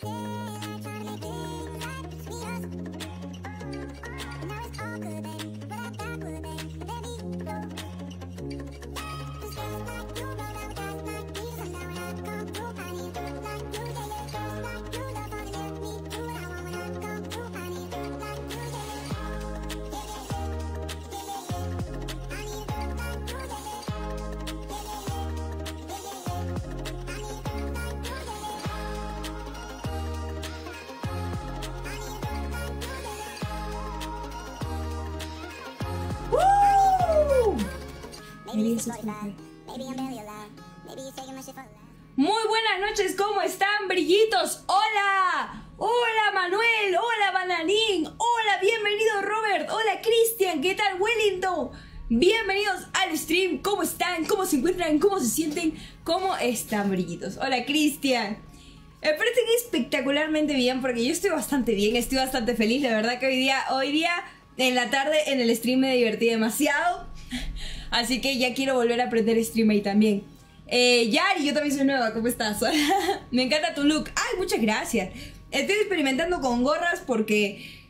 Muy buenas noches, ¿cómo están, brillitos? ¡Hola! ¡Hola, Manuel! ¡Hola, Bananín! ¡Hola, bienvenido, Robert! ¡Hola, Cristian! ¿Qué tal, Wellington? Bienvenidos al stream. ¿Cómo están? ¿Cómo se encuentran? ¿Cómo se sienten? ¿Cómo están, brillitos? Hola, Cristian. Espero que estén espectacularmente bien, porque yo estoy bastante bien, estoy bastante feliz. La verdad que hoy día en la tarde en el stream me divertí demasiado. Así que ya quiero volver a aprender stream ahí también. Yari, yo también soy nueva, ¿cómo estás? Me encanta tu look. Ay, muchas gracias. Estoy experimentando con gorras porque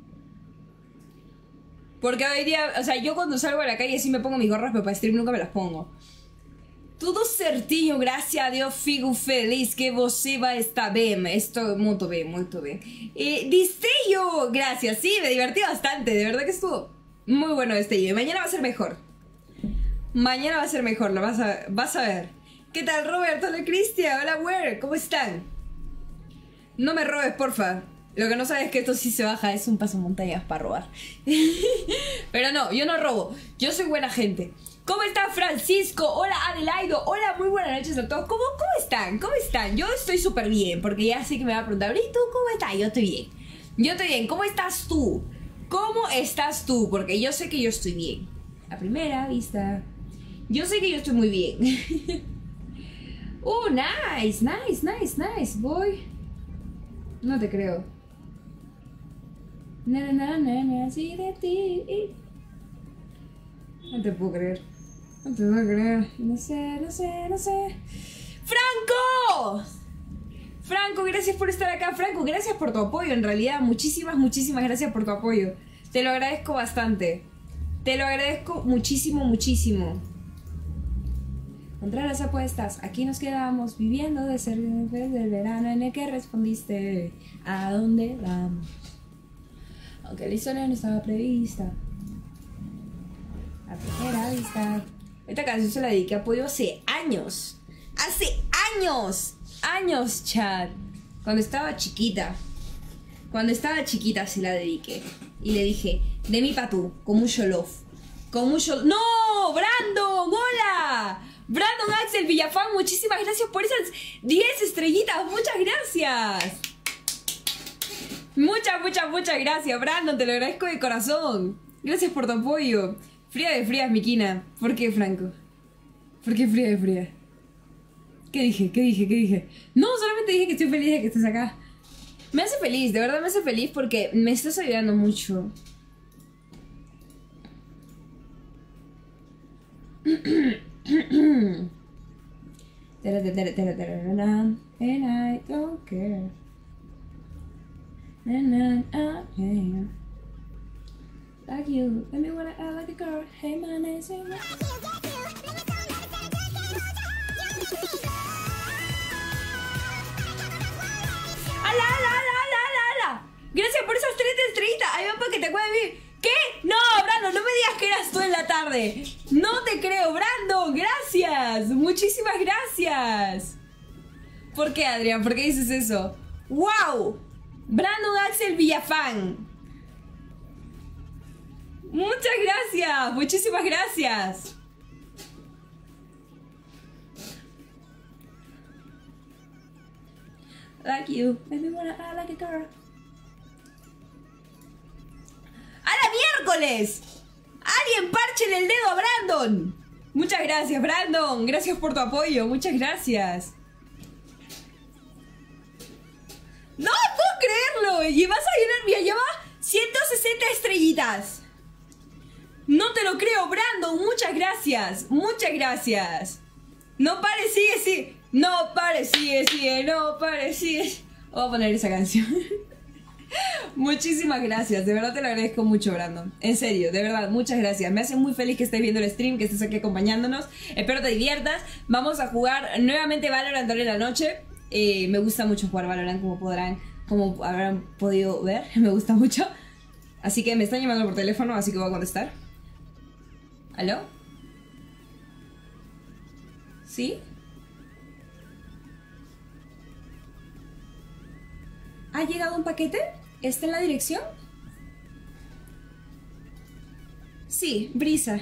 hoy día, o sea, yo cuando salgo a la calle sí me pongo mis gorras, pero para stream nunca me las pongo. Tudo certinho, gracias a Deus, fico feliz que você vai estar bem. Estou muito bem, muito bem. Destello, gracias, sí, me divertí bastante, de verdad que estuvo muy bueno Destello. Y mañana va a ser mejor. Mañana va a ser mejor, lo vas a ver. ¿Qué tal, Robert? Hola, Cristian. Hola, Ware. ¿Cómo están? No me robes, porfa. Lo que no sabes es que esto sí se baja. Es un pasamontañas para robar. Pero no, yo no robo. Yo soy buena gente. ¿Cómo está Francisco? Hola, Adelaido. Hola, muy buenas noches a todos. ¿Cómo están? ¿Cómo están? Yo estoy súper bien, porque ya sé que me va a preguntar, ¿y tú cómo estás? Yo estoy bien. Yo estoy bien. ¿Cómo estás tú? ¿Cómo estás tú? Porque yo sé que yo estoy bien. A primera vista... Yo sé que yo estoy muy bien. Nice, nice, nice, nice, boy. No te creo. Así de ti. No te puedo creer. No te puedo creer. No sé. ¡Franco! Franco, gracias por estar acá. Franco, gracias por tu apoyo. En realidad, muchísimas gracias por tu apoyo. Te lo agradezco bastante. Te lo agradezco muchísimo. Contra las apuestas, aquí nos quedamos viviendo de ser del verano en el que respondiste ¿a dónde vamos? Aunque la historia no estaba prevista. A primera vista. Esta canción se la dediqué a Pollo hace años. ¡Hace años! ¡Años, chat! Cuando estaba chiquita. Se la dediqué. Y le dije, de mí pa' tú, con mucho love. ¡No! ¡Brandon! ¡Hola! Brandon Axel Villafán, muchísimas gracias por esas 10 estrellitas. Muchas gracias. Muchas gracias, Brandon. Te lo agradezco de corazón. Gracias por tu apoyo. Fría de frías, Miquina. ¿Por qué, Franco? ¿Por qué fría de frías? ¿Qué dije? No, solamente dije que estoy feliz de que estés acá. Me hace feliz, de verdad me hace feliz porque me estás ayudando mucho. And I don't care. Like you, let me wanna act like a girl. Hey, my name's Emma. ¡Ala! Gracias por esas 3 estrellitas. Ahí va para que te acuerdes de mí. ¿Qué? No, Brandon, no me digas que eras tú en la tarde. No te creo, Brandon. Gracias. Muchísimas gracias. ¿Por qué, Adrián? ¿Por qué dices eso? ¡Wow! Brandon Axel Villafán. Muchas gracias. Muchísimas gracias. Like you. Make me wanna act like a girl. ¡A la miércoles! ¡Alguien párchele el dedo a Brandon! Muchas gracias, Brandon. Gracias por tu apoyo. Muchas gracias. ¡No puedo creerlo! Y vas a llenar, mira, lleva 160 estrellitas. No te lo creo, Brandon. Muchas gracias. Muchas gracias. No pare, sigue. No pare, sigue. No pare, sigue. Voy a poner esa canción. Muchísimas gracias, de verdad te lo agradezco mucho, Brandon. En serio, de verdad, muchas gracias. Me hace muy feliz que estés viendo el stream, que estés aquí acompañándonos. Espero te diviertas. Vamos a jugar nuevamente Valorant hoy en la noche. Me gusta mucho jugar Valorant, como habrán podido ver. Me gusta mucho. Así que me están llamando por teléfono, así que voy a contestar. ¿Aló? ¿Sí? ¿Ha llegado un paquete? ¿Está en la dirección? Sí, Brisa.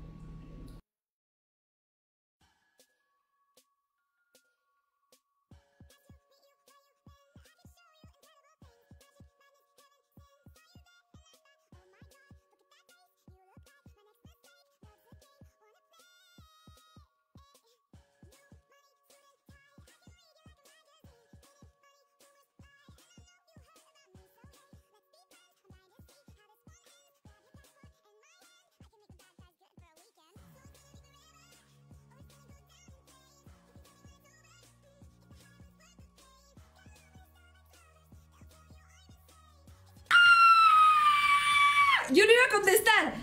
Yo no iba a contestar.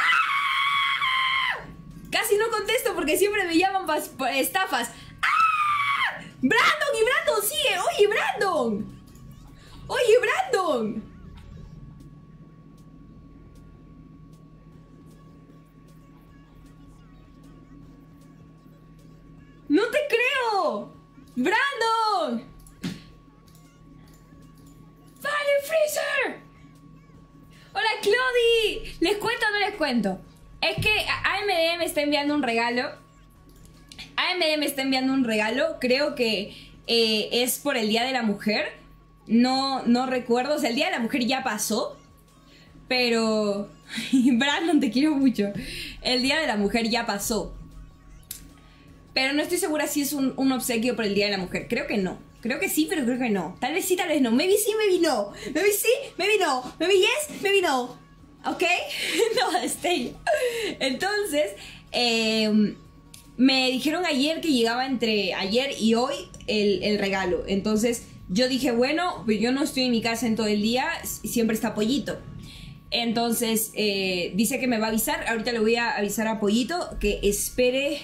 ¡Ah! Casi no contesto porque siempre me llaman por estafas. ¡Ah! ¡Brandon! ¡Y Brandon sigue! ¡Oye, Brandon! ¡Oye, Brandon! ¡No te creo! ¡Brandon! ¡Fire Freezer! ¡Hola, Claudie! ¿Les cuento o no les cuento? Es que AMD me está enviando un regalo. AMD me está enviando un regalo. Creo que es por el Día de la Mujer. No recuerdo. O sea, el Día de la Mujer ya pasó. Pero... Brandon, te quiero mucho. El Día de la Mujer ya pasó. Pero no estoy segura si es un obsequio por el Día de la Mujer. Creo que no. Creo que sí, pero creo que no. Tal vez sí, tal vez no. Maybe sí, maybe no. Maybe sí, maybe no. Maybe yes, maybe no. ¿Ok? No, stay. Entonces, me dijeron ayer que llegaba entre ayer y hoy el regalo. Entonces, yo dije, bueno, pues yo no estoy en mi casa en todo el día. Siempre está Pollito. Entonces, dice que me va a avisar. Ahorita le voy a avisar a Pollito que espere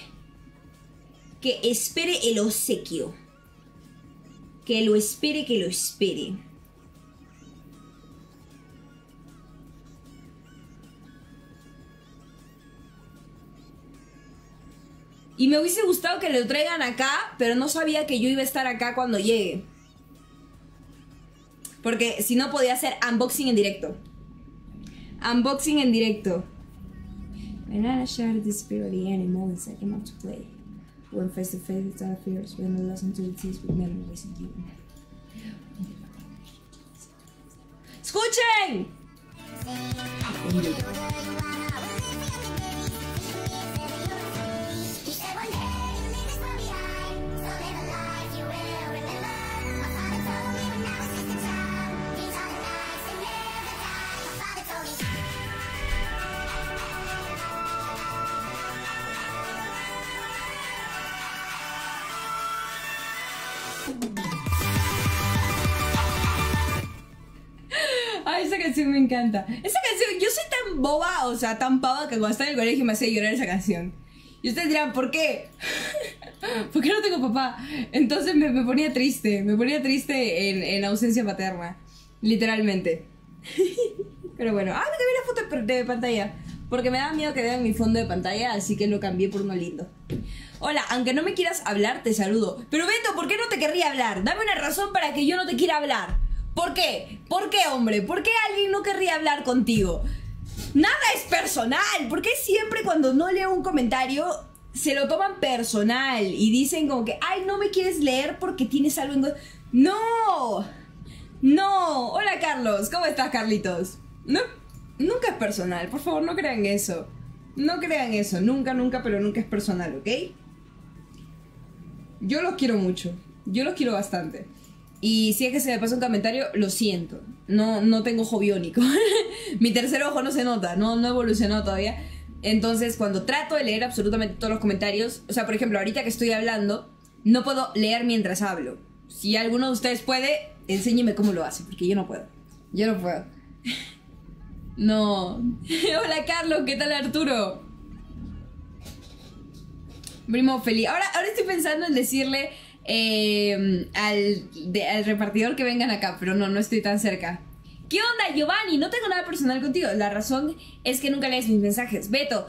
el obsequio. Que lo espere, que lo espere. Y me hubiese gustado que lo traigan acá, pero no sabía que yo iba a estar acá cuando llegue. Porque si no podía hacer unboxing en directo. Unboxing en directo. When I shared the spirit of the animals, I came out to play. When face to face with our fears, when I lost into the seas with memories of you. ¡Escuchen! Ay, esa canción me encanta. Esa canción, yo soy tan boba, o sea, tan pava que cuando estaba en el colegio me hacía llorar esa canción. Y ustedes dirán, ¿por qué? Porque no tengo papá. Entonces me ponía triste. Me ponía triste en ausencia paterna. Literalmente. Pero bueno. Ah, me cambié la foto de pantalla. Porque me daba miedo que vean mi fondo de pantalla. Así que lo cambié por uno lindo. Hola, aunque no me quieras hablar, te saludo. Pero Beto, ¿por qué no te querría hablar? Dame una razón para que yo no te quiera hablar. ¿Por qué? ¿Por qué, hombre? ¿Por qué alguien no querría hablar contigo? Nada es personal. ¿Por qué siempre cuando no leo un comentario se lo toman personal y dicen como que, ay, no me quieres leer porque tienes algo en... ¡No! ¡No! Hola, Carlos. ¿Cómo estás, Carlitos? No, nunca es personal. Por favor, no crean eso. No crean eso. Nunca, nunca, pero nunca es personal, ¿ok? Yo los quiero mucho. Yo los quiero bastante. Y si es que se me pasa un comentario, lo siento. No tengo ojo biónico. Mi tercer ojo no se nota, no evolucionó todavía. Entonces, cuando trato de leer absolutamente todos los comentarios, o sea, por ejemplo, ahorita que estoy hablando, no puedo leer mientras hablo. Si alguno de ustedes puede, enséñeme cómo lo hace, porque yo no puedo. Yo no puedo. No. Hola, Carlos, ¿qué tal, Arturo? Primo feliz. Ahora estoy pensando en decirle al repartidor que vengan acá, pero no estoy tan cerca. ¿Qué onda, Giovanni? No tengo nada personal contigo. La razón es que nunca lees mis mensajes. Beto,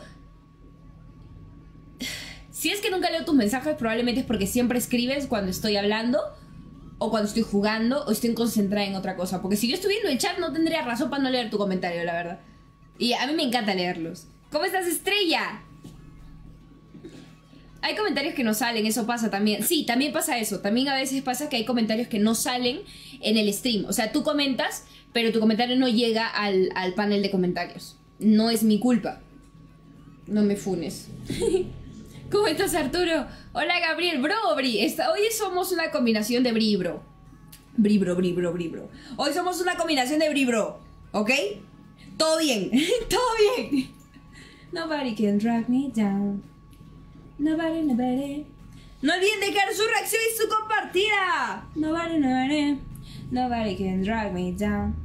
si es que nunca leo tus mensajes, probablemente es porque siempre escribes cuando estoy hablando, o cuando estoy jugando, o estoy concentrada en otra cosa. Porque si yo estuviera en el chat, no tendría razón para no leer tu comentario, la verdad. Y a mí me encanta leerlos. ¿Cómo estás, Estrella? Hay comentarios que no salen, eso pasa también. Sí, también pasa eso. También a veces pasa que hay comentarios que no salen en el stream. O sea, tú comentas, pero tu comentario no llega al panel de comentarios. No es mi culpa. No me funes. ¿Cómo estás, Arturo? Hola, Gabriel. Bro, Bri. Hoy somos una combinación de Bri y Bro. Bri, bro. Hoy somos una combinación de Bri, Bro. ¿Ok? Todo bien. Todo bien. Nobody can drag me down. Nobody. No olviden dejar su reacción y su compartida. Nobody can drag me down.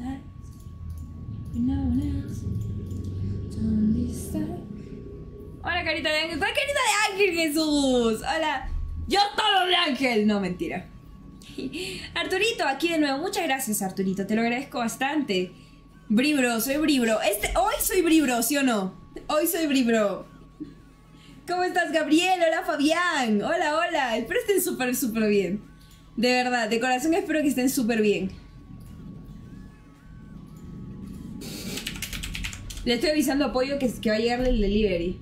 Hola, carita de ángel. ¿Cuál carita de ángel, Jesús? Hola. Yo todo de ángel. No, mentira. Arturito, aquí de nuevo. Muchas gracias, Arturito. Te lo agradezco bastante. Bribro, soy Bribro. Hoy soy Bribro, ¿sí o no? Hoy soy Bribro. ¿Cómo estás, Gabriel? Hola, Fabián. Hola. Espero estén súper bien. De verdad, de corazón espero que estén súper bien. Le estoy avisando a Pollo que va a llegarle el delivery.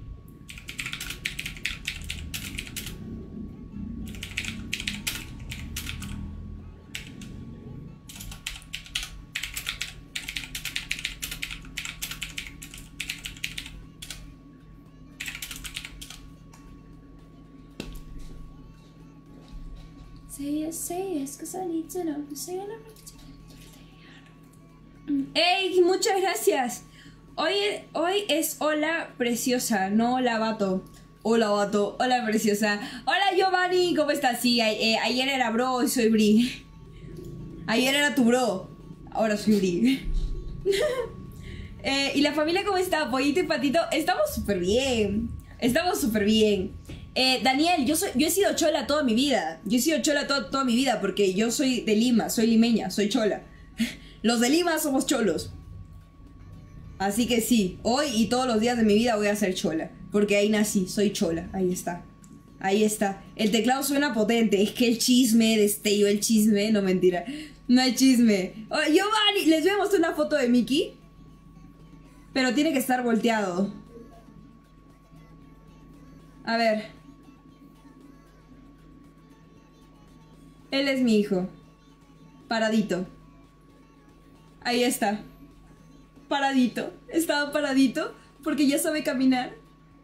Say yes, 'cause I need to know. ¡Ey! Muchas gracias. Hoy es hola preciosa, no hola vato. Hola vato, hola preciosa. Hola Giovanni, ¿cómo estás? Sí, ayer era bro, hoy soy Bri. Ayer era tu bro, ahora soy Bri. ¿Y la familia cómo está? Pollito y Patito, estamos súper bien. Daniel, yo he sido chola toda mi vida. Yo he sido chola toda mi vida porque yo soy de Lima, soy limeña, soy chola. Los de Lima somos cholos. Así que sí, hoy y todos los días de mi vida voy a ser chola. Porque ahí nací, soy chola, ahí está. El teclado suena potente, es que el chisme, destello el chisme, no mentira. No hay chisme. Oh, Giovanni, les voy a mostrar una foto de Mickey. Pero tiene que estar volteado. A ver. Él es mi hijo. Paradito. Ahí está. Paradito. Estaba paradito porque ya sabe caminar.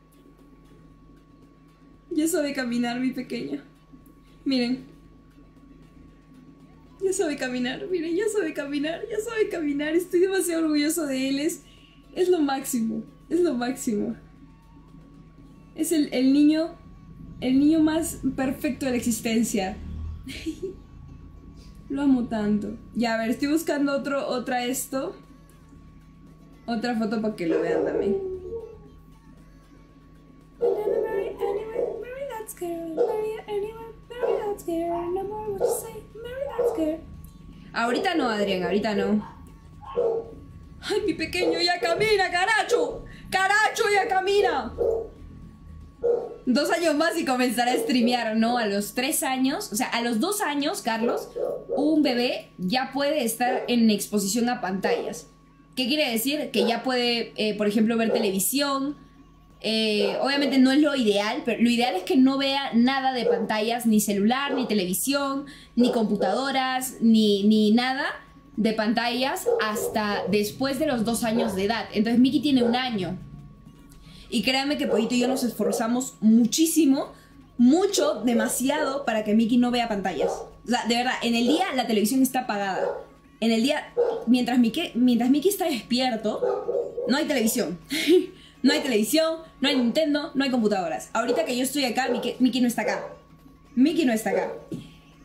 Ya sabe caminar, mi pequeño. Miren. Ya sabe caminar, miren, ya sabe caminar. Estoy demasiado orgulloso de él. Es lo máximo. Es el niño más perfecto de la existencia. Lo amo tanto. Ya, a ver, estoy buscando otra foto para que lo vean también. Ahorita no, Adrián, ahorita no. Ay, mi pequeño ya camina, caracho. Caracho, ya camina. 2 años más y comenzará a streamear, ¿no? A los 3 años, o sea, a los 2 años, Carlos, un bebé ya puede estar en exposición a pantallas. ¿Qué quiere decir? Que ya puede, por ejemplo, ver televisión. Obviamente no es lo ideal, pero lo ideal es que no vea nada de pantallas, ni celular, ni televisión, ni computadoras, ni nada de pantallas hasta después de los 2 años de edad. Entonces Mickey tiene 1 año. Y créanme que Pollito y yo nos esforzamos muchísimo, mucho, demasiado, para que Mickey no vea pantallas. O sea, de verdad, en el día la televisión está apagada. En el día, mientras Mickey está despierto, no hay televisión. No hay televisión, no hay Nintendo, no hay computadoras. Ahorita que yo estoy acá, Mickey no está acá.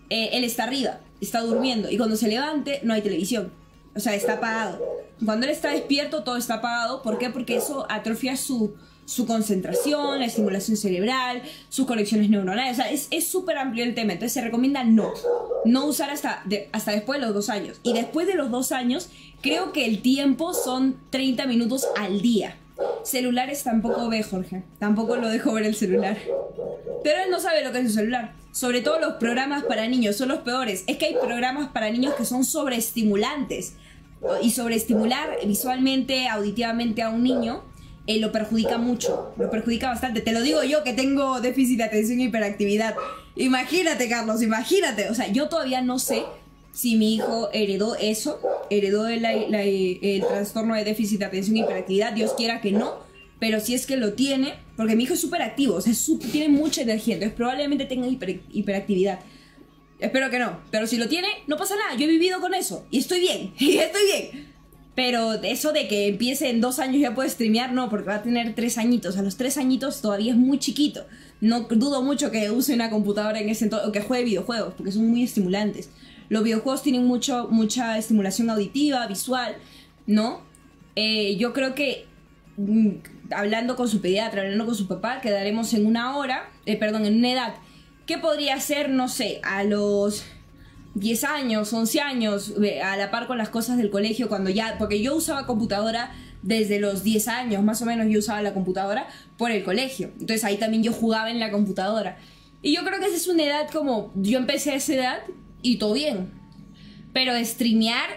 él está arriba, está durmiendo. Y cuando se levante, no hay televisión. O sea, está apagado. Cuando él está despierto, todo está apagado. ¿Por qué? Porque eso atrofia su concentración, la estimulación cerebral, sus conexiones neuronales. O sea, es súper amplio el tema. Entonces se recomienda no usar hasta después de los 2 años. Y después de los 2 años, creo que el tiempo son 30 minutos al día. Celulares tampoco ve, Jorge. Tampoco lo dejo ver el celular. Pero él no sabe lo que es un celular. Sobre todo los programas para niños son los peores. Es que hay programas para niños que son sobreestimulantes. Y sobreestimular visualmente, auditivamente a un niño lo perjudica mucho. Lo perjudica bastante. Te lo digo yo que tengo déficit de atención e hiperactividad. Imagínate, Carlos, imagínate. O sea, yo todavía no sé si mi hijo heredó eso. Heredó el trastorno de déficit de atención e hiperactividad. Dios quiera que no. Pero si es que lo tiene, porque mi hijo es súper activo, o sea, tiene mucha energía, entonces probablemente tenga hiperactividad. Espero que no, pero si lo tiene, no pasa nada, yo he vivido con eso, y estoy bien, y estoy bien. Pero eso de que empiece en 2 años ya puede streamear, no, porque va a tener 3 añitos, a los 3 añitos todavía es muy chiquito. No dudo mucho que use una computadora en ese entonces, o que juegue videojuegos, porque son muy estimulantes. Los videojuegos tienen mucha estimulación auditiva, visual, ¿no? Yo creo que hablando con su pediatra, hablando con su papá, quedaremos en en una edad que podría ser, no sé, a los 10 años, 11 años, a la par con las cosas del colegio, cuando ya, porque yo usaba computadora desde los 10 años, más o menos yo usaba la computadora por el colegio, entonces ahí también yo jugaba en la computadora, y yo creo que esa es una edad como, yo empecé a esa edad y todo bien, pero streamear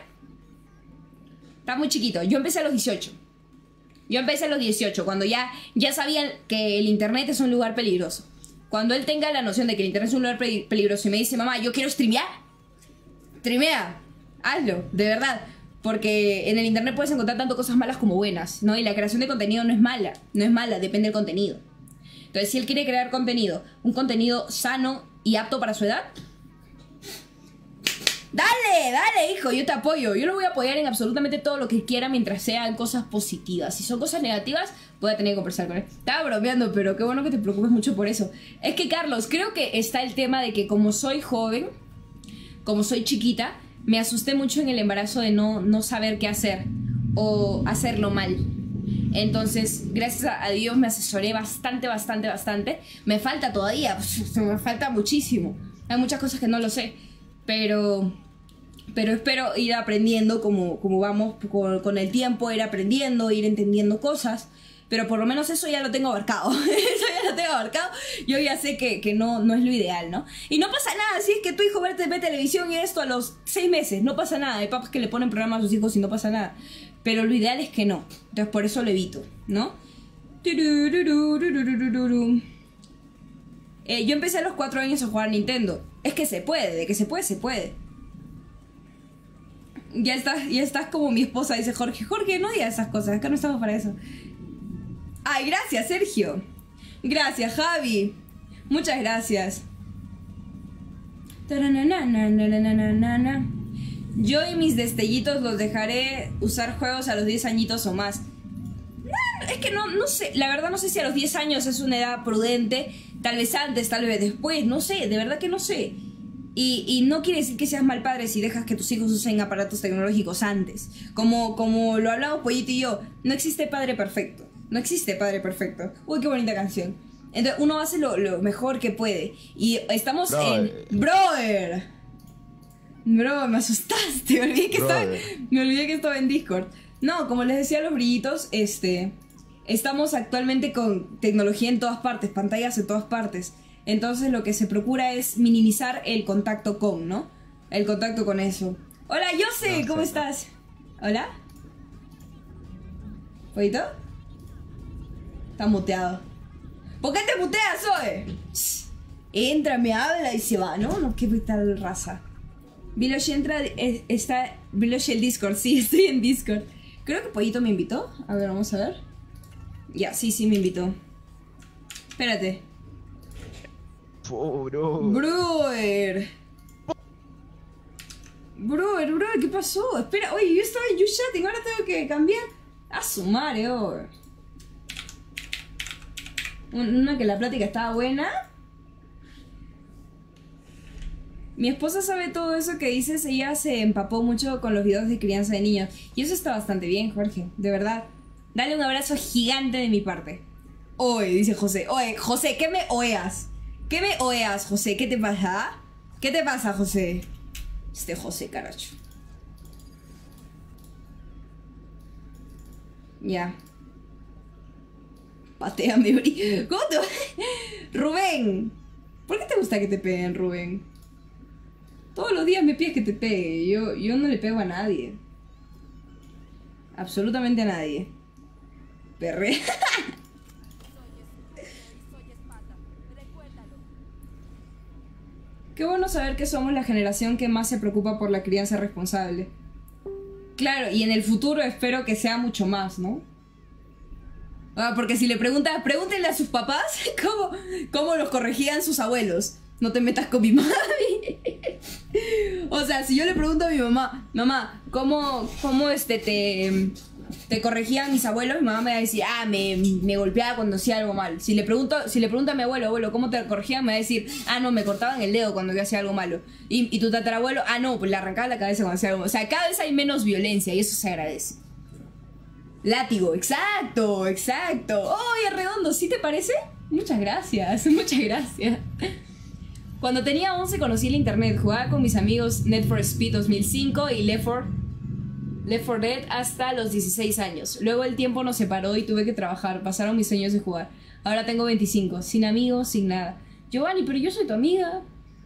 está muy chiquito, yo empecé a los 18. Yo empecé a los 18, cuando ya sabían que el internet es un lugar peligroso. Cuando él tenga la noción de que el internet es un lugar peligroso y me dice, mamá, yo quiero streamear, streamea, hazlo, de verdad. Porque en el internet puedes encontrar tanto cosas malas como buenas, ¿no? Y la creación de contenido no es mala, depende del contenido. Entonces, si él quiere crear contenido, un contenido sano y apto para su edad, dale, hijo, yo te apoyo. Yo lo voy a apoyar en absolutamente todo lo que quiera mientras sean cosas positivas. Si son cosas negativas, voy a tener que conversar con él. Estaba bromeando, pero qué bueno que te preocupes mucho por eso. Es que, Carlos, creo que está el tema de que como soy joven, como soy chiquita, me asusté mucho en el embarazo de no saber qué hacer o hacerlo mal. Entonces, gracias a Dios me asesoré bastante. Me falta todavía, me falta muchísimo. Hay muchas cosas que no lo sé. Pero espero ir aprendiendo como vamos con el tiempo, ir aprendiendo, ir entendiendo cosas. Pero por lo menos eso ya lo tengo abarcado. Eso ya lo tengo abarcado. Yo ya sé que no es lo ideal, ¿no? Y no pasa nada si es que tu hijo ve televisión y esto a los 6 meses. No pasa nada. Hay papás que le ponen programas a sus hijos y no pasa nada. Pero lo ideal es que no. Entonces por eso lo evito, ¿no? Yo empecé a los 4 años a jugar a Nintendo. Es que se puede, de que se puede, se puede. Ya estás como mi esposa, dice Jorge. Jorge, no digas esas cosas, acá no estamos para eso. Ay, gracias, Sergio. Gracias, Javi. Muchas gracias. Yo y mis destellitos los dejaré usar juegos a los 10 añitos o más. Es que no sé, la verdad no sé si a los 10 años es una edad prudente. Tal vez antes, tal vez después, no sé, de verdad que no sé. Y no quiere decir que seas mal padre si dejas que tus hijos usen aparatos tecnológicos antes. Como lo hablamos Pollito y yo, no existe padre perfecto. No existe padre perfecto. Uy, qué bonita canción. Entonces uno hace lo mejor que puede. Y estamos en... ¡Brother! Bro, me asustaste. Me olvidé que estaba en Discord. No, como les decía a los brillitos, estamos actualmente con tecnología en todas partes, pantallas en todas partes. Entonces lo que se procura es minimizar el contacto con, ¿no? El contacto con eso. Hola, Jose, ¿cómo estás? ¿Hola? ¿Pollito? Está muteado. ¿Por qué te muteas, Zoe? Entra, me habla y se va, ¿no? No, qué tal raza. Viloshi entra, está Viloshi el Discord, sí, estoy en Discord. Creo que Pollito me invitó. A ver, vamos a ver. Ya, sí, me invitó. Espérate. Oh, bro. Brother, ¿qué pasó? Espera, oye, yo estaba en YouChatting, ahora tengo que cambiar. A su madre, oh. Una que la plática estaba buena. Mi esposa sabe todo eso que dices, ella se empapó mucho con los videos de crianza de niños. Y eso está bastante bien, Jorge, de verdad. Dale un abrazo gigante de mi parte. Oye, dice José. Oye, José, ¿qué me oeas? ¿Qué me oeas, José? ¿Qué te pasa? ¿Qué te pasa, José? Este José, caracho. Ya. Pateame, bri. ¿Cómo te... Rubén. ¿Por qué te gusta que te peguen, Rubén? Todos los días me pides que te pegue. Yo no le pego a nadie. Absolutamente a nadie. Perre. Qué bueno saber que somos la generación que más se preocupa por la crianza responsable. Claro, y en el futuro espero que sea mucho más, ¿no? Ah, porque si le preguntas, pregúntenle a sus papás cómo los corregían sus abuelos. No te metas con mi mami. O sea, si yo le pregunto a mi mamá, mamá, ¿cómo te corregían mis abuelos? Mi mamá me va a decir, me golpeaba cuando hacía algo mal. Si le pregunto a mi abuelo, ¿cómo te corregían? Me va a decir, no, me cortaban el dedo cuando yo hacía algo malo. Y tu tatarabuelo, no, pues le arrancaba la cabeza cuando hacía algo malo. O sea, cada vez hay menos violencia y eso se agradece. Látigo, exacto. Oye, Redondo, ¿sí te parece? Muchas gracias. Cuando tenía 11 conocí el internet, jugaba con mis amigos Need for Speed 2005 y Left 4 Dead hasta los 16 años. Luego el tiempo nos separó y tuve que trabajar, pasaron mis sueños de jugar. Ahora tengo 25, sin amigos, sin nada. Giovanni, pero yo soy tu amiga.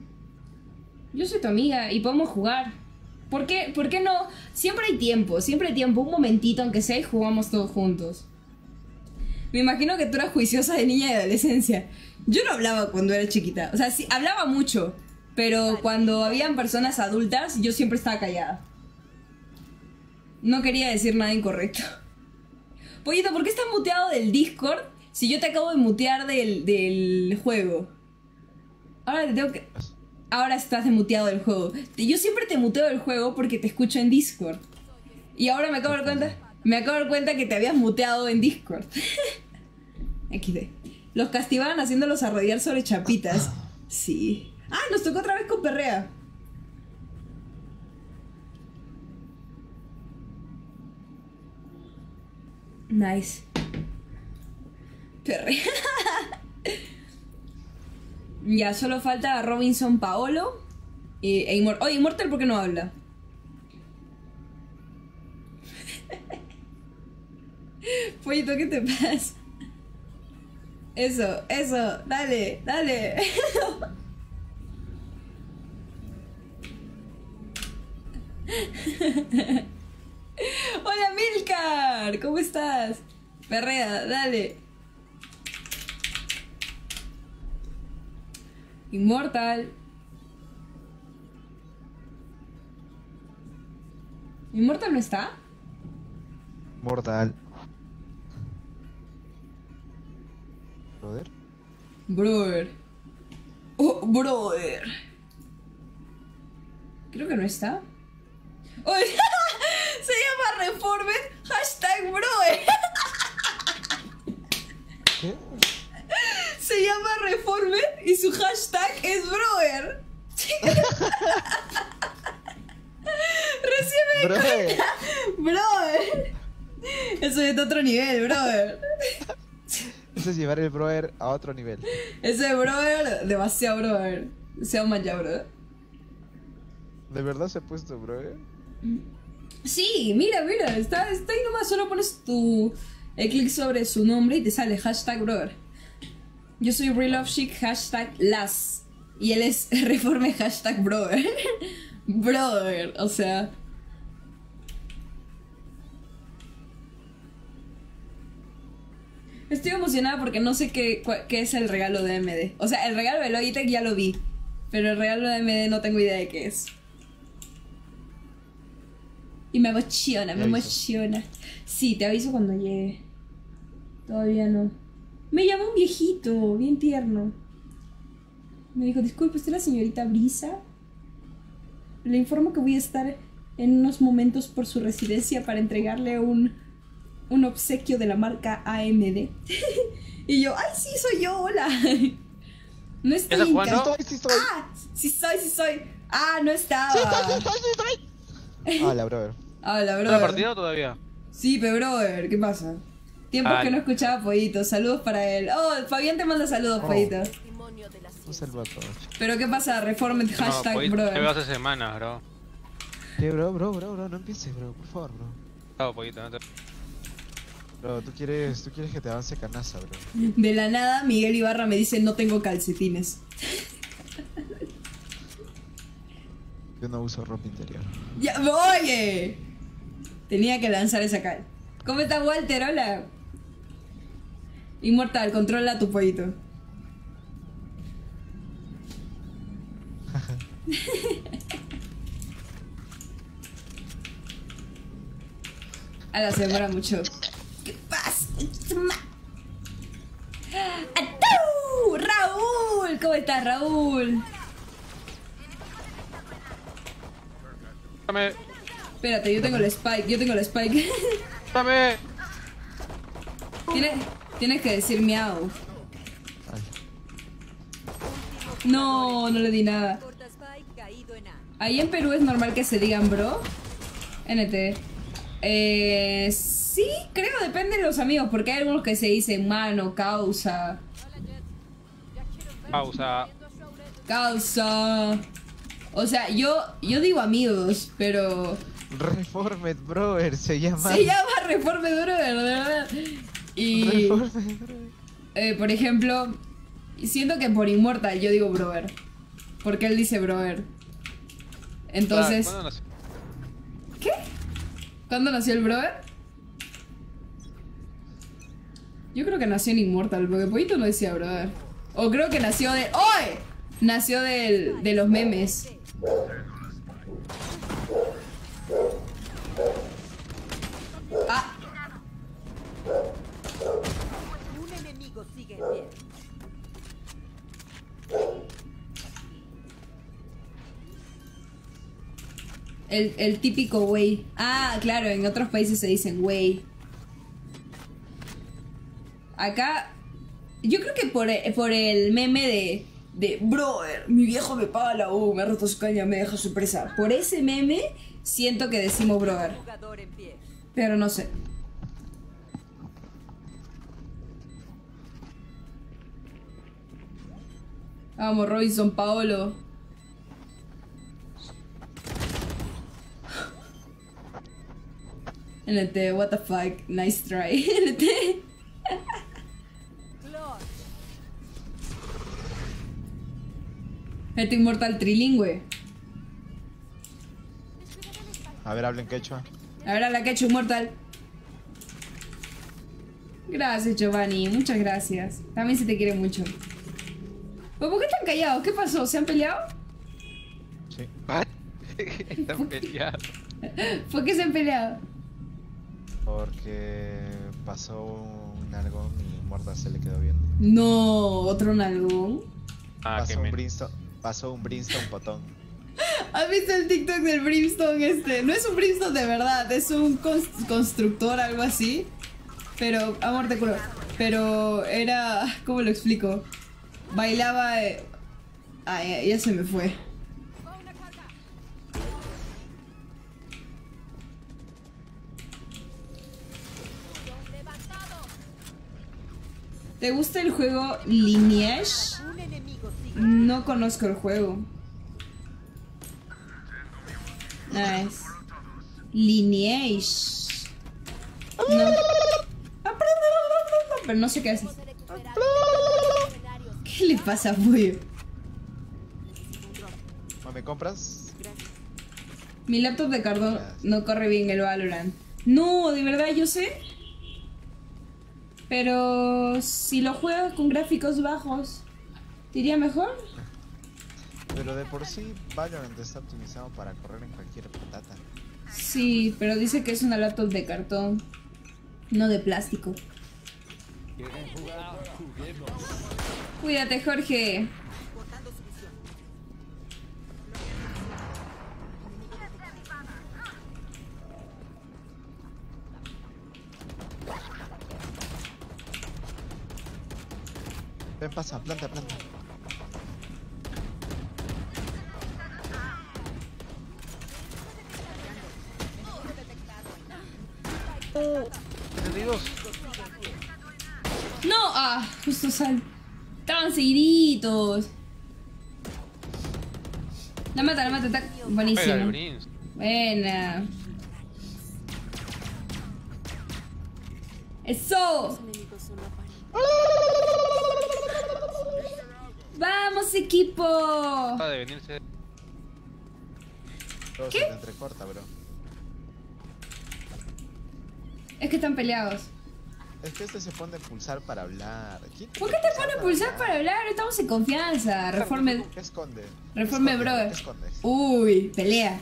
Y podemos jugar. ¿Por qué no? Siempre hay tiempo, un momentito, aunque sea, y jugamos todos juntos. Me imagino que tú eras juiciosa de niña y adolescencia. Yo no hablaba cuando era chiquita. O sea, sí, hablaba mucho. Pero cuando habían personas adultas, yo siempre estaba callada. No quería decir nada incorrecto. Pollito, ¿por qué estás muteado del Discord si yo te acabo de mutear del juego? Ahora estás muteado del juego. Yo siempre te muteo del juego porque te escucho en Discord. Y ahora me acabo de dar cuenta que te habías muteado en Discord. XD. Los castigaban haciéndolos arrodillar sobre chapitas. Sí. Nos tocó otra vez con Perrea. Nice. Perrea. Ya, solo falta Robinson Paolo e Immortal. Oye, Immortal, ¿por qué no habla? Pollito, ¿qué te pasa? Eso, dale. Hola, Milcar, ¿cómo estás? Perrea, dale. Immortal. ¿Immortal no está? Mortal. Brother. Oh, brother. Creo que no está. Oh, se llama Reformed #brother. ¿Qué? Se llama Reformed y su hashtag es brother. Recién me di cuenta. Brother. Eso es de otro nivel, brother. Eso es llevar el brother a otro nivel. Ese brother, demasiado brother. Se llama ya, brother. ¿De verdad se ha puesto brother? Sí, mira, está ahí nomás. Solo pones el clic sobre su nombre y te sale #brother. Yo soy RealLoveChick #las. Y él es Reforme #brother. Brother, o sea. Estoy emocionada porque no sé qué es el regalo de AMD. O sea, el regalo de Logitech ya lo vi, pero el regalo de AMD no tengo idea de qué es. Y me emociona. Sí, te aviso cuando llegue. Todavía no. Me llamó un viejito, bien tierno. Me dijo, disculpe, ¿usted es la señorita Brisa? Le informo que voy a estar en unos momentos por su residencia para entregarle un obsequio de la marca AMD. Y yo, ¡ay, sí, soy yo! ¡Hola! No estoy en casa. Sí soy. Sí soy. Ah, no estaba. Hola, brother. Hola, ¿Está la brother. partida todavía? Sí, pero brother, ¿qué pasa? Tiempos Ay. que no escuchaba a Pollito. Saludos para él. Oh, Fabián te manda saludos, Oh. Pollito. Un saludo a todos. Pero ¿qué pasa? Reformed hashtag Llevo brother. hace semanas, bro. ¿Qué, bro? No empieces, bro, por favor, bro. Chao, poquito, no te... Bro, tú quieres que te avance Canaza, bro. De la nada, Miguel Ibarra me dice no tengo calcetines. Yo no uso ropa interior. ¡Ya, oye! Tenía que lanzar esa cal. ¿Cómo estás, Walter? Hola. Inmortal, controla tu pollito. Ahora se demora mucho. ¿Qué pasa? ¡Atú! ¡Raúl! ¿Cómo estás, Raúl? ¡Dame! Espérate, yo tengo el spike. ¡Dame! Tienes que decir miau. Ay, No, no le di nada. Ahí en Perú es normal que se digan bro. NT. Sí, creo, depende de los amigos, porque hay algunos que se dicen mano, causa. Pausa. Causa. O sea, yo digo amigos, pero Reformed, brother, se llama. se llama Reforme Duro, de verdad. Y Reformed, brother. por ejemplo, siento que por Immortal yo digo brother, porque él dice brother. Entonces, ¿Cuándo nació? ¿qué? ¿Cuándo nació el brother? Yo creo que nació en Immortal, porque Pollito no decía brother. O creo que nació de... ¡Oye! Nació de los memes. Ah, Un enemigo sigue en pie. el típico güey. Ah, claro, en otros países se dicen güey. Acá, yo creo que por el meme de brother, mi viejo me paga la U, me ha roto su caña, me deja su presa. Por ese meme, siento que decimos brother. Jugador en pie. Pero no sé. Vamos, Robinson Paolo. NT, what the fuck, nice try. NT. Clutch. Este inmortal trilingüe. A ver, hablen quechua. Ahora la que ha hecho inmortal. Gracias, Giovanni, muchas gracias. También se te quiere mucho. ¿Pero por qué están callados? ¿Qué pasó? ¿Se han peleado? Sí. Están peleados. ¿Por qué se han peleado? Porque pasó un algo y Morta se le quedó viendo. No, otro nalgón. Ah, qué Pasó un Brimstone potón. ¿Has visto el TikTok del Brimstone este? No es un Brimstone de verdad, es un constructor, algo así. Pero, amor, te juro. Pero era... ¿Cómo lo explico? Bailaba... Ay, ya se me fue. ¿Te gusta el juego Lineage? Un enemigo sigue. No conozco el juego. Nice. Lineage. No. Pero no sé qué haces. ¿Qué le pasa a Pollo? ¿Me compras? Mi laptop de cardón no corre bien el Valorant. No, de verdad yo sé. Pero si lo juegas con gráficos bajos, ¿te iría mejor? Pero de por sí Valorant está optimizado para correr en cualquier patata. Sí, pero dice que es una laptop de cartón, no de plástico. Cuídate, Jorge. Cortando su visión. Ven, pasa, planta. 72. No, justo sal. Estaban seguiditos. La mata, está Pega el buenísimo. Brins. Buena. Eso. Vamos, equipo. Acaba de venirse. Todo ¿Qué? se te entrecorta, bro. Es que están peleados. Es que este se pone a pulsar para hablar. ¿Por qué te pone a pulsar para hablar? Estamos en confianza. Reforme. ¿Qué esconde? Reforme, ¿Qué brother. escondes? Uy, pelea.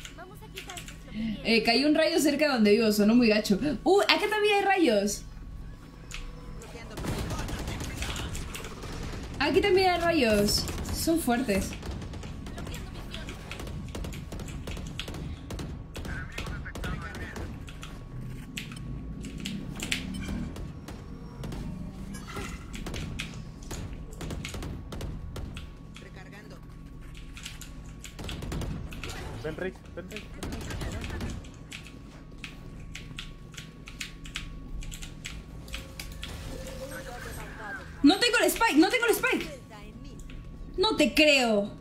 Cayó un rayo cerca de donde vivo, sonó muy gacho. Acá también hay rayos. Aquí también hay rayos. Son fuertes. Recargando. Ven Rick, ven Rick, ven Rick. No tengo el spike, no tengo el spike. Está en mí. No te creo.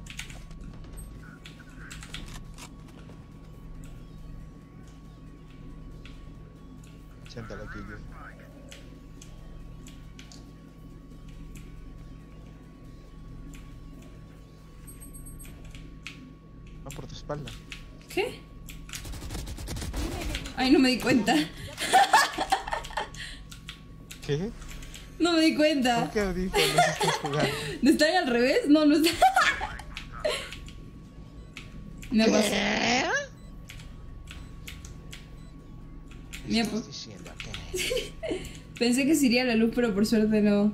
Siéntalo aquí, yo. Va por tu espalda. ¿Qué? Ay, no me di cuenta. ¿Qué? No me di ¿Por cuenta. qué audífonos estás jugando? ¿No están al revés? No, no está. Me ha pasado. ¿Qué Mira, estás pues. diciendo? ¿Qué? Pensé que se iría la luz, pero por suerte no.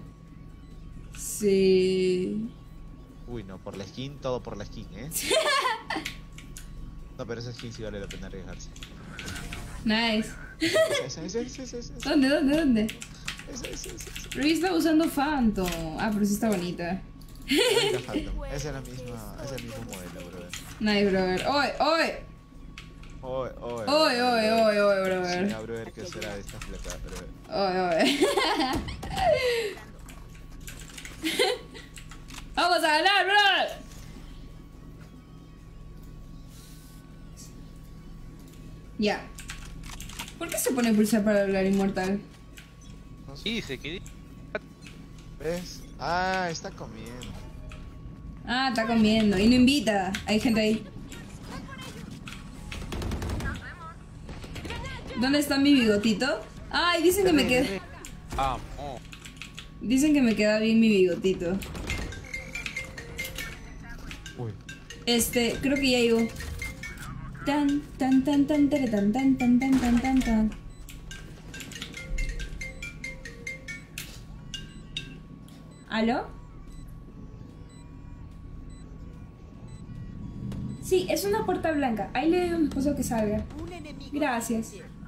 Sí. Uy, no, por la skin, todo por la skin, ¿eh? No, pero esa skin sí vale la pena arriesgarse. Nice. Esa. ¿Dónde? Esa. Ruby está usando Phantom. Pero sí está bonita. Bonita Phantom. Es el mismo modelo, brother. Nice, brother. ¡Oy! Oye, Brother. Sí, brother, ¿qué será de esta flota, brother? ¡Oy! ¡Vamos a ganar, brother! Ya. ¿Por qué se pone a pulsar para hablar inmortal? No sé. Y se quedó. ¿Ves? Está comiendo. Está comiendo. Y no invita. Hay gente ahí. ¿Dónde está mi bigotito? Ay, dicen que me queda. Vamos. Dicen que me queda bien mi bigotito. Uy. Creo que ya llegó. Tan, tan, tan, tan, tan, tan, tan, tan, tan, tan, tan, tan. ¿Aló? Sí, es una puerta blanca. Ahí le digo a mi esposo que salga. Un enemigo. Gracias.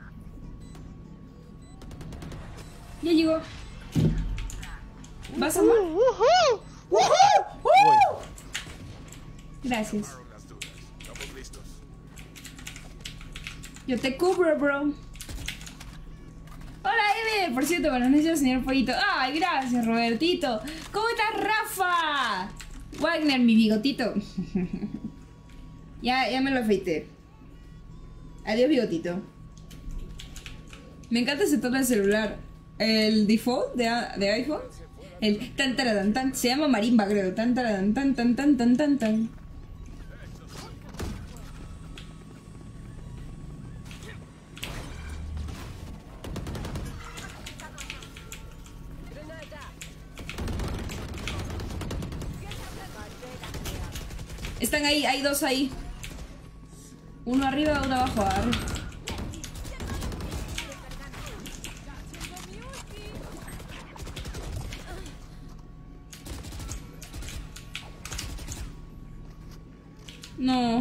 Ya llegó. ¿Vas a amar? Voy. Gracias. Yo te cubro, bro. Hola, Eve. Por cierto, buenas noches, señor Pollito. Ay, gracias, Robertito. ¿Cómo estás, Rafa? Wagner, mi bigotito. ya me lo afeité. Adiós, bigotito. Me encanta ese tono de celular. El default de iPhone. El tan taradán tan. Se llama marimba, creo. Tan taradán tan tan tan tan tan tan. Están ahí, hay dos ahí. Uno arriba, uno abajo. No.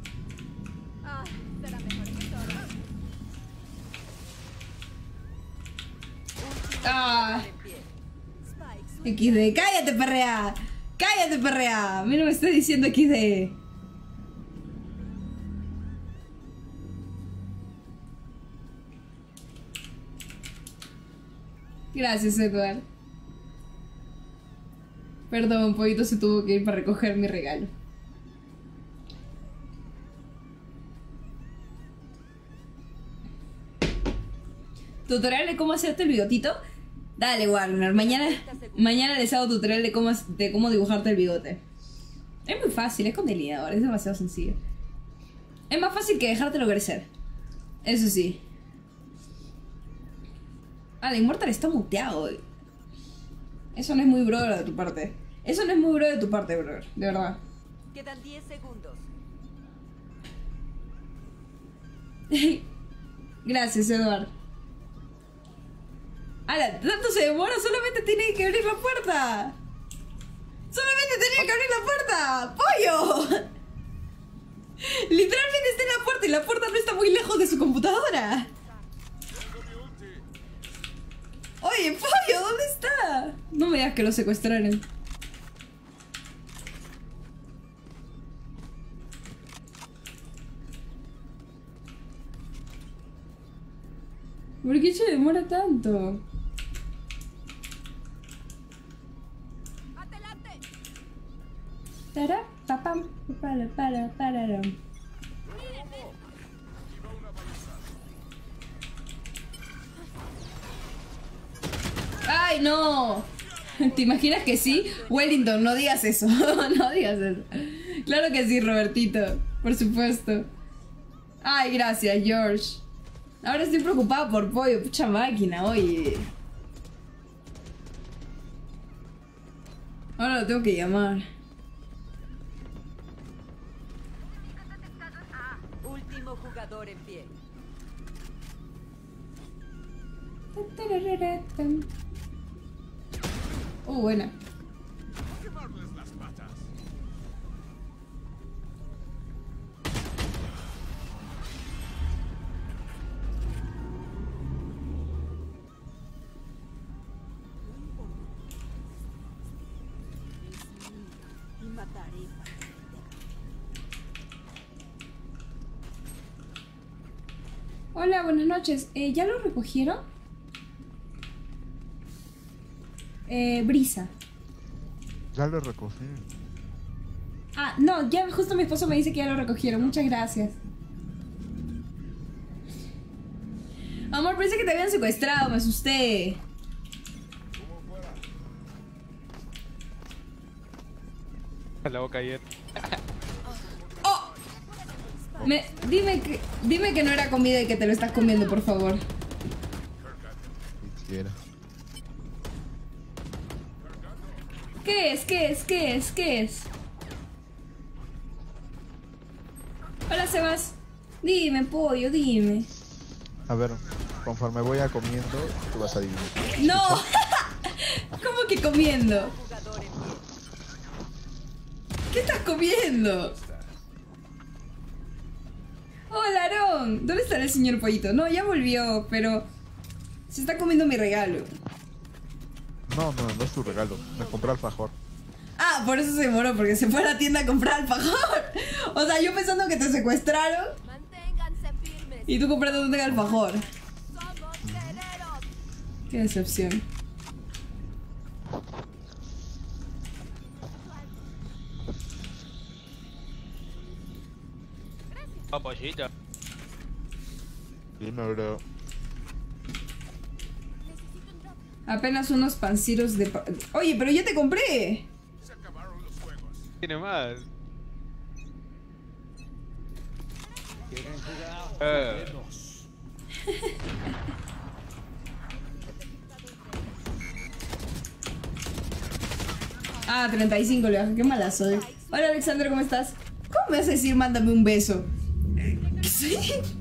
XD, cállate, perrea. Cállate, perrea. A mí no me estás diciendo XD. Gracias, Edward. Perdón, Pollito se tuvo que ir para recoger mi regalo. ¿Tutorial de cómo hacerte el bigotito? Dale, Warner. Mañana les hago tutorial de cómo dibujarte el bigote. Es muy fácil, es con delineador, es demasiado sencillo. Es más fácil que dejártelo crecer. Eso sí. Ah, la Immortal está muteado. Eso no es muy brother de tu parte. Eso no es muy brother de tu parte, brother. De verdad. Quedan 10 segundos. Gracias, Eduard. Ala, tanto se demora, solamente tiene que abrir la puerta. Solamente tenía que abrir la puerta. ¡Pollo! Literalmente está en la puerta y la puerta no está muy lejos de su computadora. Oye, Pollo, ¿dónde está? No me digas que lo secuestraron. ¿Por qué se demora tanto? Tara, papam, pararam. ¡Ay, no! ¿Te imaginas que sí? Wellington, no digas eso. No digas eso. Claro que sí, Robertito. Por supuesto. Ay, gracias, George. Ahora estoy preocupada por Pollo. Pucha máquina, oye. Ahora lo tengo que llamar. Último jugador en pie. Buena. Y mataré. Hola, buenas noches. ¿Ya lo recogieron? Brisa. Ya lo recogí. Ah, no, ya justo mi esposo me dice que ya lo recogieron. Muchas gracias. Amor, pensé que te habían secuestrado, me asusté. La boca ayer. ¡Oh! Dime que no era comida y que te lo estás comiendo, por favor. Quisiera. ¿Qué es? ¿Qué es? ¿Qué es? ¿Qué es? Hola, Sebas. Dime, pollo, dime. A ver, conforme voy a comiendo, tú vas a adivinar. ¡No! ¿Cómo que comiendo? Jugador en pie. ¿Qué estás comiendo? Hola, Aarón. ¿Dónde estará el señor Pollito? No, ya volvió, pero se está comiendo mi regalo. No es tu regalo. Me compré alfajor. Ah, por eso se demoró, porque se fue a la tienda a comprar alfajor. O sea, yo pensando que te secuestraron Manténganse firmes. y tú comprando un alfajor. Somos guerreros. Qué decepción. Papollito. Dime, bro. Necesito un drop. Apenas unos panciros de... Oye, pero ya te compré. Tiene más. Ah, 35 le bajé. Qué mala soy. Hola, Alexander, ¿cómo estás? ¿Cómo me vas a decir mándame un beso? ¿Sí?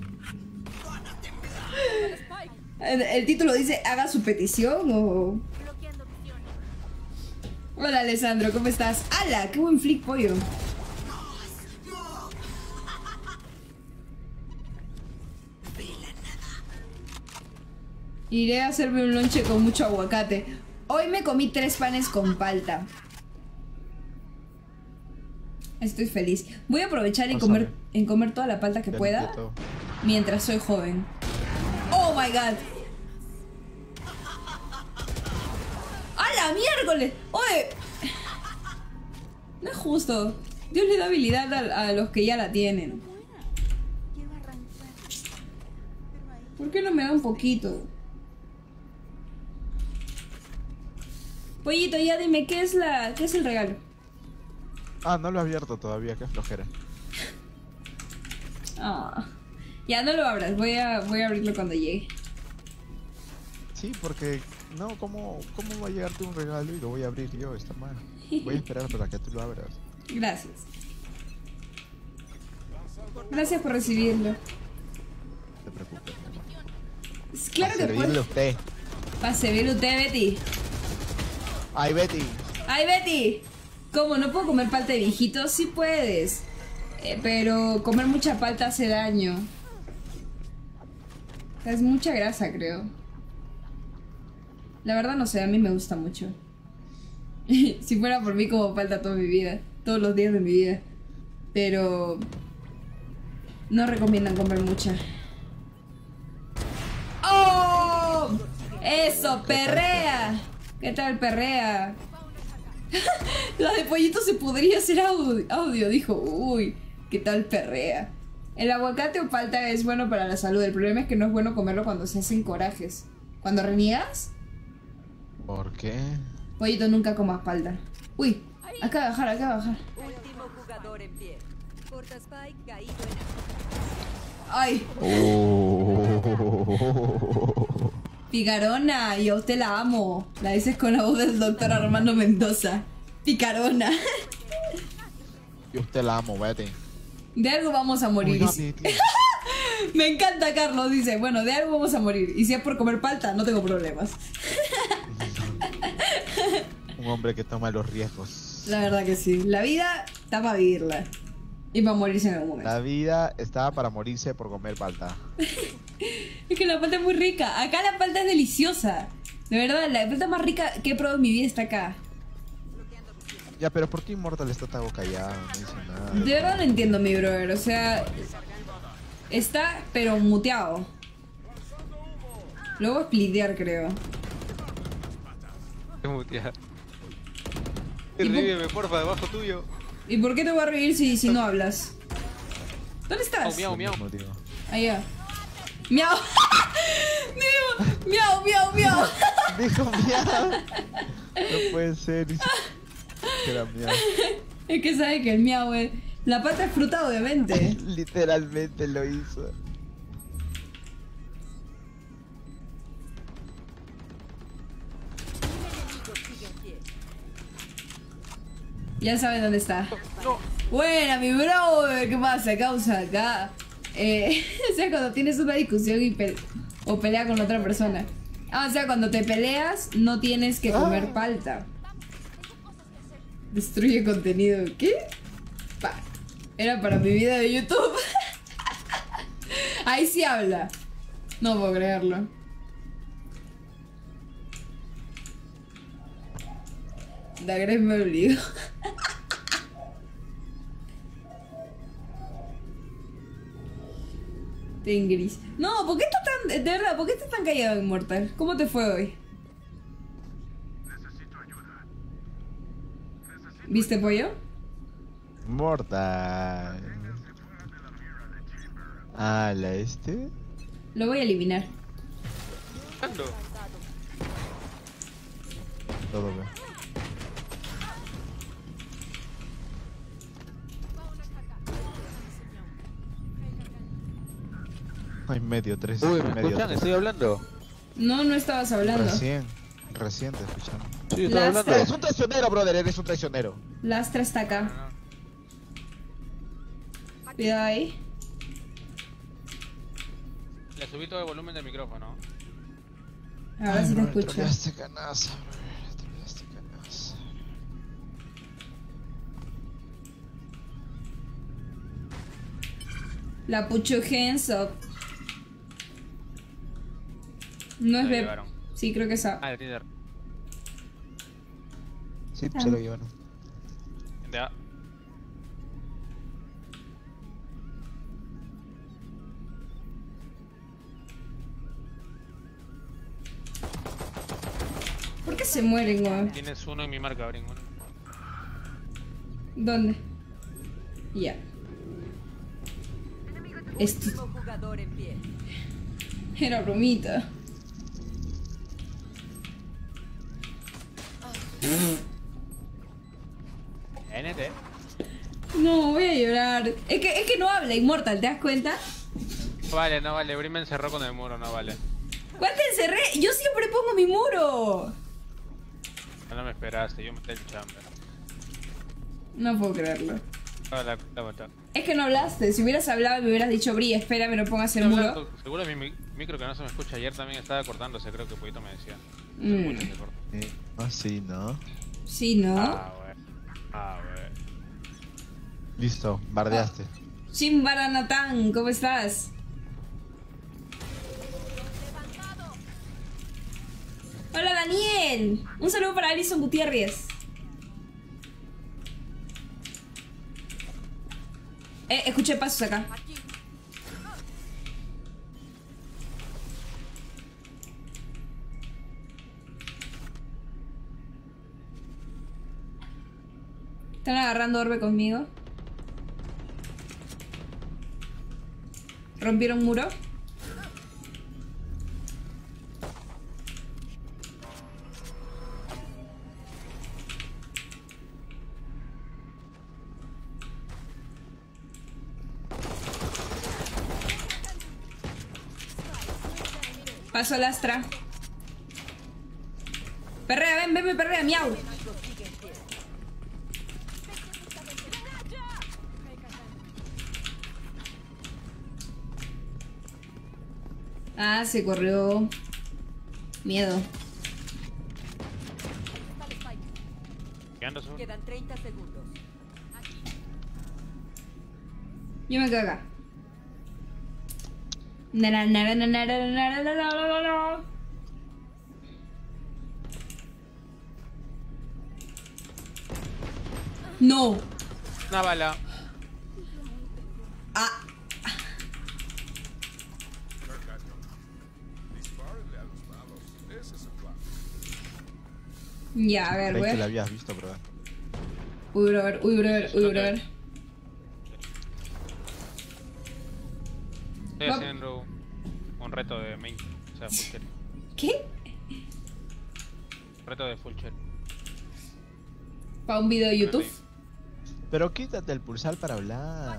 El título dice haga su petición o... Bloqueando visiones. Hola, Alessandro, ¿cómo estás? ¡Hala! ¡Qué buen flick, pollo! Iré a hacerme un lonche con mucho aguacate. Hoy me comí 3 panes con palta. Estoy feliz. Voy a aprovechar en comer toda la palta que Ya pueda limpié todo. mientras soy joven. ¡Oh, my God! la miércoles! ¡Oye! No es justo. Dios le da habilidad a los que ya la tienen. ¿Por qué no me da un poquito? Pollito, ya dime, ¿qué es el regalo? Ah, no lo he abierto todavía, qué flojera. Ah, ya no lo abras, voy a abrirlo cuando llegue. Sí, porque no, ¿cómo va a llegarte un regalo y lo voy a abrir yo? Está mal. Voy a esperar para que tú lo abras. Gracias. Gracias por recibirlo. No te preocupes, mi hermano. Claro que servirle a puedes. usted. Para servirle a usted, Betty. Ay, Betty. ¡Ay, Betty! ¿Cómo? ¿No puedo comer palta de viejito? Sí puedes. Pero comer mucha palta hace daño. Es mucha grasa, creo. La verdad no sé, a mí me gusta mucho. Si fuera por mí como palta toda mi vida. Todos los días de mi vida. Pero... no recomiendan comer mucha. ¡Oh! ¡Eso, perrea! ¿Qué tal, perrea? La de pollito se podría hacer audio, dijo. Uy, ¿qué tal, perrea? El aguacate o palta es bueno para la salud. El problema es que no es bueno comerlo cuando se hacen corajes. ¿Cuando reniegas? ¿Por qué? Pollito, nunca comas palta. Uy, acá bajar, acá bajar. Último jugador en pie. Porta Spike caído en ¡Ay! Picarona, yo a usted la amo. La dices con la voz del doctor Armando Mendoza. Picarona. Yo usted la amo, Betty. De algo vamos a morir. Uy, no, Betty. Me encanta, Carlos. Dice, bueno, de algo vamos a morir. Y si es por comer palta, no tengo problemas. Un hombre que toma los riesgos. La verdad que sí. La vida está para vivirla. Y para morirse en algún momento. La vida estaba para morirse por comer palta. Es que la palta es muy rica. Acá la palta es deliciosa. De verdad, la palta más rica que he probado en mi vida está acá. Ya, pero ¿por qué Immortal está tan callado? No dice nada. De verdad no entiendo, mi brother. O sea, está, pero muteado. Lo voy a splitear, creo. Qué muteada. ¿Y por- Revíveme, porfa, debajo tuyo. ¿Y por qué te voy a revivir si no hablas? ¿Dónde estás? Miau, miau. Lo mismo digo. Allá. Miau. Digo, miau, miau, miau. Dijo miau. No puede ser. Era miau. Es que sabe que el miau es... La pata es fruta, obviamente. Literalmente lo hizo. enemigo sigue en pie. Ya saben dónde está. No. Buena, mi brother. ¿Qué pasa? Causa acá. O sea, cuando tienes una discusión o pelea con otra persona. Ah, o sea, cuando te peleas, no tienes que comer palta. Destruye contenido. ¿Qué? Pa. Era para mi video de YouTube. Ahí sí habla. No puedo creerlo. Dagres me obligó. Ten gris. No, ¿por qué está tan... De verdad, ¿por qué estás tan callado, Inmortal? ¿Cómo te fue hoy? ¿Viste, pollo? Mortal. Ah, la este. Lo voy a eliminar. ¿Cuándo? Todo bien. Ay, medio, tres. Uy, ¿me medio, escuchan? tres. Estoy hablando. No, no estabas hablando. Recién te escuchamos. Sí, estoy Las- hablando. Eres un traicionero, brother, eres un traicionero. Lastra está acá. Cuidado ahí. Le subí todo el volumen del micrófono. Ahora sí te escucho. Troleaste canaza, brother. Troleaste canaza. La pucho hands up. No es Lo de... llevaron. Sí, creo que es A. Ah, de Tinder. Sí, se lo llevaron. De A. ¿Por qué qué se mueren, weón? Tienes uno en mi marca, Bringo. ¿Dónde? Ya. Esto Último jugador en pie. era bromita. NT. No, voy a llorar. Es que no habla Immortal, ¿te das cuenta? No vale, no vale. Brim me encerró con el muro, no vale. ¿Cuál te encerré? Yo siempre pongo mi muro. No me esperaste, yo me estoy chamber. No puedo creerlo. No, la matar. Es que no hablaste. Si hubieras hablado y me hubieras dicho, Bri, espera, me lo pongas el muro. Seguro mi micro que no se me escucha. Ayer también estaba cortándose, creo que poquito me decía. Mm. Se corta. Ah, sí, ¿no? Sí, ¿no? Ah, bueno. Ah, bueno. Listo, bardeaste. Chimbaranatán, ¿cómo estás? Hola, Daniel. Un saludo para Alison Gutiérrez. Escuché pasos acá. Aquí. ¿Están agarrando orbe conmigo? ¿Rompieron muro? Paso al Astra. Perrea, ven, perrea, miau. Ah, se corrió. Miedo. Quedando solo. Quedan 30 segundos. Yo me quedo acá. No. Una bala. Ah. Ya, a ver, Creí que la güey. habías visto, bro. Uy, brother. Estoy Va- haciendo un reto de main. O sea, full shell. ¿Qué? Reto de full shell. ¿Para un video de YouTube? Pero quítate el pulsar para hablar.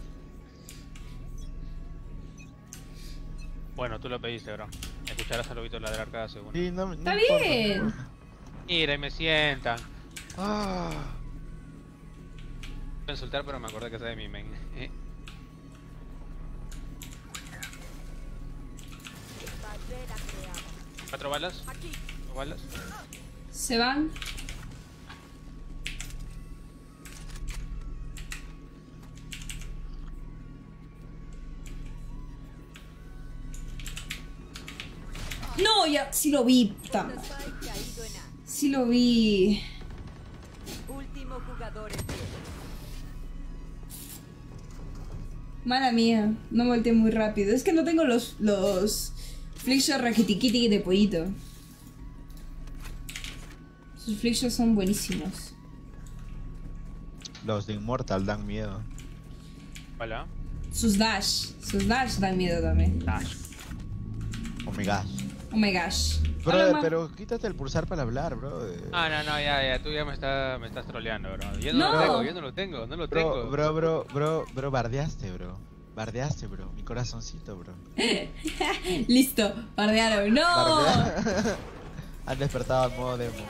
Bueno, tú lo pediste, bro. Escucharás al lobito ladrar cada segundo. Sí, no Está importa, bien. no importa. Mira, y me sientan. Ah, Voy a insultar, pero me acordé que es de mi main. Barrera creada. 4 balas. Aquí. 2 balas. Se van. No, ya, sí lo vi, puta madre. Spike caído en A. Sí lo vi. Último jugador en pie. Mala mía, no volteé muy rápido. Es que no tengo los Flickshot Rakitikiti de pollito. Sus Flickshot son buenísimos. los de Immortal dan miedo. Bala. Sus dash dan miedo también. Dash. Oh my gosh. Oh my gosh. Brother, Hola, ma. pero quítate el pulsar para hablar, bro. Ah, no, ya, tú ya me estás troleando, bro. Yo no, No. lo tengo, yo no lo tengo, no lo tengo. Bro, bardeaste, bro. Bardeaste, bro. Mi corazoncito, bro. Listo, bardearon. ¡No! Bardea- Han despertado al modo demo.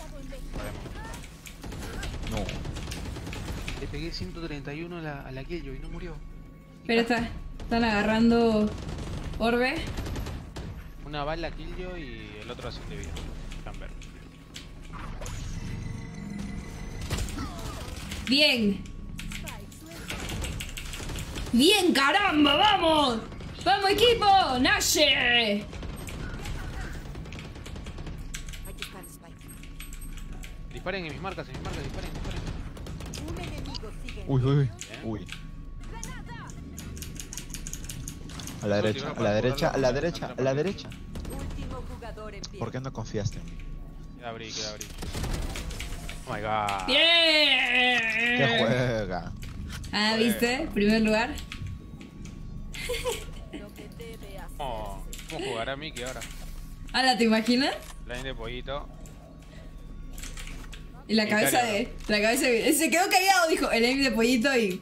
No. Le pegué 131 a la Killjoy y no murió. Pero están agarrando orbe. Una bala Killjoy y el otro así de vida. Camber. Bien. Bien, caramba, vamos. Vamos, equipo. Nashe. Aquí está el Spike. Disparen en mis marcas, disparen. Un enemigo sigue en Uy. A la derecha, a la derecha, a la derecha, a la derecha. Último jugador en pie. ¿Por qué no confiaste en mí? Queda abrir, queda abrir. Oh my god. ¿Qué ¡Bien! juega? Ah, ¿viste? Primer lugar. Lo que debe hacer. ¿Cómo jugará Mickey ahora? Ala, ¿te imaginas? Line de pollito. Y la cabeza Italia, de... La cabeza de... Se quedó callado, dijo. El aim de pollito y...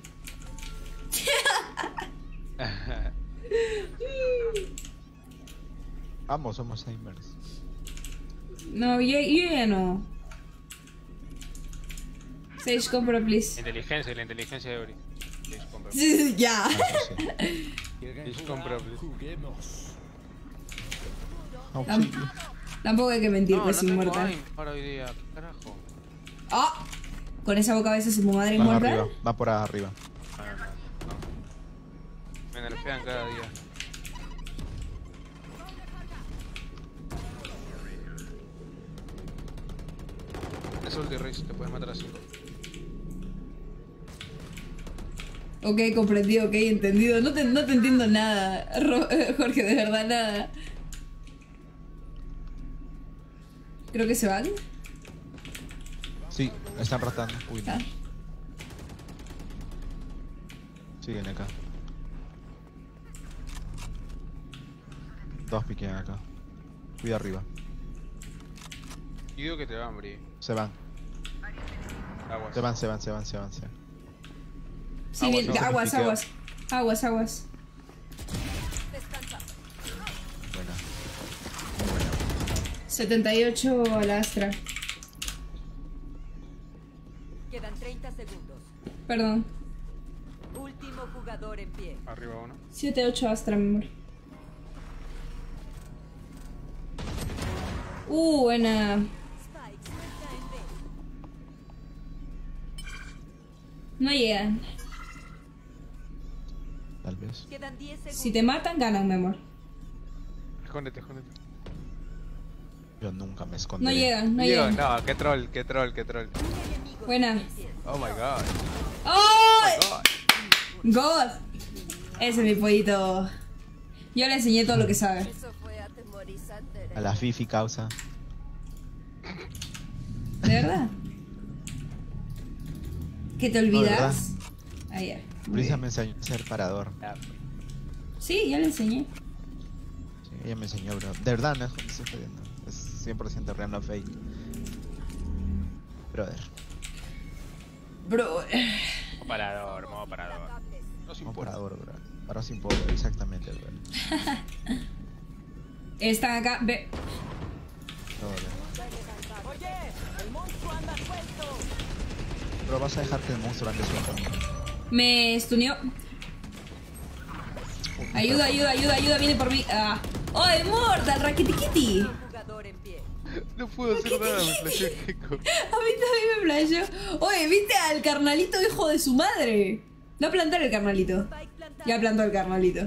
Vamos, somos gamers. No, yo ya no. Sage, compra, please. La inteligencia de Ori. Sage, compra. Ya. Ah, eso sí. Sage, compra, please. Auxilio. Tampoco hay que mentir, No, pues no tengo inmortal. aim para hoy día. ¿Qué carajo? ¡Ah! Con esa boca a veces su madre Van inmortal. arriba, va por arriba. No. Me nerfean cada día. Es ulti race, te puedes matar así. Ok, comprendido, ok, entendido. No te entiendo nada, Jorge, de verdad nada. Creo que se van. Sí, están rotando. Uy, no. Ah. Siguen acá. Dos piquean acá. Cuida arriba. Y digo que te van, Bri. Se van. Aguas. Se van. Sí, Aguas, bien, aguas. aguas. Descansa. Buena. 78 a la Astra. Quedan 30 segundos. Perdón. Último jugador en pie. Arriba uno. 7-8 Astra, mi amor. Buena. Spike suelta en B. No llegan. Tal vez. Quedan 10 segundos. Si te matan, ganan, mi amor. Escóndete. Yo nunca me No esconderé. llegan, no Digo, llegan. no, qué troll. Buena. Oh my god. ¡Oh! God. God. Ese es mi pollito. Yo le enseñé todo lo que sabe. Eso fue atemorizante. A la Fifi causa. ¿De verdad? ¿Que te No, ¿verdad? olvidas? Ah, ya. Brisa me enseñó a ser parador. Sí, ya le enseñé. Sí, ella me enseñó, bro. De verdad, no estoy jodiendo. Es 100% real, no fake. Brother. Bro. Modo parador. No se No importa. parador, bro. Para sin poder, exactamente, bro. Están acá. Ve. Brother. Bro, vas a dejar que el monstruo ande suelto. Me stuneó. Ayuda, viene por mí. Ah. ¡Oh, Immortal! ¡Rakitikiti! Jugador en pie. No puedo hacer nada, me flashó el Gecko. A mí también me flasheó. Oye, ¿viste al carnalito hijo de su madre? No a plantar el carnalito. Spike plantado. Ya plantó el carnalito.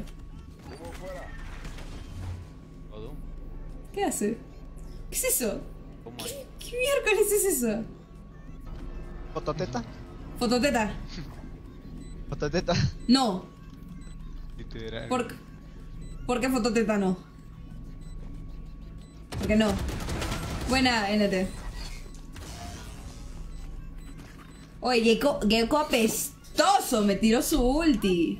Odum. ¿Qué hace? ¿Qué es eso? ¿Cómo es? ¿Qué miércoles es eso? ¿Fototeta? ¿Fototeta? ¿Fototeta? No. Literal. ¿Por qué fototeta no? Porque no. Buena, NT. Oye, Gecko apestoso. Me tiró su ulti.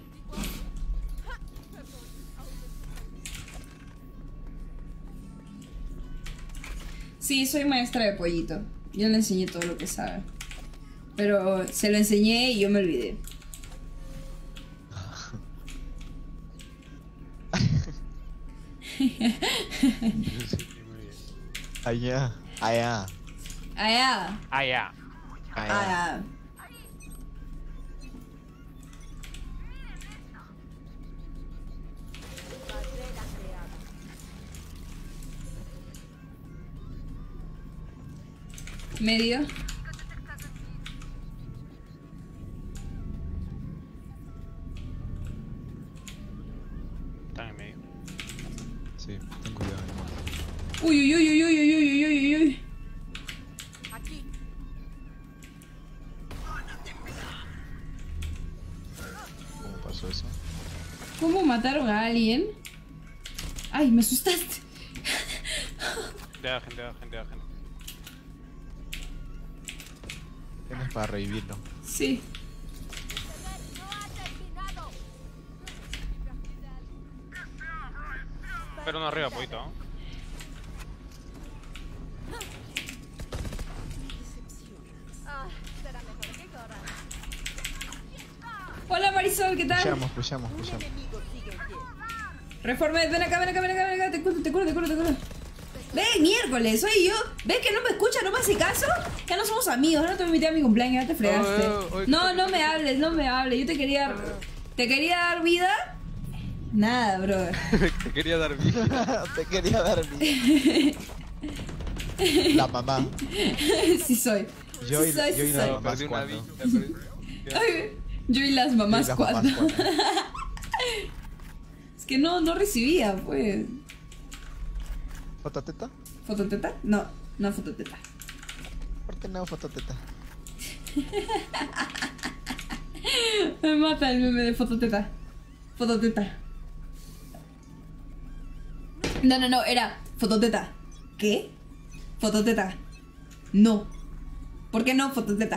Sí, soy maestra de pollito. Yo le enseñé todo lo que sabe. Pero se lo enseñé y yo me olvidé. Allá. Allá. Allá. Ah, ya. Allá. Allá. Barrera creada. Medio. Están en medio. Sí, ten cuidado. Uy, uy, uy, uy, uy, uy, uy, uy, uy. Aquí. ¿Cómo pasó eso? ¿Cómo mataron a alguien? Ay, me asustaste. Gente. Tienes para revivirlo. Sí. Pero uno arriba, poquito, ¿no? Ah, será mejor que corra. Hola Marisol, ¿qué tal? Pushamos. Enemigo sigue en pie. Reforme, ven acá, te curo. Ven, miércoles, soy yo. ¿Ves que no me escucha, no me hace caso? Ya no somos amigos, no te invité a mi cumpleaños, ya te fregaste. No me hables. Yo te quería dar vida. Nada, brother. Te quería dar vida. Te quería dar vida. La mamá. Sí soy. Yo Sí y soy. la mamá Perdí una cuando. vida. Ay, yo y las mamás cuando. Es que no recibía, pues. ¿Fototeta? ¿Fototeta? No fototeta. ¿Por qué no fototeta? Me mata el meme de fototeta. No, era fototeta. ¿Qué? Fototeta. No. ¿Por qué no fototeta?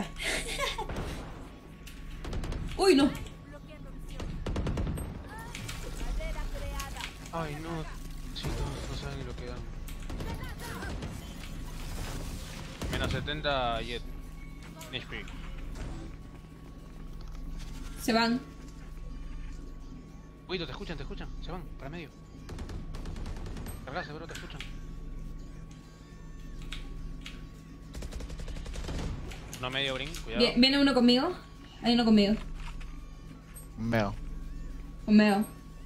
Uy, no. Ay, no. Sí, no saben ni lo que dan. Menos 70 Jet. HP. Se van. Uy, te escuchan. Se van, para medio. Cargase, bro, te escuchan. No medio, Brin, cuidado. ¿Viene uno conmigo? Hay uno conmigo. Meo. Conmigo.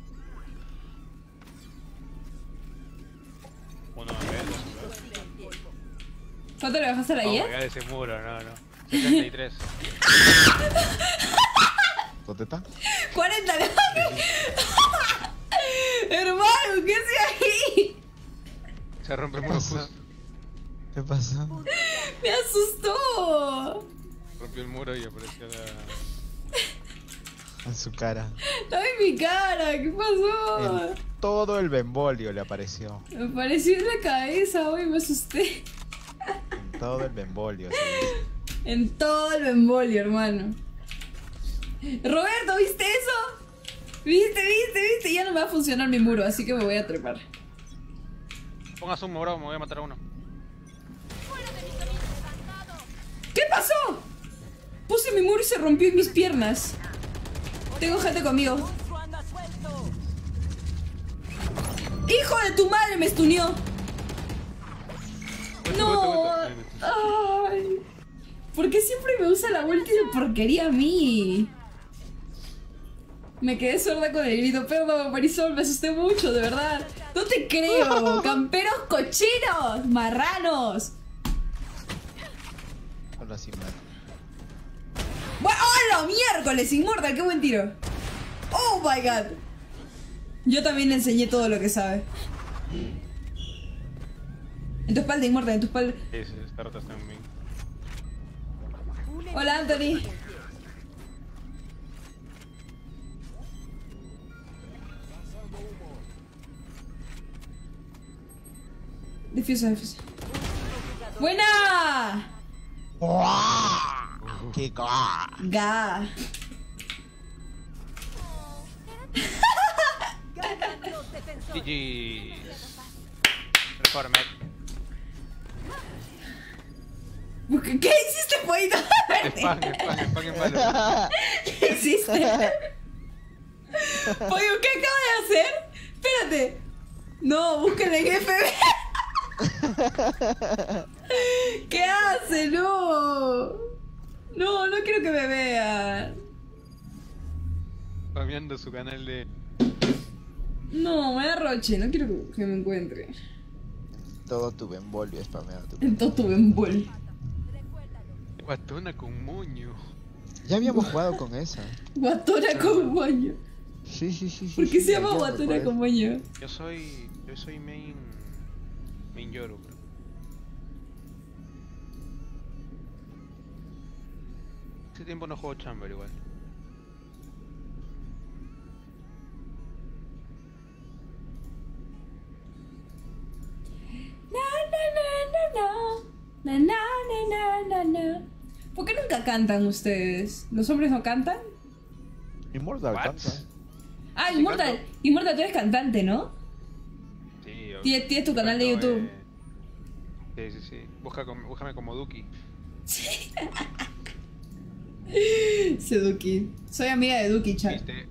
Uno me ve, dos. ¿Cuánto le dejaste a la Oh, Jet? ya de ese muro, no. 73. ¿Fototeta? 40 le Hermano, ¿qué hace ahí? Se rompe el muro justo. ¿Qué pasó? Me asustó. Rompió el muro y apareció la... En su cara. Estaba en mi cara, ¿qué pasó? En todo el bembolio le apareció. Me apareció en la cabeza, hoy me asusté. En todo el bembolio. ¿Sí? En todo el bembolio, hermano. Roberto, ¿viste eso? ¿Viste? Ya no me va a funcionar mi muro, así que me voy a trepar. Ponga sumo, bro, me voy a matar a uno. ¿Qué pasó? Puse mi muro y se rompió en mis piernas. Tengo gente conmigo. ¡Hijo de tu madre! Me stuneó. No. Ay. ¿Por qué siempre me usa la ulti de porquería a mí? Me quedé sorda con el grito. Perdón, Marisol, me asusté mucho, de verdad. No te creo. Camperos cochinos, marranos. Solo así, man. ¡Hola! ¡Miércoles! Inmortal, qué buen tiro. ¡Oh my god! Yo también le enseñé todo lo que sabe. En tu espalda, Inmortal, en tu espalda. Sí, esta rota está en mí. Hola, Anthony. Difusa. ¡Buena! ¡Qué Ga. GG. Reformet. ¿Qué hiciste, pollito? Spam en malo. ¿Qué hiciste? Pollo, ¿qué acabo de hacer? Espérate. No, búsquenle en FB. ¿Qué hace? No, no quiero que me vean. Spameando su canal de... No, me da roche, no quiero que me encuentre. Todo tu bembolio spameado. En todo tu bembol. Guatona con moño. Ya habíamos jugado con esa. Guatona con moño. Sí. ¿Por qué sí, se llama yo guatona recuerdo. con moño? Yo soy main Yoru, bro. Hace tiempo no juego Chamber igual. Na na na na na na na na na na. ¿Por qué nunca cantan ustedes? ¿Los hombres no cantan? Immortal What? canta. Ah, Sí, Immortal. canto. Immortal, tú eres cantante, ¿no? Sí, yo Tienes tu canal de canto, YouTube. Sí, sí, sí. Búscame como Duki. Sí, Duki. Soy amiga de Duki, chat. ¿Viste?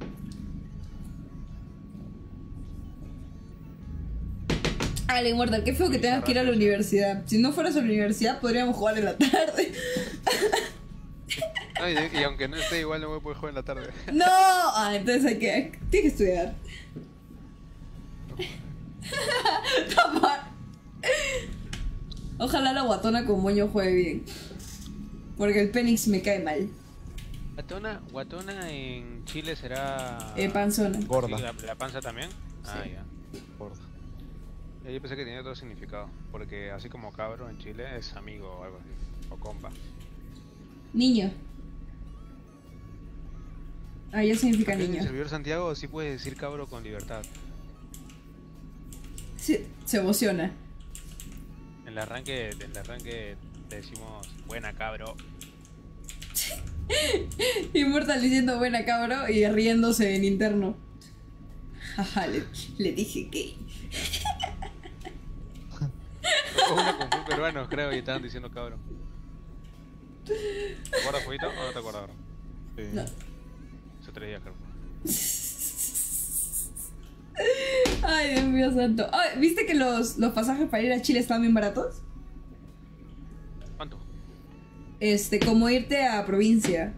Ah, Immortal, qué feo que tengas que ir a la universidad. Si no fueras a la universidad, podríamos jugar en la tarde. No, y aunque no esté igual, no voy a poder jugar en la tarde. No, ah, entonces tienes que estudiar. Toma. Ojalá la guatona con moño juegue bien. Porque el Penix me cae mal. Guatona en Chile será... Panzona. Gorda. Sí, la panza también. Ah, Sí. ya. Gorda. Yo pensé que tenía otro significado. Porque así como cabro en Chile es amigo o algo así. O compa. Niño. Ah, ya significa En el niño. servidor Santiago sí puedes decir cabro con libertad. Sí, se emociona. En el arranque le decimos buena cabro. Immortal diciendo buena cabro y riéndose en interno. Jaja, le dije que. O una con full peruanos, creo, y estaban diciendo cabro. ¿Te acuerdas, Fuito? ¿O no te acuerdas ahora? Sí. No. Hace 3 días, creo. Ay, Dios mío santo. Ay, ¿viste que los pasajes para ir a Chile estaban bien baratos? ¿Cuánto? Como irte a provincia.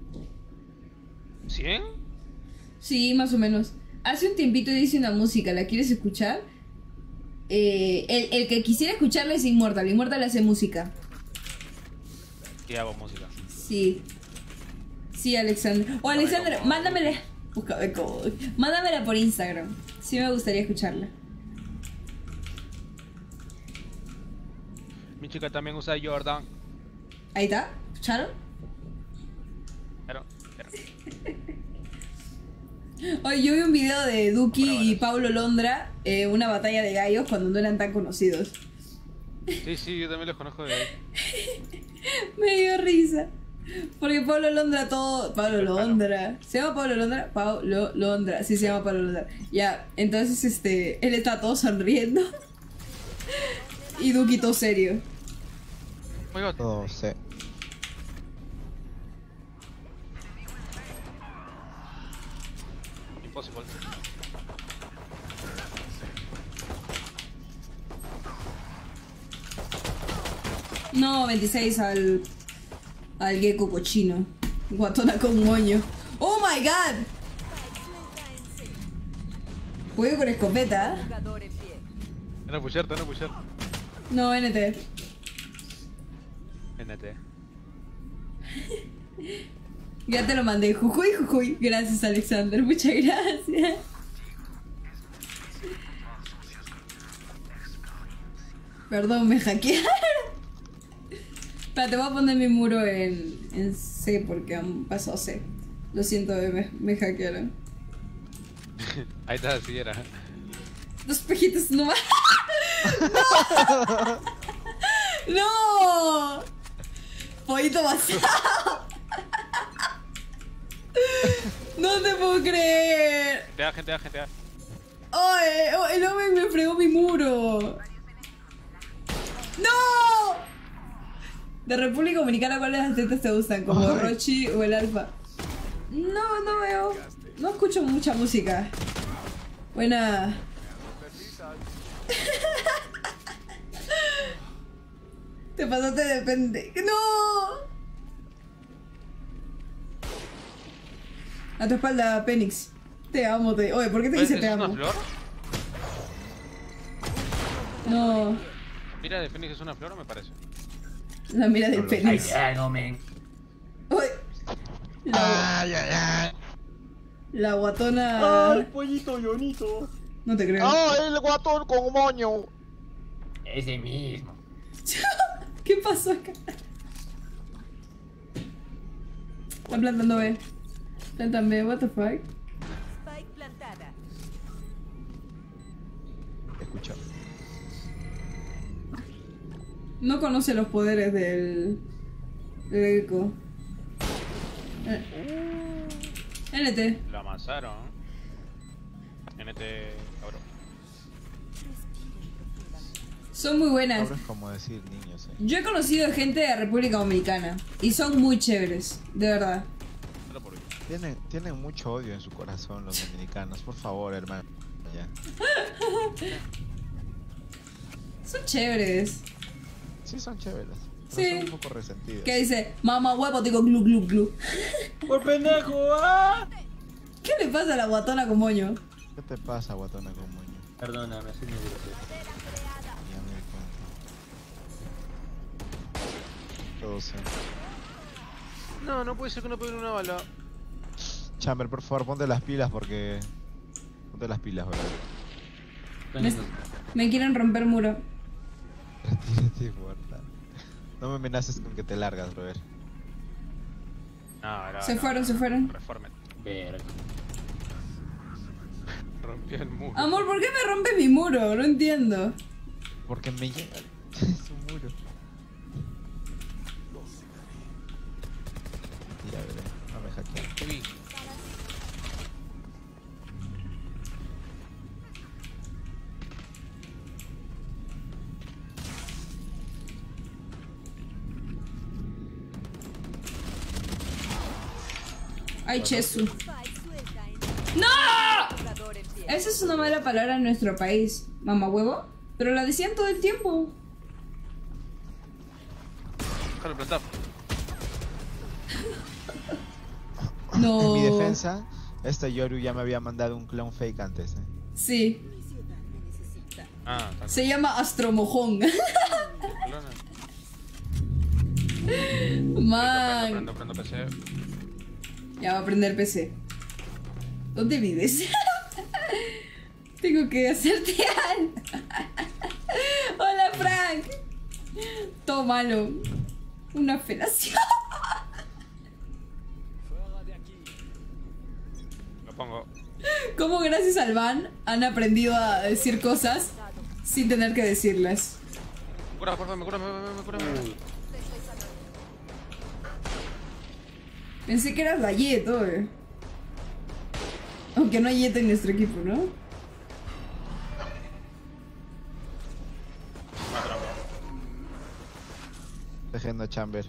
¿100? Sí, más o menos. Hace un tiempito hice una música, ¿la quieres escuchar? El que quisiera escucharla es Immortal. Immortal hace música. Y hago música. Sí. Sí, Alexander. O Alexander, como- mándamela. Búscame cómo. Mándamela por Instagram. Sí me gustaría escucharla. Mi chica también usa Jordan. Ahí está. ¿Escucharon? Pero. Oye, yo vi un video de Duki Bueno, y bueno. Pablo Londra, una batalla de gallos cuando no eran tan conocidos. Sí, yo también los conozco de ahí. Me dio risa. Porque Pablo Londra todo... Pablo Londra. ¿Se llama Pablo Londra? Pablo Londra. Sí, se llama Pablo Londra. Ya, entonces él está todo sonriendo. Y Duki todo serio. Oiga, No sé. impossible. No, 26 al gecko cochino. Guatona con moño. ¡Oh my god! Juego con escopeta. Jugador en pie. Te van a pushar. No, NT. NT. Ya te lo mandé. Jujuy, jujuy. Gracias, Alexander. Muchas gracias. Perdón, me hackearon. Espera, te voy a poner mi muro en C porque han pasado C. Lo siento, me hackearon. Ahí está, así era. Los espejitos no más. ¡No! ¡No! Pollito vacío. No te puedo creer. Gente. ¡Ay! El hombre me fregó mi muro. ¡No! De República Dominicana, ¿cuáles atletas te gustan? ¿Como Ay. Rochi o el Alfa? No veo. No escucho mucha música. Buena. Te pasaste de pende. ¡No! A tu espalda, Penix. Te amo, Oye, ¿por qué te dice ¿Es te una amo? flor? No, Mira, de Fénix es una flor, me parece. la mira del Penix. Uy. La guatona. ¡Ay, pollito Jonito! No te creo. ¡Ah, el guatón con moño! Ese mismo. ¿Qué pasó acá? Están plantando B. Plantan B, what the fuck. Spike plantada. Escucha. No conoce los poderes Rico. NT. Lo amasaron. NT, cabrón. Son muy buenas. Ahora es como decir niños, Yo he conocido gente de República Dominicana y son muy chéveres, de verdad. Solo por hoy. Tienen mucho odio en su corazón los dominicanos, por favor, hermano. Ya. Son chéveres. Sí, son chéveres. Pero Sí. son un poco resentidos. ¿Qué dice? Mamá huevo, digo glu glu glu. ¡Por pendejo! ¡Ah! ¿Qué le pasa a la guatona con moño? ¿Qué te pasa, guatona con moño? Perdóname, soy muy grosero. Ya me di cuenta. Todo sé. No, no puede ser que no pegue una bala. Chamber, por favor, ponte las pilas porque... Ponte las pilas, bro. Me quieren romper muro. Retírate, guarda. No me amenaces con que te largas, brother. No, Se fueron. Reformen. Verga. Rompió el muro. Amor, ¿por qué me rompe mi muro? No entiendo. Porque me llega... es un muro. Mentira, bebé. No me hackean. ¿Qué vi? Ay, Chesu. Spike suelta en ¡No! jugador en pie. Esa es una mala palabra en nuestro país. Mamá huevo. Pero la decían todo el tiempo. Déjalo plantar. No. En mi defensa, este Yoru ya me había mandado un clon fake antes, Sí. Ah, está Se llama Astromojón. clona. Man. Prendo PC. Ya va a aprender PC. ¿Dónde vives? Tengo que hacerte algo. Hola, Frank. Tómalo. Una felación. Lo pongo. ¿Cómo gracias al van han aprendido a decir cosas sin tener que decirlas? Me cura. Pensé que eras la Yet, oye. Aunque no hay Yet en nuestro equipo, ¿no? Una trampa. Dejando a Chamber.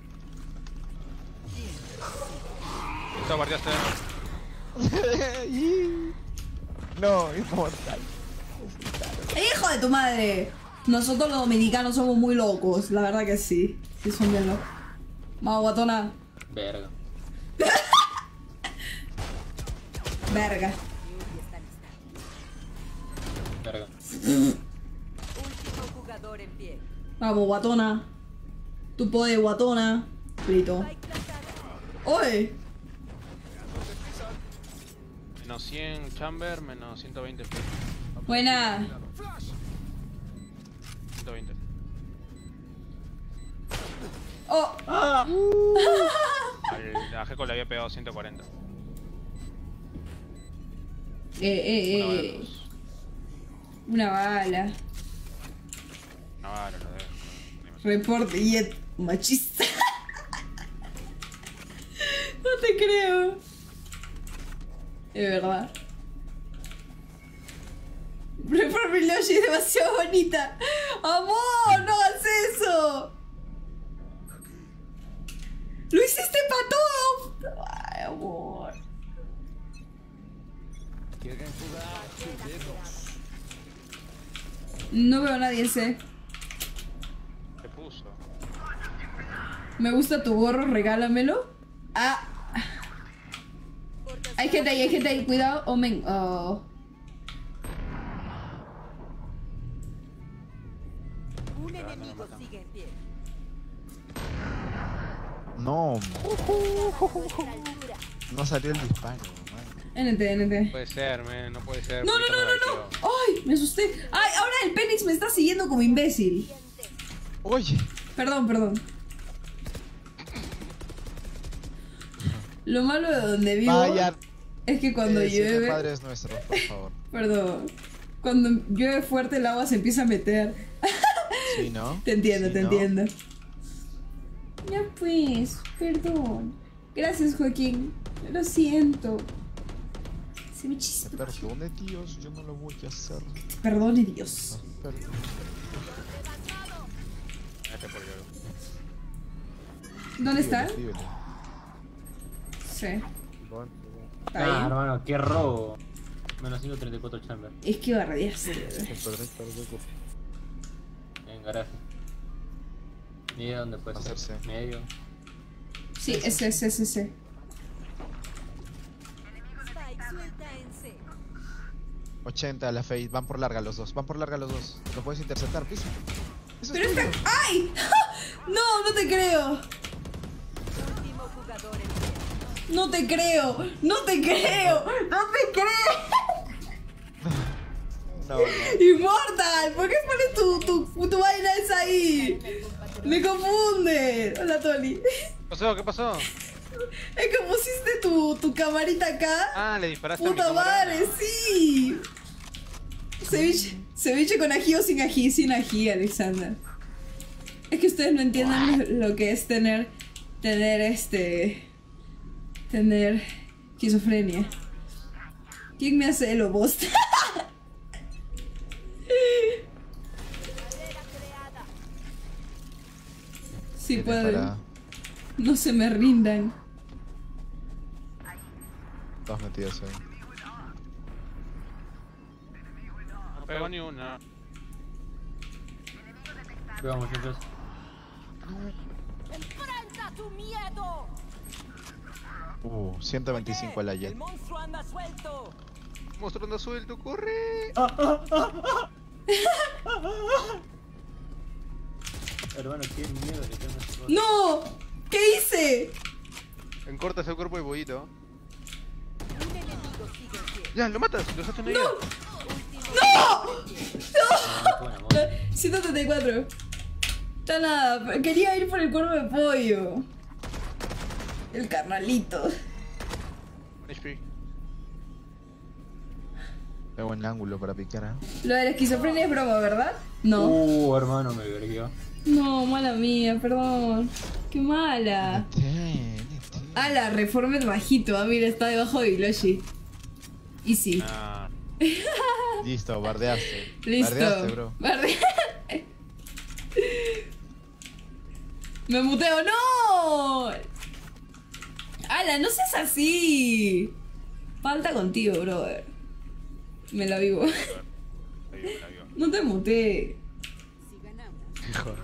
Listo, guardiaste. No, inmortal. ¡Hijo de tu madre! Nosotros los dominicanos somos muy locos, la verdad que sí. Sí, son bien locos. Vamos, guatona. Verga. Verga. Verga. Último jugador en pie. Vamos, guatona. Tú puedes, guatona. Frito. Spike plantado. ¡Oye! Menos 100 chamber, menos 120 free. Buena. 120. ¡Oh! A Gecko le había pegado 140. Una bala, Eh. dos. Una bala. Una bala, lo dejo. Reporte Yet machista. No te creo. Es verdad. Report Miloshi es demasiado bonita. Amor, no hagas eso. Lo hiciste para todo. Ay, amor. No veo a nadie, sé. ¿Qué puso? Me gusta tu gorro, regálamelo. Ah, hay gente ahí, cuidado. Oh, men. Oh. Un enemigo sigue en pie. No, no salió el disparo, man. NT. Puede ser, man, no puede ser. No. Ahorita me hackeó. Ay, me asusté. Ay, ahora el Penix me está siguiendo como imbécil. Oye, Perdón. Lo malo de donde vivo vaya. es que cuando Si el llueve... Padre es nuestro, por favor. Perdón. Cuando llueve fuerte el agua se empieza a meter. Sí, ¿no? Te entiendo, Sí, te ¿no? entiendo. Ya pues, perdón. Gracias, Joaquín. Lo siento. Se me Me chispa. perdone Dios, yo no lo voy a hacer. Perdone Dios. Perdón. Este por yo. ¿Dónde está? Escríbele. Sí. Bon, Está Ah, ahí. hermano, qué robo. Menos 134 chamber. Es que bardeaste. En garaje. Mira dónde puede ser. Hacerse. Medio. Sí, ese. Spike suelta en C. 80 la Fade, van por larga los dos, Lo puedes interceptar, piso. Eso Pero es está. tuyo. ¡Ay! No, no te creo. Último jugador en pie. No te creo. No te creo. No te creo. No, no. Immortal, ¿por qué pones tu vaina esa ahí? Me confunde. Hola, Tony. ¿Qué pasó? Es que pusiste tu camarita acá. Ah, le disparaste a mi Puta cámara. madre, sí. Ceviche con ají o sin ají, sin ají, Alexander. Es que ustedes no entienden lo que es tener esquizofrenia. ¿Quién me hace el vos? Sí Tiene pueden. para No se me rindan. dos metidos ahí. No pegó ni una. Cuidado, muchachos. ¡Enfrenta tu miedo! 125 a la El Jet. monstruo anda suelto. Monstruo anda suelto, corre. Hermano, qué miedo que tengo este juego. ¡No! ¿Qué hice? Encortas el cuerpo de bollito. Un enemigo sigue en pie. Ya, lo matas, lo dejaste en ella. Buena, amor. 134. Está nada, quería ir por el cuerpo de pollo. El carnalito. HP. Qué buen ángulo para picar, ¿eh? Lo de la esquizofrenia es broma, ¿verdad? No. Hermano, me verguió. No, mala mía, perdón. Qué mala. Ah, la reforma bajito. Ah, mira, está debajo de Iloshi. Y sí. Ah, Listo, bardeaste. Listo. Bardeaste, bro. Me muteo, ¡no! ¡Hala, no seas así! Falta contigo, brother. Me la vivo. la vio. No te muteé. Si ganamos. Hijo.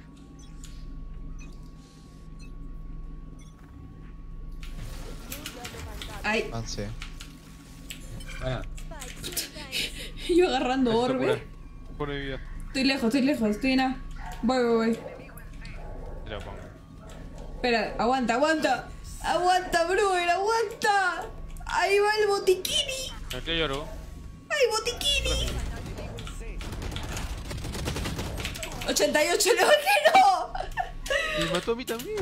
Ay, Avance. Bueno, Spike suelta en C. yo agarrando orbe. Pone vida. Estoy lejos, estoy en A. Voy. Te lo pongo. Espera, aguanta. Aguanta, brother, aguanta. Ahí va el botiquini. No te lloro. ¡Ay, botiquini! 88, le bajé, no. Y mató a mí también.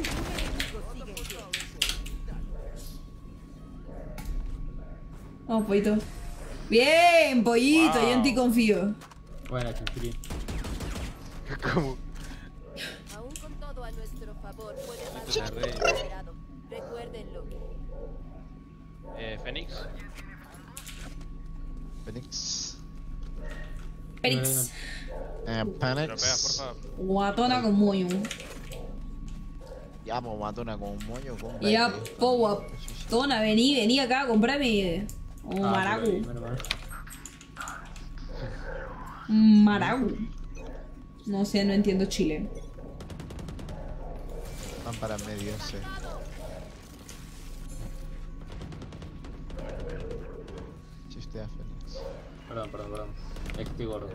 Vamos, pollito. Bien, pollito, Wow. yo en ti confío. buena, chinchiri. ¿Cómo? Aún con todo a nuestro favor, puede La pasar rey. inesperado. Recuérdenlo. Fénix. Phoenix. Perix. Te lo pegas, por Phoenix. favor. Guatona con moño. Ya, mo, matona con un moño, con Ya, baile. po, guatona, vení acá a comprarme un maracu. Un maracu. No sé, no entiendo Chile. Van para medio, sí. Chistea, Phoenix. Perdón. Estoy gordo.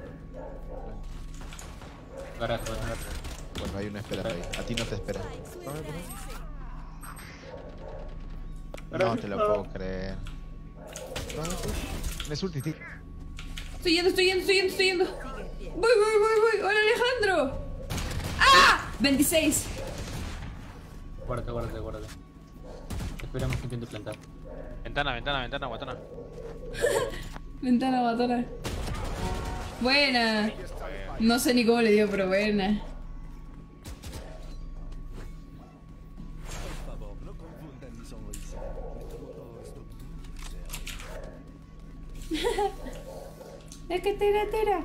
Garaje, Bueno, hay uno esperando ahí. A ti no te espera. Spike suelta en C. No te lo puedo creer. Me ulti, tío. Estoy yendo. Sigue en pie. Voy. Hola, Alejandro. ¡Ah! 26. Guárdate. Esperamos que intente plantar. Ventana, guatona. Ventana guatona. Buena. No sé ni cómo le dio, pero buena. Es que tira.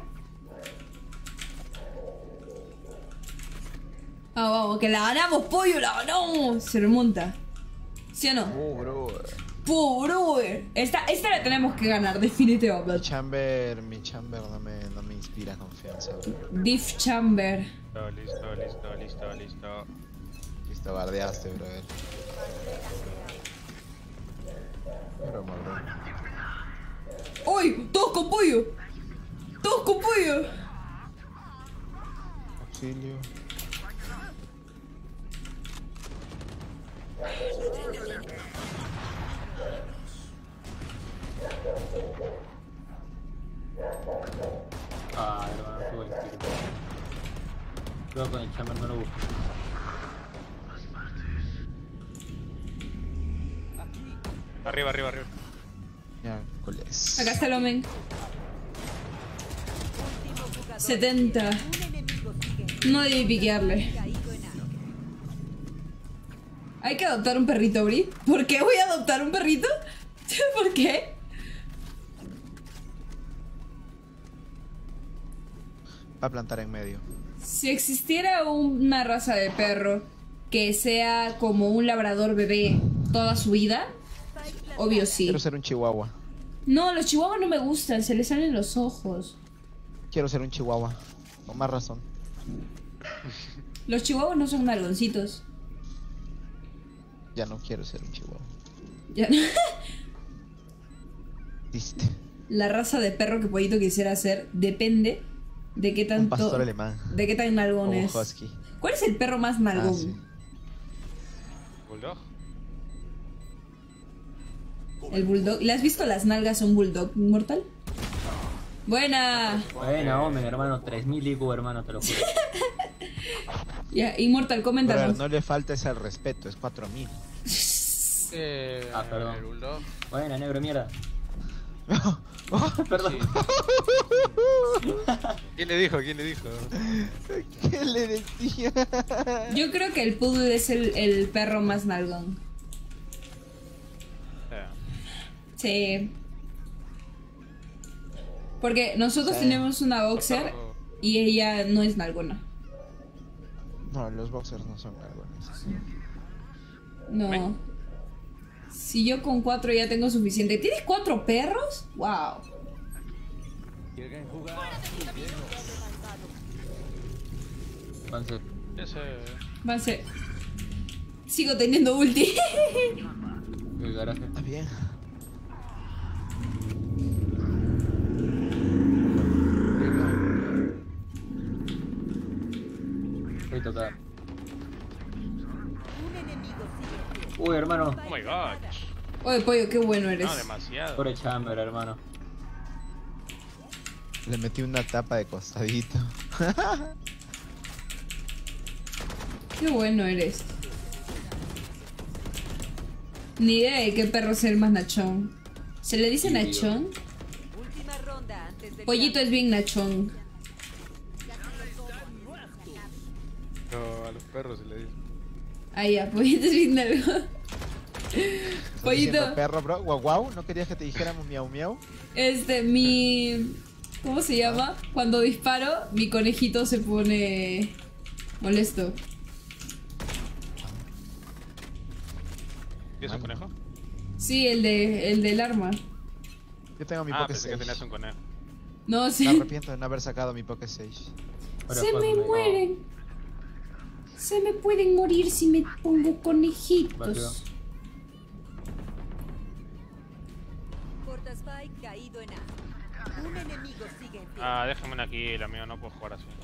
Vamos, que la ganamos, pollo, la ganamos. Se remonta. ¿Sí o no? Bro. Brother. Esta la tenemos que ganar, Mi definitivamente. chamber no me inspira confianza. Diff Chamber. Listo. Listo, bardeaste, brother. Broma, bro. ¡Uy! ¡Todos con pollo! Auxilio. Ah, hermano, qué buen tiro. Creo que con el chamber no lo busco. Arriba. Miércoles. Acá está el Omen. 70. Un enemigo sigue. No debí piquearle. Caído en A. Hay que adoptar un perrito, Bri. ¿Por qué voy a adoptar un perrito? ¿Por qué? Va a plantar en medio. Si existiera una raza de perro que sea como un labrador bebé toda su vida, obvio sí. Quiero ser un chihuahua. No, los chihuahuas no me gustan, se les salen los ojos. Quiero ser un chihuahua. Con más razón. Los chihuahuas no son nalgoncitos. Ya no quiero ser un chihuahua. Ya. Triste. La raza de perro que Pollito quisiera ser depende de qué Un tanto. pastor alemán. De qué tan nalgón O un es. husky. ¿Cuál es el perro más nalgón? Ah, sí. Bulldog. El bulldog. ¿Le has visto las nalgas a un bulldog inmortal? Buena. Buena, hombre, hermano. 3000 IQ, hermano, te lo juro. Ya, Inmortal, Pero coméntanos. no le faltes el respeto, es 4000. Perdón. El Bulldog. Buena, negro, mierda. Oh, Perdón. ¿Quién le dijo? ¿Qué le decía? Yo creo que el poodle es el perro más nalgón. Sí. Porque nosotros Sí. tenemos una boxer y ella no es nalgona. No, los boxers no son nalgones. No. Si yo con 4 ya tengo suficiente. ¿Tienes 4 perros? Wow. Entonces, Vance. Sigo teniendo ulti. el garaje. Está bien. Voy a tocar. Un enemigo sigue en pie. Uy, hermano. Oh my god. Oye, pollo, qué bueno eres. No, demasiado. Pobre chamber, hermano. Le metí una tapa de costadito. Qué bueno eres. Ni idea de qué perro es el más nachón. ¿Se le dice Sí, nachón? Última ronda antes de Pollito es bien nachón. No, a los perros se le dice. Ah, ya, Pollito es bien nalgón. ¿Estás Pollito, diciendo perro, bro? Guau, guau. ¿No querías que te dijéramos miau, miau? mi... ¿Cómo se llama? Cuando disparo, mi conejito se pone molesto. ¿Tienes un conejo? Sí, el del arma. Yo tengo mi Ah, Poké pensé que 6. tenías un conejo. No, Me sí. arrepiento de no haber sacado mi Poké 6. Ahora Se pues, me mueren. Se me pueden morir si me pongo Valió. conejitos. Porta Spike caído en A. Un enemigo sigue en pie. Ah, déjame una kill, amigo, no puedo jugar así.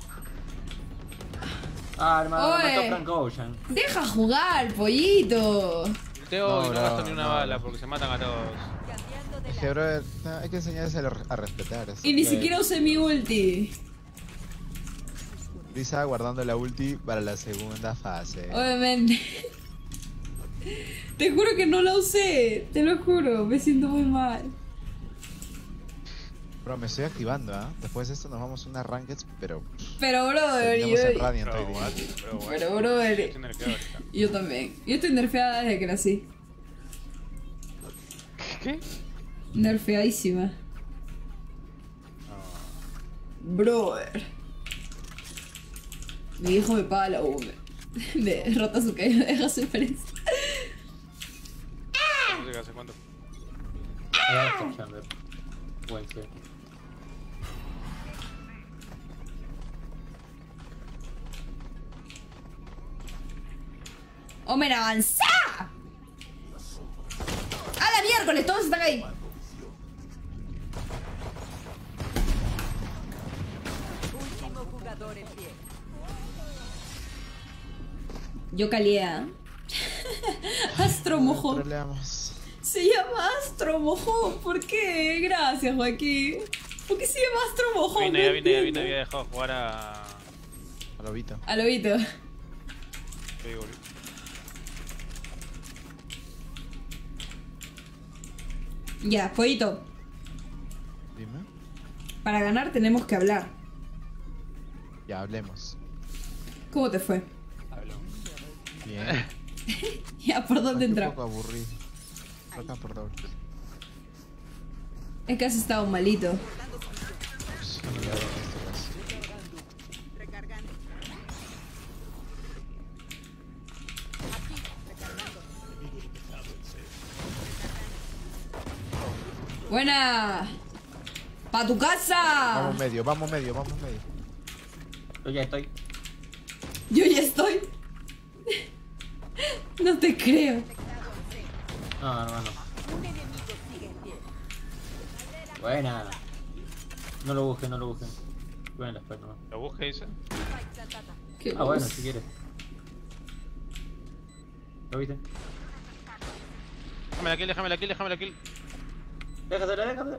Ah, hermano, Oye. mató a Frank Ocean. Deja jugar, pollito. Teo No, y no bro, gasto ni una no, bala bro. porque se matan a todos. Cambiando de Es que, lado. bro, no, hay que enseñarse a respetar eso. Y ni siquiera usé mi ulti. Lisa guardando la ulti para la segunda fase. Obviamente. Te juro que no la usé. Te lo juro. Me siento muy mal. Bro, me estoy activando, ¿ah? Después de esto nos vamos a unas rankeds, pero Pero, brother, terminamos en yo, Radiant Pero hoy día. what, pero what. pero, brother, Estoy nerfeado ahorita. yo también. Yo estoy nerfeada desde que nací. ¿Qué? Nerfeadísima. No. Brother. Mi hijo me paga la U. Me rota su caída, deja su diferencia. No sé hace cuánto. Ya está Chamber. Buen ser. ¡Hombre, avanza! ¡A la miércoles! Todos están ahí. Último jugador en pie. Yo calía. Astro mojón. Troleamos. Se llama Astro mojón. ¿Por qué? Gracias, Joaquín. ¿Por qué se llama Astro mojón? Ya No vine, entiendo. había dejado jugar a... A lobito. A lobito. Sí, volví. Ya, Pollito. Dime. Para ganar tenemos que hablar. Ya hablemos. ¿Cómo te fue? Hablo. Bien. Ya, ¿por dónde Un entrar? poco aburrido. Acá por doble. Es que has estado malito. Sí, ya en este caso. Recargando. Buena. ¡Pa tu casa! Vamos medio, vamos medio, vamos medio. Yo ya estoy. Yo ya estoy. No te creo. No, hermano. Un enemigo sigue en pie. Buena. No lo busquen, no lo busquen. Bueno, después no. ¿Lo busque, dice? Spike plantada. Qué Ah, bueno, voz. si quieres. ¿Lo viste? Déjame la kill, déjame la kill, déjame la kill. Déjatela, déjatela.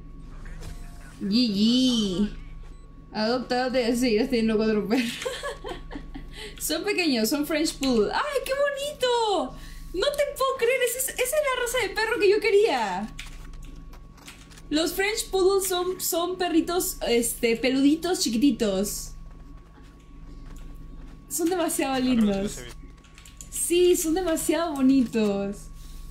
GG. Adoptate y seguirás teniendo 4 perros. Son pequeños, son French Poodle. ¡Ay, qué bonito! No te puedo creer, esa es la raza de perro que yo quería. Los French Poodles son perritos peluditos chiquititos. Son demasiado lindos. Sí, son demasiado bonitos.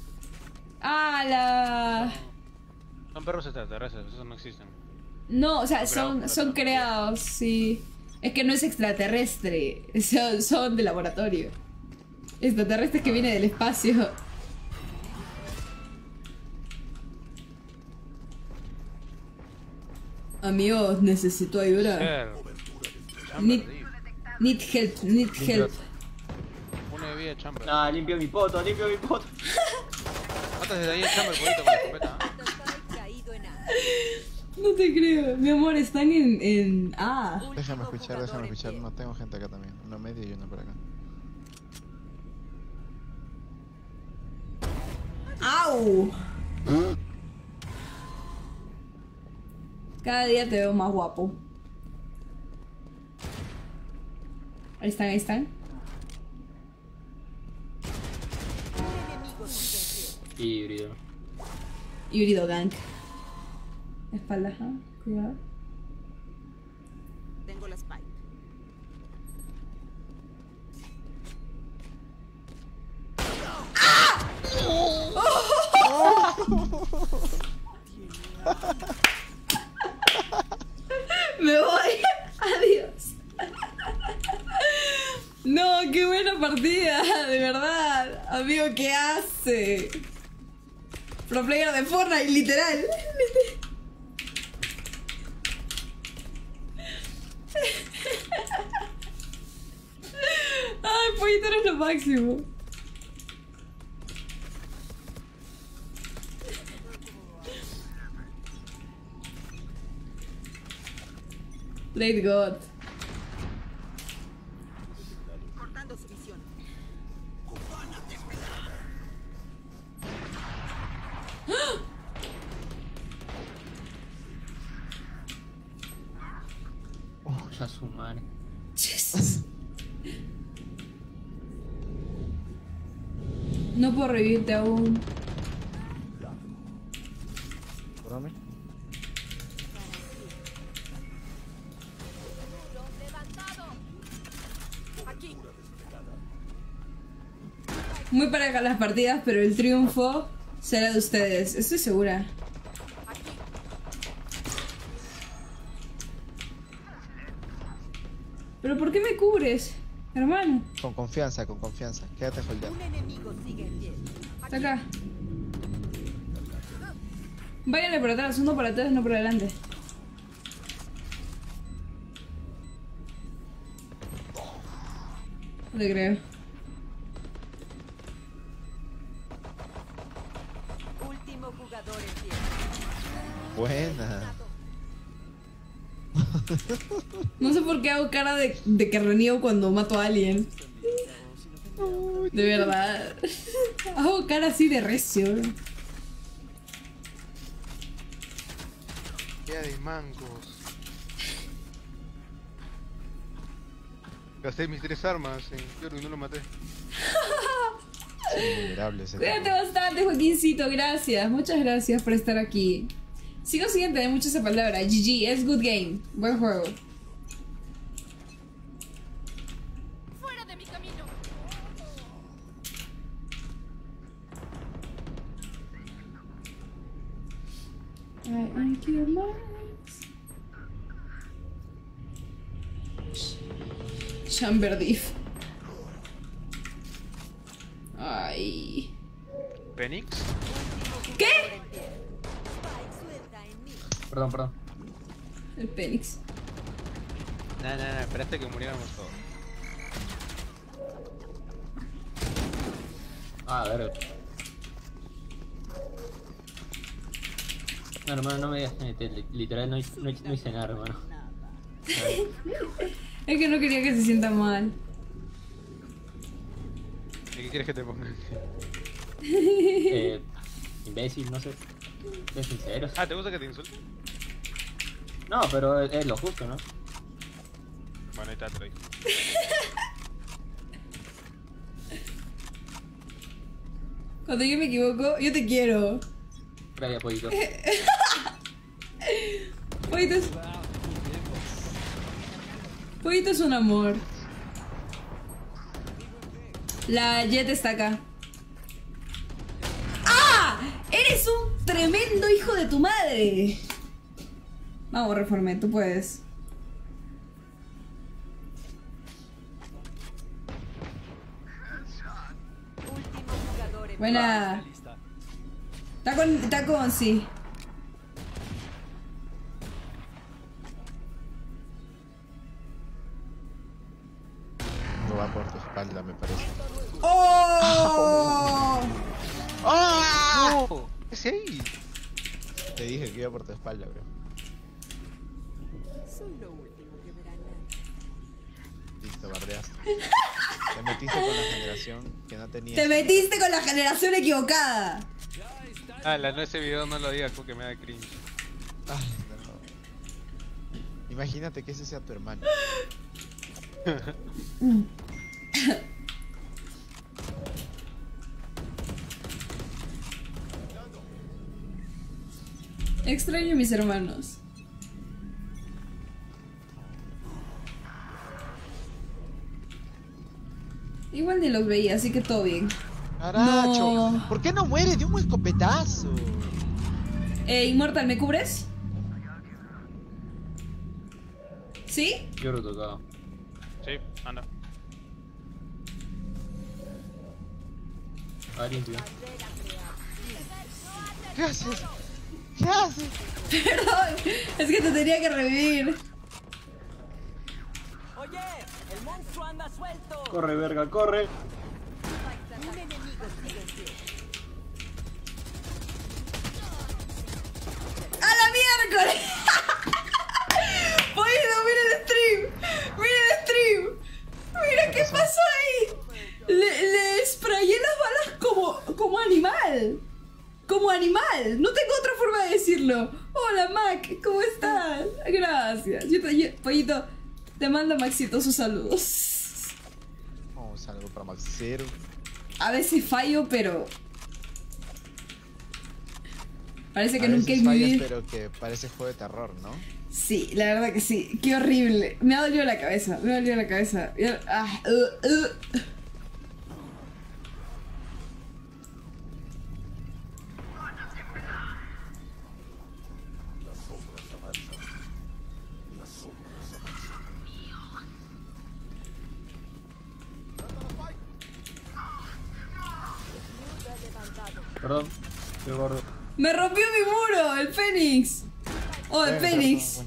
¡Hala! Son perros extraterrestres, esos no existen. No, o sea, Creados son por la creados, sí. Es que no es extraterrestre, son de laboratorio. Extraterrestres que viene del espacio. Amigos, necesito ayuda. Ser. Need, Chamber, need help, need help. una de vida, Chamber. Ah, limpio mi poto, limpio mi poto. Matas desde ahí el Chamber, bonito, con la escopeta. Spike caído en A. No te creo. Mi amor, están en... Ah. Déjame Último escuchar, jugador déjame en escuchar. pie. No tengo gente acá también. Una media y una por acá. ¡Au! Cada día te veo más guapo. Ahí están, ahí están. Un enemigo sigue en pie. Híbrido. Híbrido gank. Espalda, ajá. Cuidado. Tengo la Spike. Me voy. Adiós. No, qué buena partida, de verdad. Amigo, ¿qué hace? Pro player de Fortnite, literal. Ay, Pollito, eres lo máximo. Played God. Cortando su visión. Ya su madre. Jesus. No puedo revivirte aún. ¿Por mí? Aquí. Muy parejas las partidas, pero el triunfo será de ustedes. Estoy segura. ¿Pero por qué me cubres, hermano? Con confianza, con confianza. Quédate holdeando. Un enemigo sigue en pie. Está acá. Váyanle por atrás, uno por atrás, no por adelante. No te creo. Último jugador en pie. Buena. No sé por qué hago cara de que reniego cuando mato a alguien. De verdad. Hago cara así de recio. Ya de mangos. Gasté mis 3 armas en Yoru y no lo maté. Es vulnerable ese Cuídate tipo. bastante, Joaquincito. Gracias. Muchas gracias por estar aquí. Sigo sin entender mucho esa palabra. GG, es good game. Buen juego. ¡Fuera de mi camino! I kill my... Chamberdiff. Ay. ¿Phoenix? ¿Qué? Spike suelta en mí. Perdón, perdón. El Fénix. No, esperaste que muriéramos todos. Ah, a ver. No, hermano, no me digas NT, literal no hice nada, hermano. Es que no quería que se sienta mal. ¿Y qué quieres que te ponga? Imbécil, no sé. Sé sincero. Ah, ¿te gusta que te insulten? No, pero es lo justo, ¿no? Bueno, ahí está Troy. Cuando yo me equivoco, yo te quiero. Gracias, pollito. Pollito es un amor. La Jet está acá. ¡Ah! ¡Eres un tremendo hijo de tu madre! Vamos, Reforme, tú puedes. Último jugador en pie. Buena. Está con sí. No va por tu espalda, me parece. ¡Oh! ¡Ah! ¡No! ¿Qué es ahí? Te dije que iba por tu espalda, bro. Soy lo último que verán. Listo, bardeaste. Te metiste con la generación que no tenía. Te metiste con la generación equivocada. Ah, no, ese video no lo digas porque me da cringe. Ay, no. Imagínate que ese sea tu hermano. Extraño a mis hermanos. Igual ni los veía, así que todo bien. ¡Caracho! No. ¿Por qué no muere de un escopetazo? Inmortal, ¿me cubres? ¿Sí? Yo lo tocaba. Sí, anda. Ah, limpio. ¿Qué haces? ¿Qué haces? Perdón, es que te tenía que revivir. Oye, el monstruo anda suelto. Corre, verga, corre. Un enemigo sigue en pie. ¡A la miércoles! Poido, mira el stream. Mira el stream. Mira qué pasó ahí. Le sprayé las balas como animal. Como animal. No tengo otra forma de decirlo. Hola, Mac. ¿Cómo estás? Gracias. Pollito, te mando Maxito sus saludos. Vamos a algo para Maxero. A veces fallo, pero... Parece que A nunca he veces fallas, vivido... pero que parece juego de terror, ¿no? Sí, la verdad que sí. Qué horrible. Me ha dolido la cabeza. Me ha dolido la cabeza. Perdón, qué gordo. ¡Me rompió mi muro! ¡El Fénix! ¡Oh, el Fénix!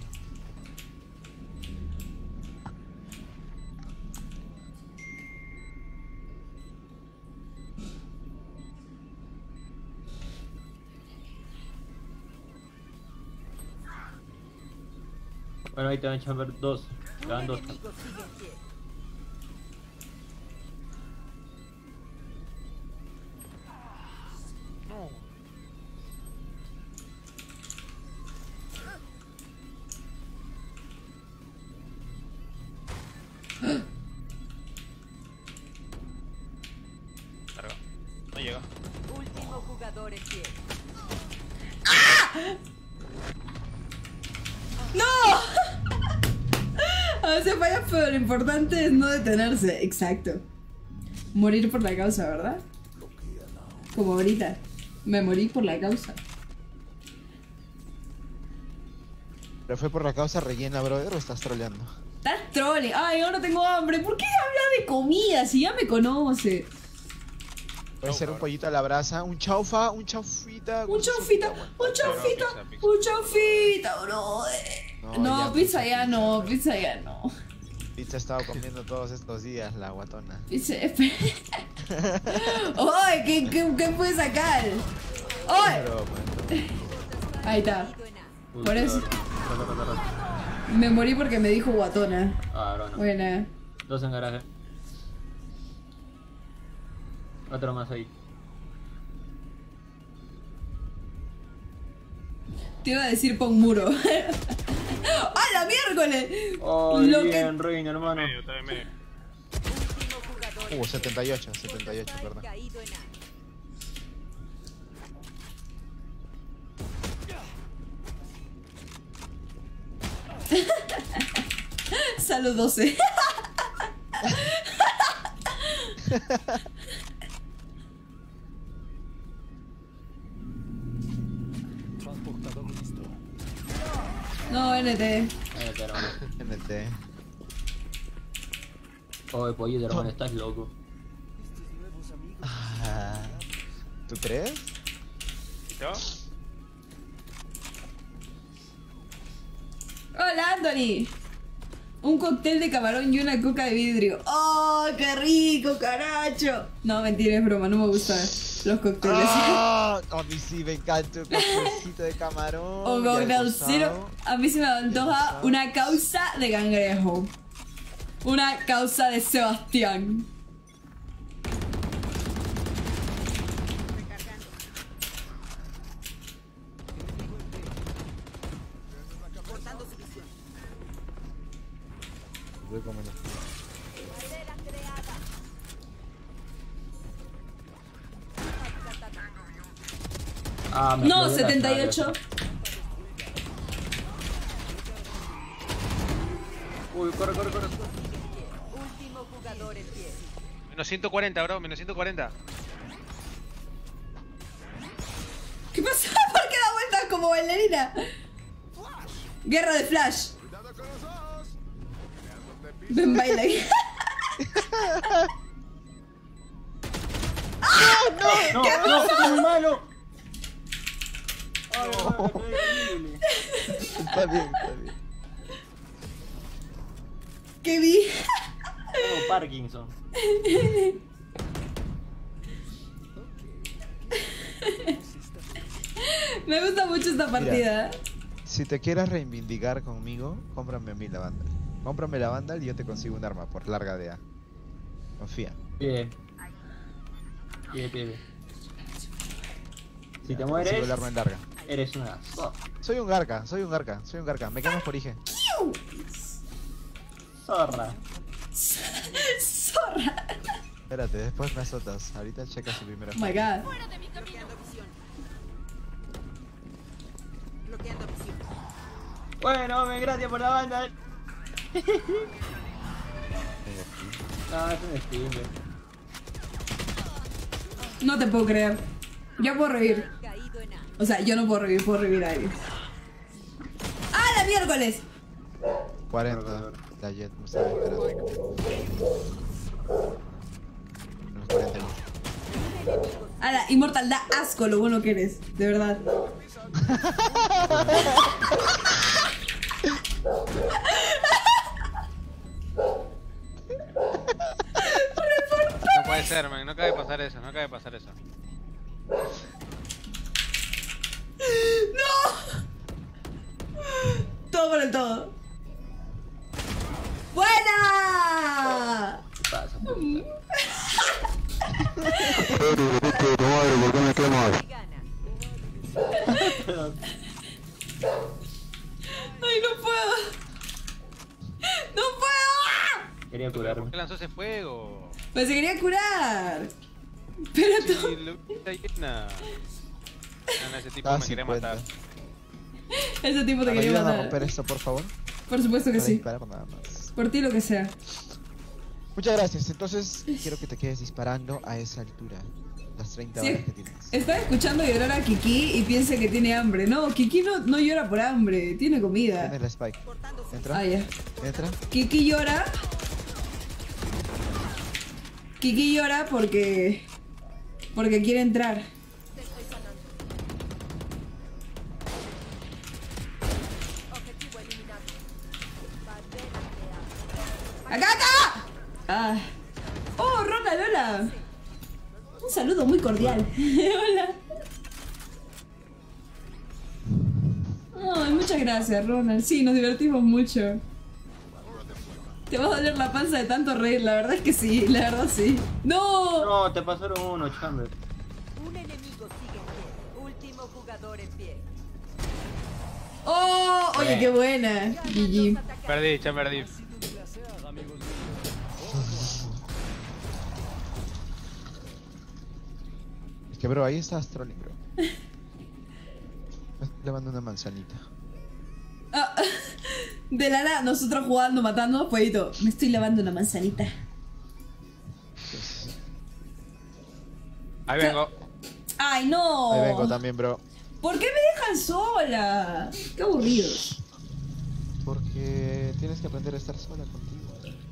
Bueno, ahí te van a echar dos. Te van dos. Enemigo sigue en pie. No. Carga. No llega. Último jugador en pie. ¡No! A veces falla, pero lo importante es no detenerse. Exacto. Morir por la causa, ¿verdad? Como ahorita. Me morí por la causa. ¿Pero fue por la causa rellena, brother, o estás troleando? Estás trolling. Ay, ahora tengo hambre. ¿Por qué habla de comida si ya me conoce? Puede ser un pollito a la brasa, un chaufa, un chaufita. Un chaufita, un chaufita, pizza. un chaufita, bro. No, ya, pizza ya no, pizza ya no. Pizza he estado comiendo todos estos días, la guatona. Pizza. ¡Ay! ¿Qué puede sacar? ¡Ay! Pero, bueno, Ahí está. Caído en A. Uy, Por qué eso. gordo. Me morí porque me dijo guatona. Ah, bro, no. Buena. Dos en garaje. Otro más ahí. Te iba a decir pon muro. ¡Ah, la miércoles! Oh, Lo bien, Reina, hermano. Medio, está en medio. Último jugador. 78, Spike perdón. caído en A. Salud 12. No, NT. Ahí está, hermano. NT. Oh, pollito, hermano, estás loco. Ah, ¿tú crees? ¿Listo? Hola, Anthony. Un cóctel de camarón y una coca de vidrio. ¡Oh, qué rico, caracho! No, mentira, es broma, no me gustan los cócteles. ¡Ah! A mí sí me encanta un cafecito de camarón. O y al cóctelcito. costado- A mí se me antoja una causa de cangrejo. Una causa de Sebastián. Voy comiendo. Barrera creada. Ah, me No, explodió la 78. cara. Uy, corre, corre, corre. Último jugador en pie. Menos 140, bro, menos 140. ¿Qué pasa? ¿Por qué da vueltas como bailarina? Guerra de Flash. Ven, baila ahí. No, no, es muy malo. Ay, no, increíble. Está bien, está bien. ¿Qué vi? Tengo Parkinson. Me gusta mucho esta partida. Si te quieres reivindicar conmigo, cómprame a mí la Vandal. Cómprame la Vandal y yo te consigo un arma por larga de A. Confía. Bien. Bien, bien. Si te Consigo mueres, el arma en larga. eres una Soy un garca, soy un garca, soy un garca. Me quemas por IG. zorra. Zorra. Espérate, después me azotas. Ahorita checa su primera. Oh my god. Bloqueando visión. Bloqueando visión. Bueno, me gracias por la banda. No, es un Steam. No te puedo creer. Yo puedo revivir. Caído en A. O sea, yo no puedo revivir a alguien. ¡Ah, la miércoles! 40. La Jet me estaba esperando. Menos 41. Ala, Inmortal, da asco lo bueno que eres, de verdad. No puede ser, man. No acaba de pasar eso, no acaba de pasar eso. ¡No! Todo por el todo. ¡Buena! ¿Qué pasa? Gana. ¡Ay, no puedo! ¡No puedo! Quería ¿Por curarme. qué lanzó ese fuego? Pues se quería curar. Pero tú... Sí, lo está llena. No, ese tipo Ah, me quería 50. matar. Ese tipo te ¿Me quería ayudan a matar. romper esto, por favor? Por supuesto que Para sí. disparar nada más. Por ti lo que sea. Muchas gracias. Entonces, quiero que te quedes disparando a esa altura. Las 30 Sí. balas que tienes. Estaba escuchando llorar a Kiki y piensa que tiene hambre. No, Kiki no llora por hambre, tiene comida. Tienes la spike. Entra. Ah, ya. Entra. Kiki llora. Kiki llora porque quiere entrar. Objetivo eliminado. ¡Acá, acá! Ah. Oh, Ronald, hola. Un saludo muy cordial. Hola. Ay, muchas gracias, Ronald. Sí, nos divertimos mucho. Te va a doler la panza de tanto reír, la verdad es que sí, la verdad sí. ¡No! No, te pasaron uno, Chamber. Un enemigo sigue en pie. Último jugador en pie. ¡Oh! Oye, qué buena. GG. Perdí, ya perdí. Es que, bro, ahí estás trolling, bro. Le mando una manzanita. Ah, de la nada, nosotros jugando, matando, fueguito. Me estoy lavando una manzanita. Ahí vengo. ¡Ay, no! Ahí vengo también, bro. ¿Por qué me dejan sola? Qué aburridos. Porque tienes que aprender a estar sola contigo.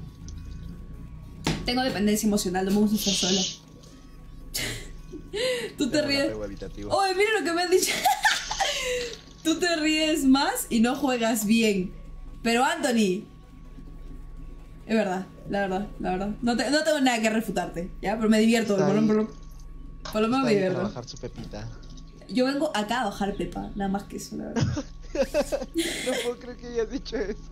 Tengo dependencia emocional, no me gusta estar sola. Tú te Tengo un ríes. apego habitativo. Oye, mira lo que me han dicho. Tú te ríes más y no juegas bien. Pero Anthony. Es verdad, la verdad, la verdad. No tengo nada que refutarte, ¿ya? Pero me divierto, Está por ahí. lo menos Está me ahí para divierto. bajar su pepita. Yo vengo acá a bajar pepa, nada más que eso, la verdad. No puedo creer que hayas dicho eso.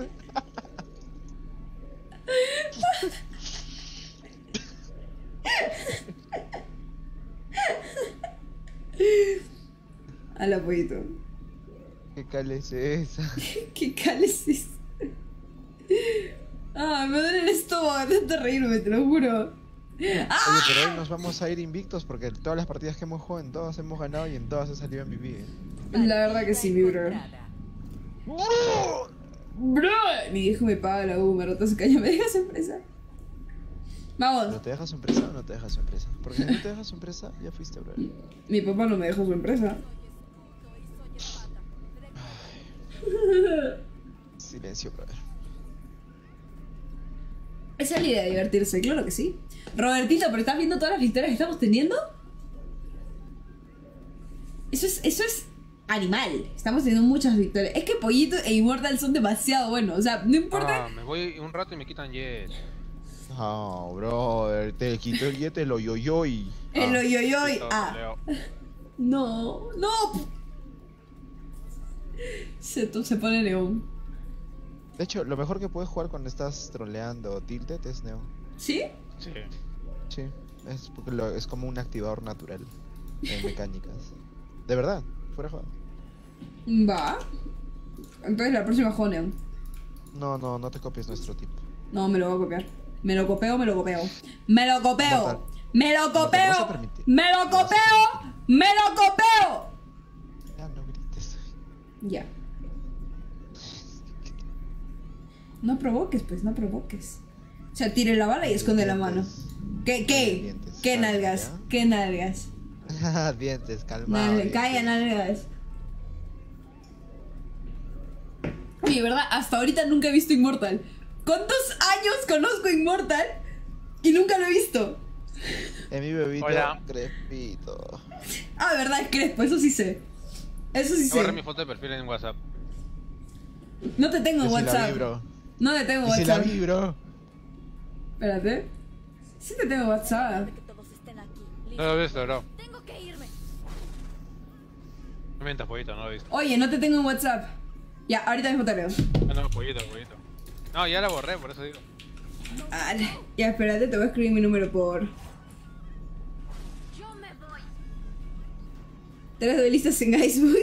Al apoyito. ¿Qué cal es esa? ¿Qué cales es? Ah, me duele el estómago de tanto reírme, te lo juro. Oye, pero hoy nos vamos a ir invictos porque todas las partidas que hemos jugado, en todas hemos ganado y en todas ha salido en MVP. La verdad que sí, mi bro. Bro, mi hijo me paga la U, me rota su caña, ¿me dejas empresa? ¿No Vamos. te dejas su empresa o no te dejas su empresa? Porque si no te dejas su empresa, ya fuiste, bro. Mi papá no me dejó su empresa. Silencio, brother. Esa es la idea de divertirse, claro que sí. Robertito, ¿pero estás viendo todas las victorias que estamos teniendo? Eso es animal. Estamos teniendo muchas victorias. Es que Pollito e Immortal son demasiado buenos. O sea, no importa. Ah, me voy un rato y me quitan Jet. No, brother, te quitó el yete, lo yo y... El oyoyoy. Listo, Ah. Leo. No, no. Se pone Neón. De hecho, lo mejor que puedes jugar cuando estás troleando Tilted es Neo. ¿Sí? Sí. Sí, es porque es como un activador natural en mecánicas. De verdad, fuera de juego. Va. Entonces la próxima juego Neón. No te copies nuestro tip. No, me lo voy a copiar. Me lo copeo. Me lo copeo. Me lo Mortal. copeo. vas a permitir. Me lo copeo. Me lo copeo. Ya, no grites. Ya. No provoques, pues, no provoques. O sea, tire la bala y esconde la mano. ¿Qué? Dientes, ¿Qué calma, nalgas? ¿ya? ¿Qué nalgas? Dientes, calma. Calla, nalgas. Oye, ¿verdad? Hasta ahorita nunca he visto Immortal. ¿Cuántos años conozco Immortal? Y nunca lo he visto. Es mi bebito Hola. Crespito. Ah, verdad, es Crespo, eso sí sé. Eso sí Borré sé. mi foto de perfil en WhatsApp. No te tengo en Yo sí la WhatsApp. vibro. No te tengo Yo sí la WhatsApp. vibro. Espérate. Sí te tengo WhatsApp. Que todos estén aquí. No Listo. lo he visto, bro. Tengo que irme. No mientas, pollito, no lo he visto. Oye, no te tengo en WhatsApp. Ya, ahorita mismo te leo. Ah, no, pollito. No, ya la borré, por eso digo. Vale. Ya, espérate, te voy a escribir mi número por... Yo me voy. 3 duelistas en Iceberg.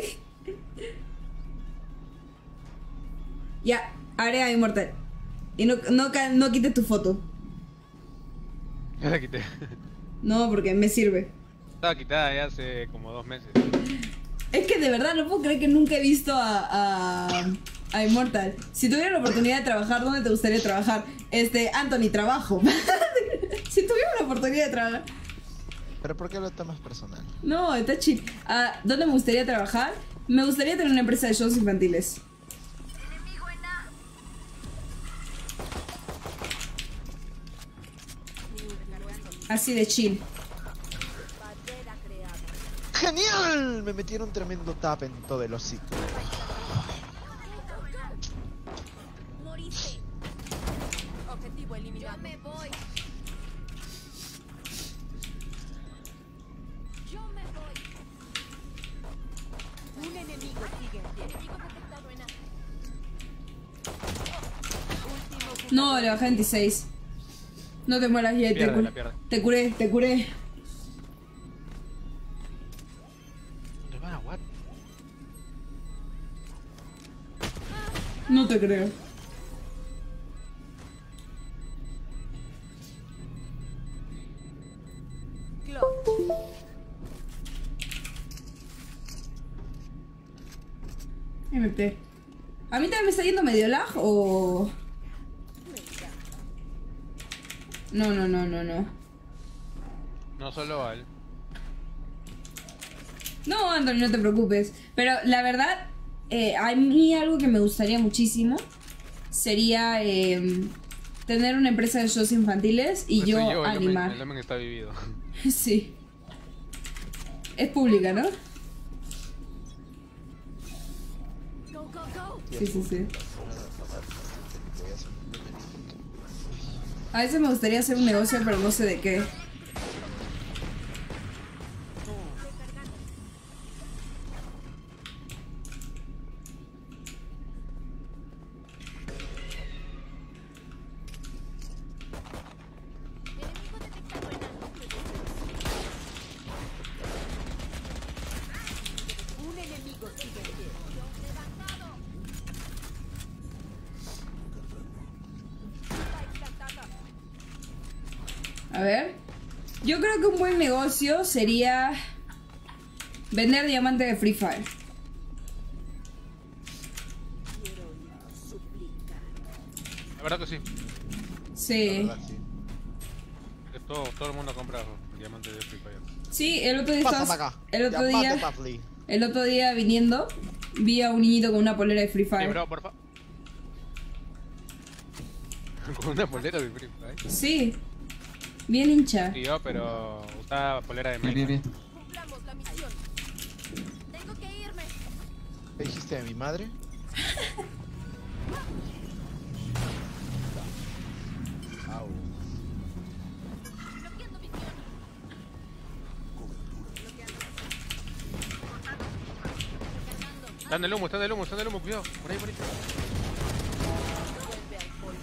Ya, agrega inmortal. Y no quites tu foto. Ya la quité. No, porque me sirve. Estaba quitada ya hace como 2 meses. Es que de verdad no puedo creer que nunca he visto a Immortal. Si tuviera la oportunidad de trabajar, ¿dónde te gustaría trabajar? Anthony, trabajo. Si tuviera la oportunidad de trabajar. Pero ¿por qué lo tomas personal? No, está chill. ¿Dónde me gustaría trabajar? Me gustaría tener una empresa de shows infantiles. Enemigo en A. Así de chill. Bandera creada. ¡Genial! Me metieron tremendo tap en todo el hocico. Moriste. Objetivo eliminado. Yo me voy. Yo me voy. Un enemigo sigue en pie. Enemigo detectado en A. No, le bajé 26. No te mueras, ya te Pierde, curé. la pierde. Te curé, te curé. ¿Dónde va? ¿What? No te creo. MP. ¿A mí también me está yendo medio lag o...? No. No solo a él. No, Anthony, no te preocupes. Pero la verdad, a mí algo que me gustaría muchísimo sería tener una empresa de shows infantiles y Pues yo, soy el animar. El hombre está vivido. Sí. Es pública, ¿no? Go, go, go. Sí. A veces me gustaría hacer un negocio, pero no sé de qué. Enemigo detectado en A. Un enemigo sigue en pie. Levantado. A ver. Yo creo que un buen negocio sería vender diamantes de Free Fire. La verdad que sí. Sí. La verdad, sí. Que todo el mundo compra diamantes de Free Fire. Sí, el otro día Pásame estabas- acá. el otro Llamate, día Pafli. El otro día viniendo vi a un niñito con una polera de Free Sí, Fire. bro, porfa. Con una polera de Free Fire. Sí. Bien hincha. Sí, yo, pero usaba polera de Bien. Minecraft. Cumplamos la misión. Tengo que irme. ¿Qué dijiste de mi madre? Au. Bloqueando misión. Está en el humo, cuidado. Por ahí. Vuelve al polvo.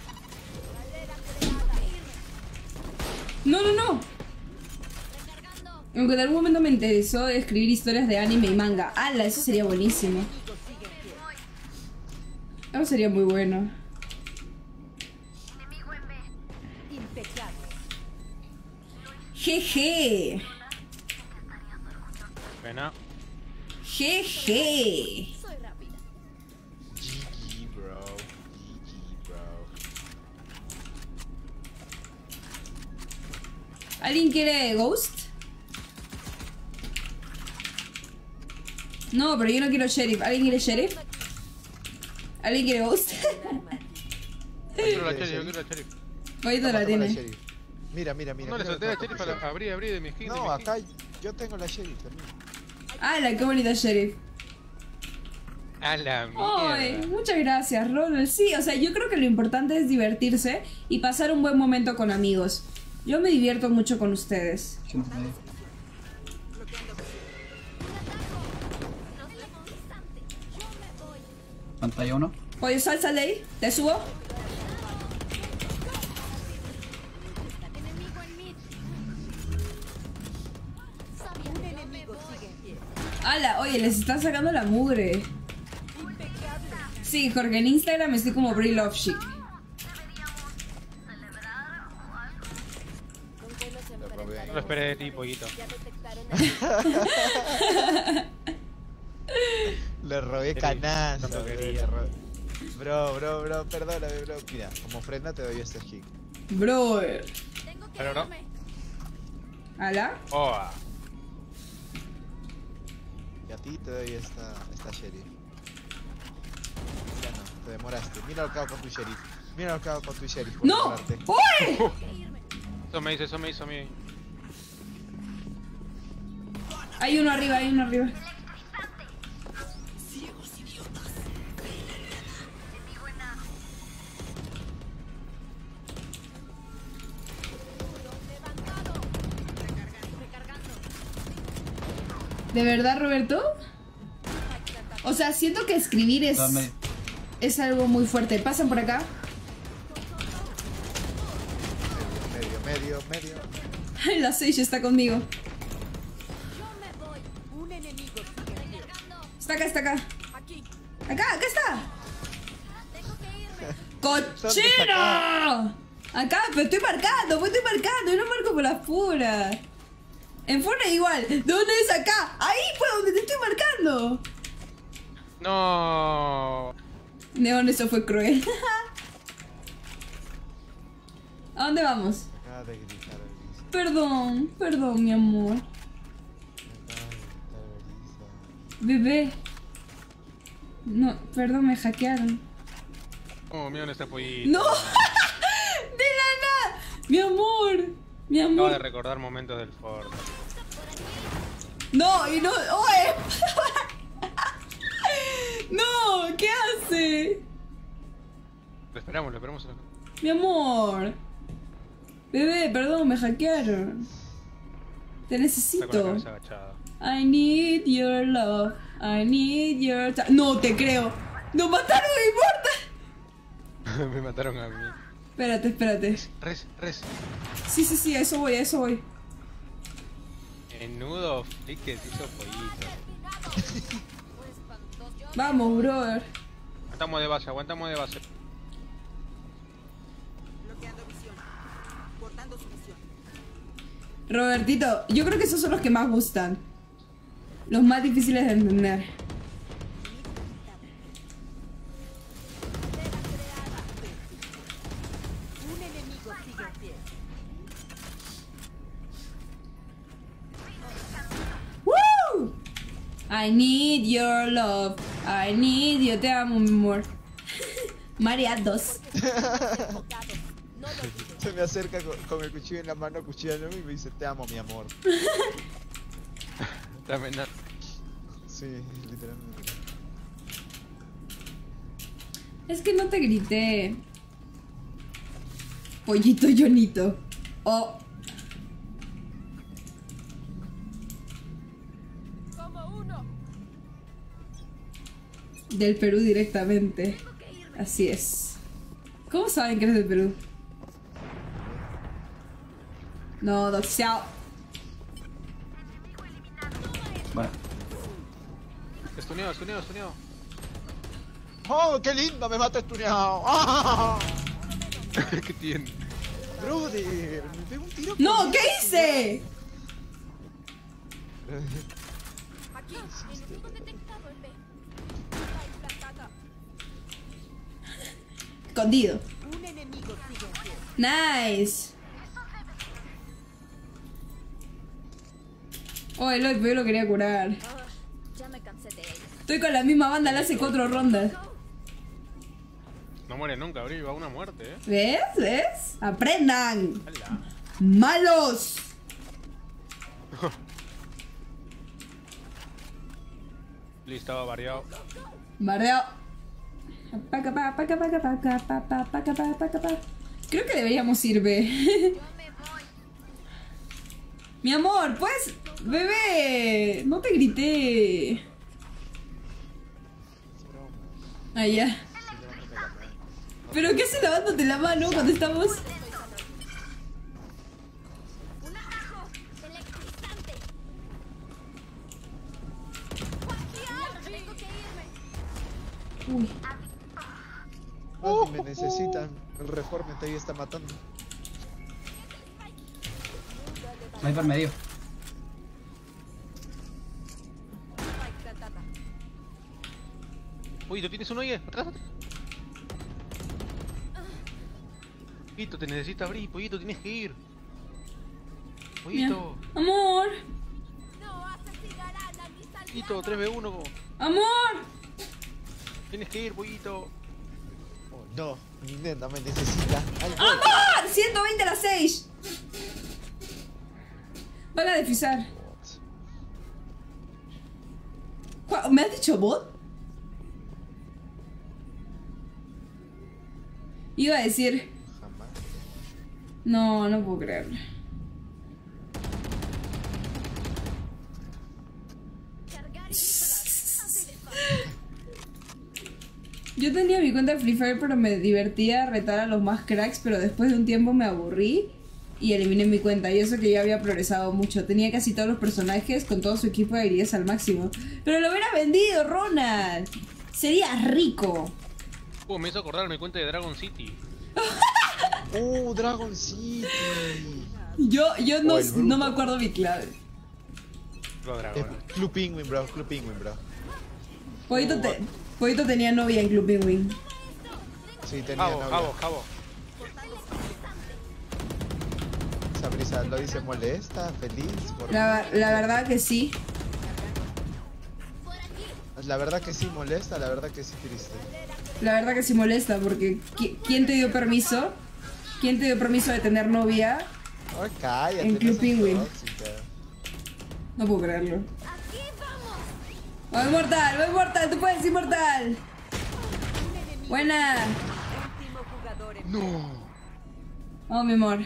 No. Recargando. Aunque en algún momento me interesó escribir historias de anime y manga. ¡Hala! Eso sería buenísimo. Enemigo sigue en pie. Eso sería muy bueno. Impecable. Jeje. Pena. Jeje. Soy rápida. GG, bro. ¿Alguien quiere Ghost? No, pero yo no quiero Sheriff. ¿Alguien quiere Sheriff? ¿Alguien quiere Ghost? Yo quiero la cherry. Ahorita la Toma la tiene. sheriff. Mira. No le mira solté lo a que Sheriff pusieron. abrí de mi skin. No, acá yo tengo la Sheriff también. ¡Hala, qué bonita sheriff! A la Ay, mierda. muchas gracias, Ronald. Sí, o sea, yo creo que lo importante es divertirse y pasar un buen momento con amigos. Yo me divierto mucho con ustedes. Pantalla 1. Oye, sal de ahí. ¿Te subo? Un enemigo sigue en pie. ¡Hala! Oye, les están sacando la mugre. Sí, Jorge, en Instagram estoy como Brie Love Chic. Lo robé. No lo esperé de ti, pollito. Le robé Sí, canazo. tanto bro, quería. le robé. Bro, perdóname, bro. Mira, como ofrenda te doy este skin. Brother. Pero no. ¿Hala? Oh, Y a ti te doy esta Sheriff. Ya no, te demoraste. Mira lo que hago con tu Sheriff. Mira lo que hago con tu Sheriff. por ¡No! demorarte. ¡Oye! eso me hizo a mí. Hay uno arriba, hay uno arriba. ¿De verdad, Roberto? O sea, siento que escribir es algo muy fuerte. ¿Pasan por acá? Medio. Ay, la Sage está conmigo. Un enemigo sigue en pie. Está acá. Aquí. Acá está. ¿Dónde ¡Cochino! Acá, pero estoy marcando, yo no marco por las puras. En Fortnite igual. ¿Dónde es acá? Ahí fue donde te estoy marcando. No. Neon, eso fue cruel. ¿A dónde vamos? Acaba de gritar Elisa. Perdón, mi amor. Acaba de gritar Elisa. Bebé. No, perdón, me hackearon. Oh, mira dónde está pollito. ¡No! ¡De la nada! Mi amor. Acabo de recordar momentos del Fortnite. No, y no. ¡Oye! ¡No! ¿Qué hace? Lo esperamos. Mi amor. Bebé, perdón, me hackearon. Te Está con la necesito. cabeza agachada. I need your love. I need your. No te creo. ¡Nos mataron, no importa! Me mataron a mí. Espérate. Res. Sí, a eso voy. Menudo flick que se hizo pollito. Vamos, brother. Aguantamos de base. Bloqueando visión. Cortando su visión. Robertito, yo creo que esos son los que más gustan. Los más difíciles de entender. Un enemigo sigue en pie. ¡Woo! I need your love. I need you. Te amo, mi amor. Mareados. Se me acerca con el cuchillo en la mano, cuchillándome y me dice, te amo, mi amor. También no. Sí, literalmente. Es que no te grité. Pollito Jonito. Oh. Del Perú directamente. Así es. ¿Cómo saben que eres del Perú? No, doxeado. Bueno, Estuneado. ¡Oh, qué lindo! Me mata estuneado. ¡Ah! ¿Qué tiene? Brother, me pego un tiro. ¡No! ¿Qué hice? Aquí. Enemigo detectado en B. Escondido. Un enemigo sigue en pie. Nice. Oh, Eloy, pero yo lo quería curar. Ya me cansé de ella. Estoy con la misma banda, le hace 4 rondas. No muere nunca, Bri, va a una muerte, ¿Ves? ¿Ves? ¡Aprendan! Hala. ¡Malos! Lee estaba variado. Bardeo. Creo que deberíamos ir, ve. Mi amor, pues, bebé, no te grité. Ah, ya. ¿Pero qué haces lavándote la mano cuando estamos? Un atajo electrizante. Tengo que irme. Uy. Ah, me necesitan. El Reformate ahí está matando. Sniper medio. Pollito, ¿tienes uno ahí? Atrás, atrás. Pollito, te necesita abrir, Pollito, tienes que ir. Pollito, Amor, No asesinarán a mis Pollito, aliados. 3v1. amor. Tienes que ir, Pollito. Oh, no, mi nena me necesita. Ay, no. ¡Amor! 120 a las 6. Van a defisar. ¿Me has dicho bot? Iba a decir... Jamás. No, no puedo creerlo. Cargar y disparar. Así de fácil. Yo tenía mi cuenta de Free Fire, pero me divertía retar a los más cracks, pero después de un tiempo me aburrí y eliminé mi cuenta. Y eso que yo había progresado mucho. Tenía casi todos los personajes con todo su equipo de habilidades al máximo. Pero lo hubiera vendido, Ronald. Sería rico. Me hizo acordar mi cuenta de Dragon City. Dragon City. Yo no, O el bruto. no me acuerdo mi clave. Los dragones. Club Penguin, bro. Club Penguin, bro. Pollito tenía novia en Club Penguin. Sí, tenía Jabo, novia. Jabo, Jabo. Esa brisa lo dice molesta, feliz. Por... La verdad que sí. La verdad que sí molesta, la verdad que sí triste. La verdad que sí molesta porque ¿quién te dio permiso? ¿Quién te dio permiso de tener novia? Ay, cállate. En Club no seas Penguin. tóxica. No puedo creerlo. Aquí vamos. ¡Oh, inmortal! ¡Oh, inmortal! ¡Tú puedes, inmortal! ¡Buena! Último jugador en No. Oh, mi amor.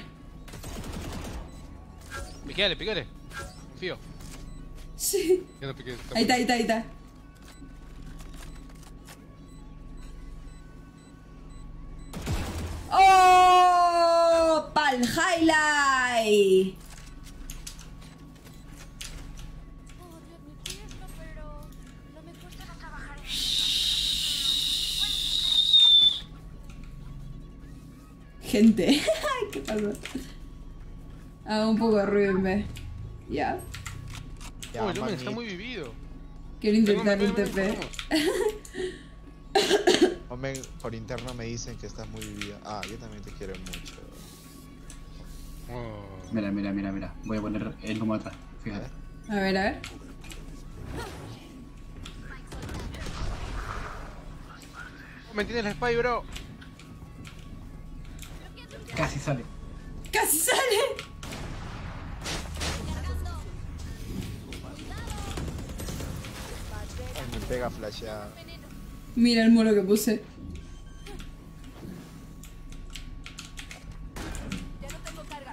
Piquéale, piquéale. Confío. Sí. Ya no piqué. Ahí está, ahí está, ahí está. ¡Oh! ¡Pal highlight! Podría admitirlo, pero no me cuesta no trabajar en Gente. ¿Qué pasó? Hago un poco de ruido en vez. ¿Ya? Ya, Oh, el Lumen está manito. muy vivido. Quiero intentar un Ven, TP. Hombre, por interno me dicen que estás muy vivido. Ah, yo también te quiero mucho. Oh. Mira, mira, mira, mira. Voy a poner el humo atrás. A Fíjate. ver. A ver, a ver. ¿Me entiendes la spy, bro? Casi sale. ¡Casi sale! Ay, me pega flasheada. Mira el muro que puse. Ya no tengo carga.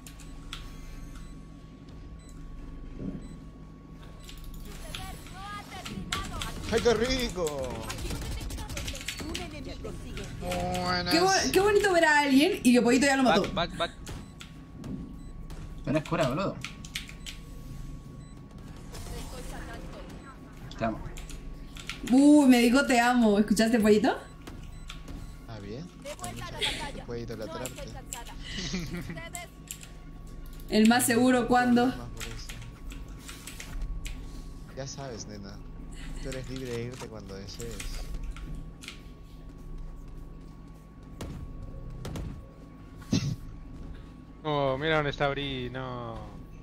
Su deber no ha terminado. ¡Ay, qué rico! un enemigo sigue. Buenas. Qué bonito ver a alguien y que Pollito ya lo mató. Back. Pero es cura, boludo. Te amo. Me dijo te amo. ¿Escuchaste, Pollito? Ah, bien. De vuelta a la batalla. Puede No idolatrarte. estoy cansada. Ustedes El más seguro cuando. Más por eso. Ya sabes, nena. Tú eres libre de irte cuando desees. Oh, mira dónde está Bri, no.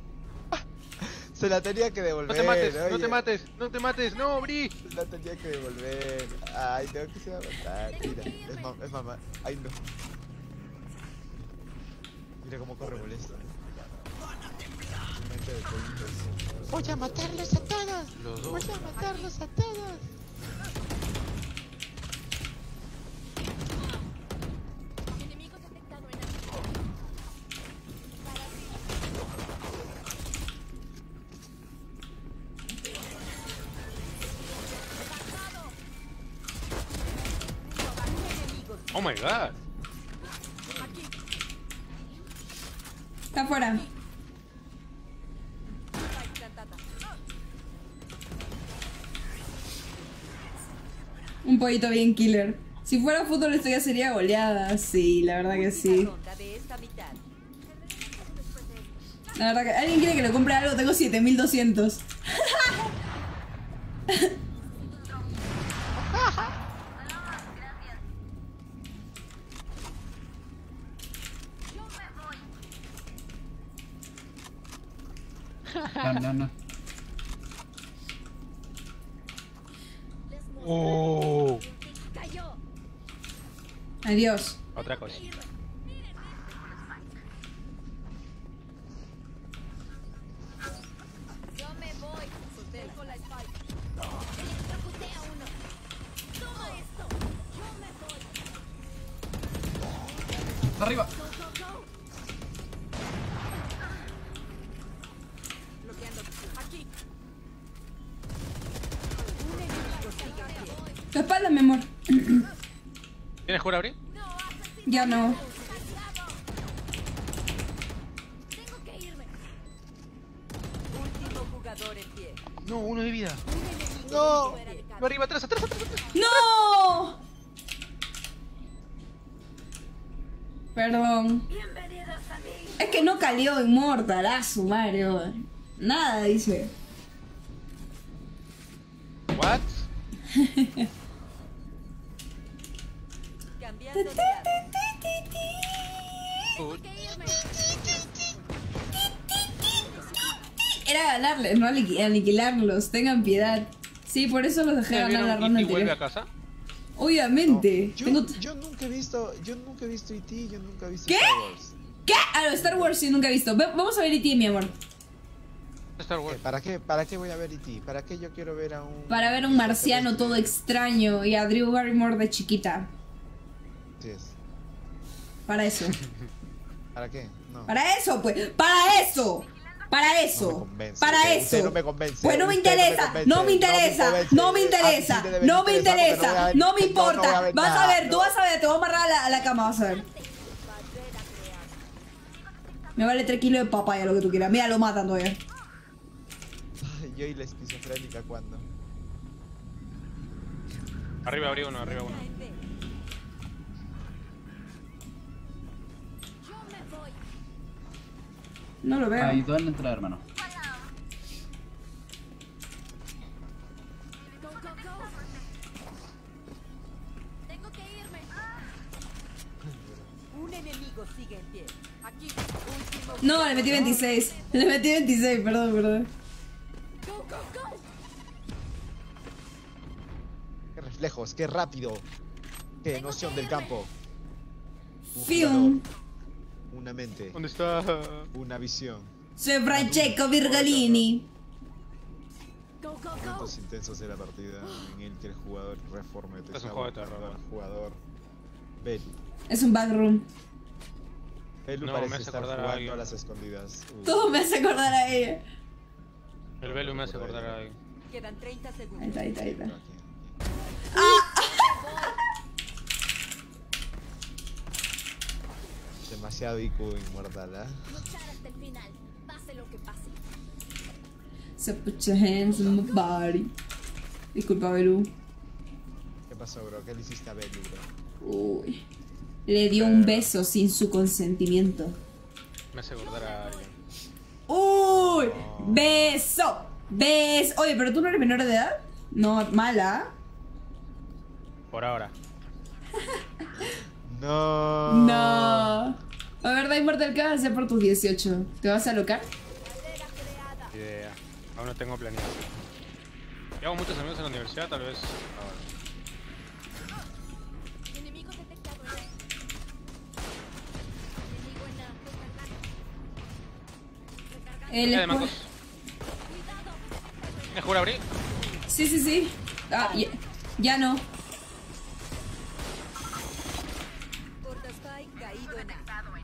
Se la tenía que devolver. No te mates, no oye. te mates, no te mates, no, Bri. Se la tenía que devolver. Ay, tengo que se va a matar. Mira, es mamá. Ay, no. Mira cómo corre molesto. Su mente de pollito. Voy a matarlos a todos. Los dos. Voy a matarlos a todos. Enemigos detectados en Oh my god. Está afuera. Un pollito bien killer. Si fuera fútbol esto ya sería goleada. Sí, la verdad que sí. Ronda de esta mitad. La verdad que... ¿Alguien quiere que le compre algo? Tengo 7200. No. Oh. cayó. Adiós. Otra cosa. Yo me voy. Dejo la spike. Electrocuté a uno. Toma esto. Yo me voy. ¡Arriba! Go, go, go. Bloqueando. Aquí. Tu espalda, mi amor. ¿Tienes cura, Bri? Ya no. Tengo que irme. Último jugador en pie. No, uno de vida. No. Arriba, atrás, atrás, atrás. ¡No! Perdón. Es que no calió Immortal, a su Mario. Nada, dice. What? Cambiando de lado. Good. Era ganarles, no aniquilarlos. Tengan piedad. Sí, por eso los dejé ganar la ronda ¿Y vuelve a anterior. casa? Obviamente. Yo Tengo... nunca he visto E.T., yo nunca he visto ¿Qué? Star Wars. ¿Qué? Ah, no, Star Wars sí, nunca he visto. Vamos a ver E.T., mi amor. Star Wars. ¿Para qué voy a ver E.T.? ¿Para qué yo quiero ver a un... Para ver a un marciano todo extraño y a Drew Barrymore de chiquita. Sí es. Para eso. ¿Para qué? No. Para eso, pues. Para eso. Para No me eso. convence. Para Usted eso. no me convence. Pues no me Usted interesa. No me interesa. No me interesa. No me interesa. No me importa. Vas a ver, tú vas a ver. Te voy a amarrar a la cama, vas a ver. Me vale 3 kilos de papaya, lo que tú quieras. Mira, lo matan todavía. Yo y la esquizofrénica cuando. Arriba, arriba uno, arriba uno. Yo me voy. No lo veo. Hay dos en la entrada, hermano. Go, go, go. Tengo que irme. Un enemigo sigue en pie. Aquí. Último. No, le metí 26. Le metí 26, perdón. Go, go, go. Qué reflejos, qué rápido. Qué noción del campo. Un Fium. jugador, una mente, ¿Dónde está? una visión. Soy Francesco Virgolini. Go, go, go. Momentos intensos de la partida en el que el jugador reforma Es un juego de terror. al jugador. Belu. Es un backroom. Belu No, me parece hace estar acordar a jugando alguien. a las escondidas. Todo me hace acordar a ella. El Velu me hace acordar a alguien. Quedan 30 Ahí segundos. está, ahí está, ahí está. Demasiado IQ inmortal, ¿ah? Luchar hasta el final. Pase lo que pase. So put your hands on my body. Disculpa, Belu. ¿Qué pasó, bro? ¿Qué le hiciste a Belu, bro? Uy. Le dio un beso sin su consentimiento. Me hace acordar a alguien. ¡Uy! ¡Beso! ¡Beso! Oye, pero tú no eres menor de edad. No, mala. Por ahora. No. No. A ver, da Immortal, ¿qué vas a hacer por tus 18? ¿Te vas a alocar? Idea. Aún no tengo planeado. Y hago muchos amigos en la universidad, tal vez. Ahora. Enemigos detectados. Enemigo en la. El Ya de Marcos. ¿Me juro abrir? Sí, sí, sí. Ah, ya no. Porta Spike caído en A.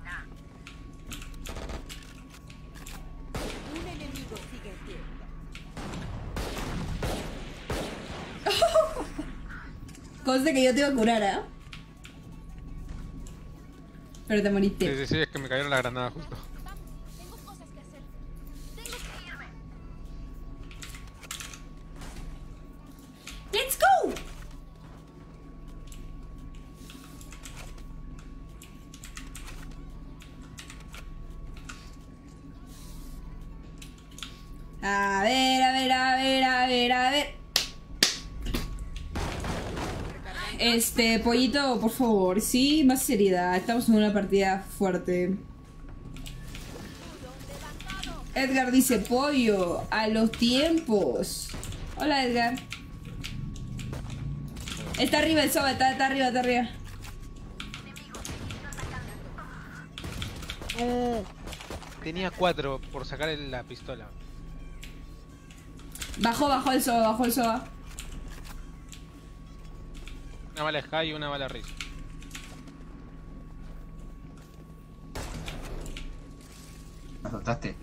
Un enemigo sigue en pie. Conste que yo te iba a curar, ¿eh? Pero te moriste. Sí, sí, sí, es que me cayeron las granadas justo. Tengo cosas que hacer. Tengo que irme. ¡Let's go! A ver, a ver, a ver, a ver, a ver. Pollito, por favor, sí, más seriedad. Estamos en una partida fuerte. Edgar dice, pollo, a los tiempos. Hola, Edgar. Está arriba el Soba, está arriba, está arriba. Tenía 4 por sacar la pistola. Bajó el Soba, bajó el Soba. Una bala Sky y una bala Riz. Me asustaste.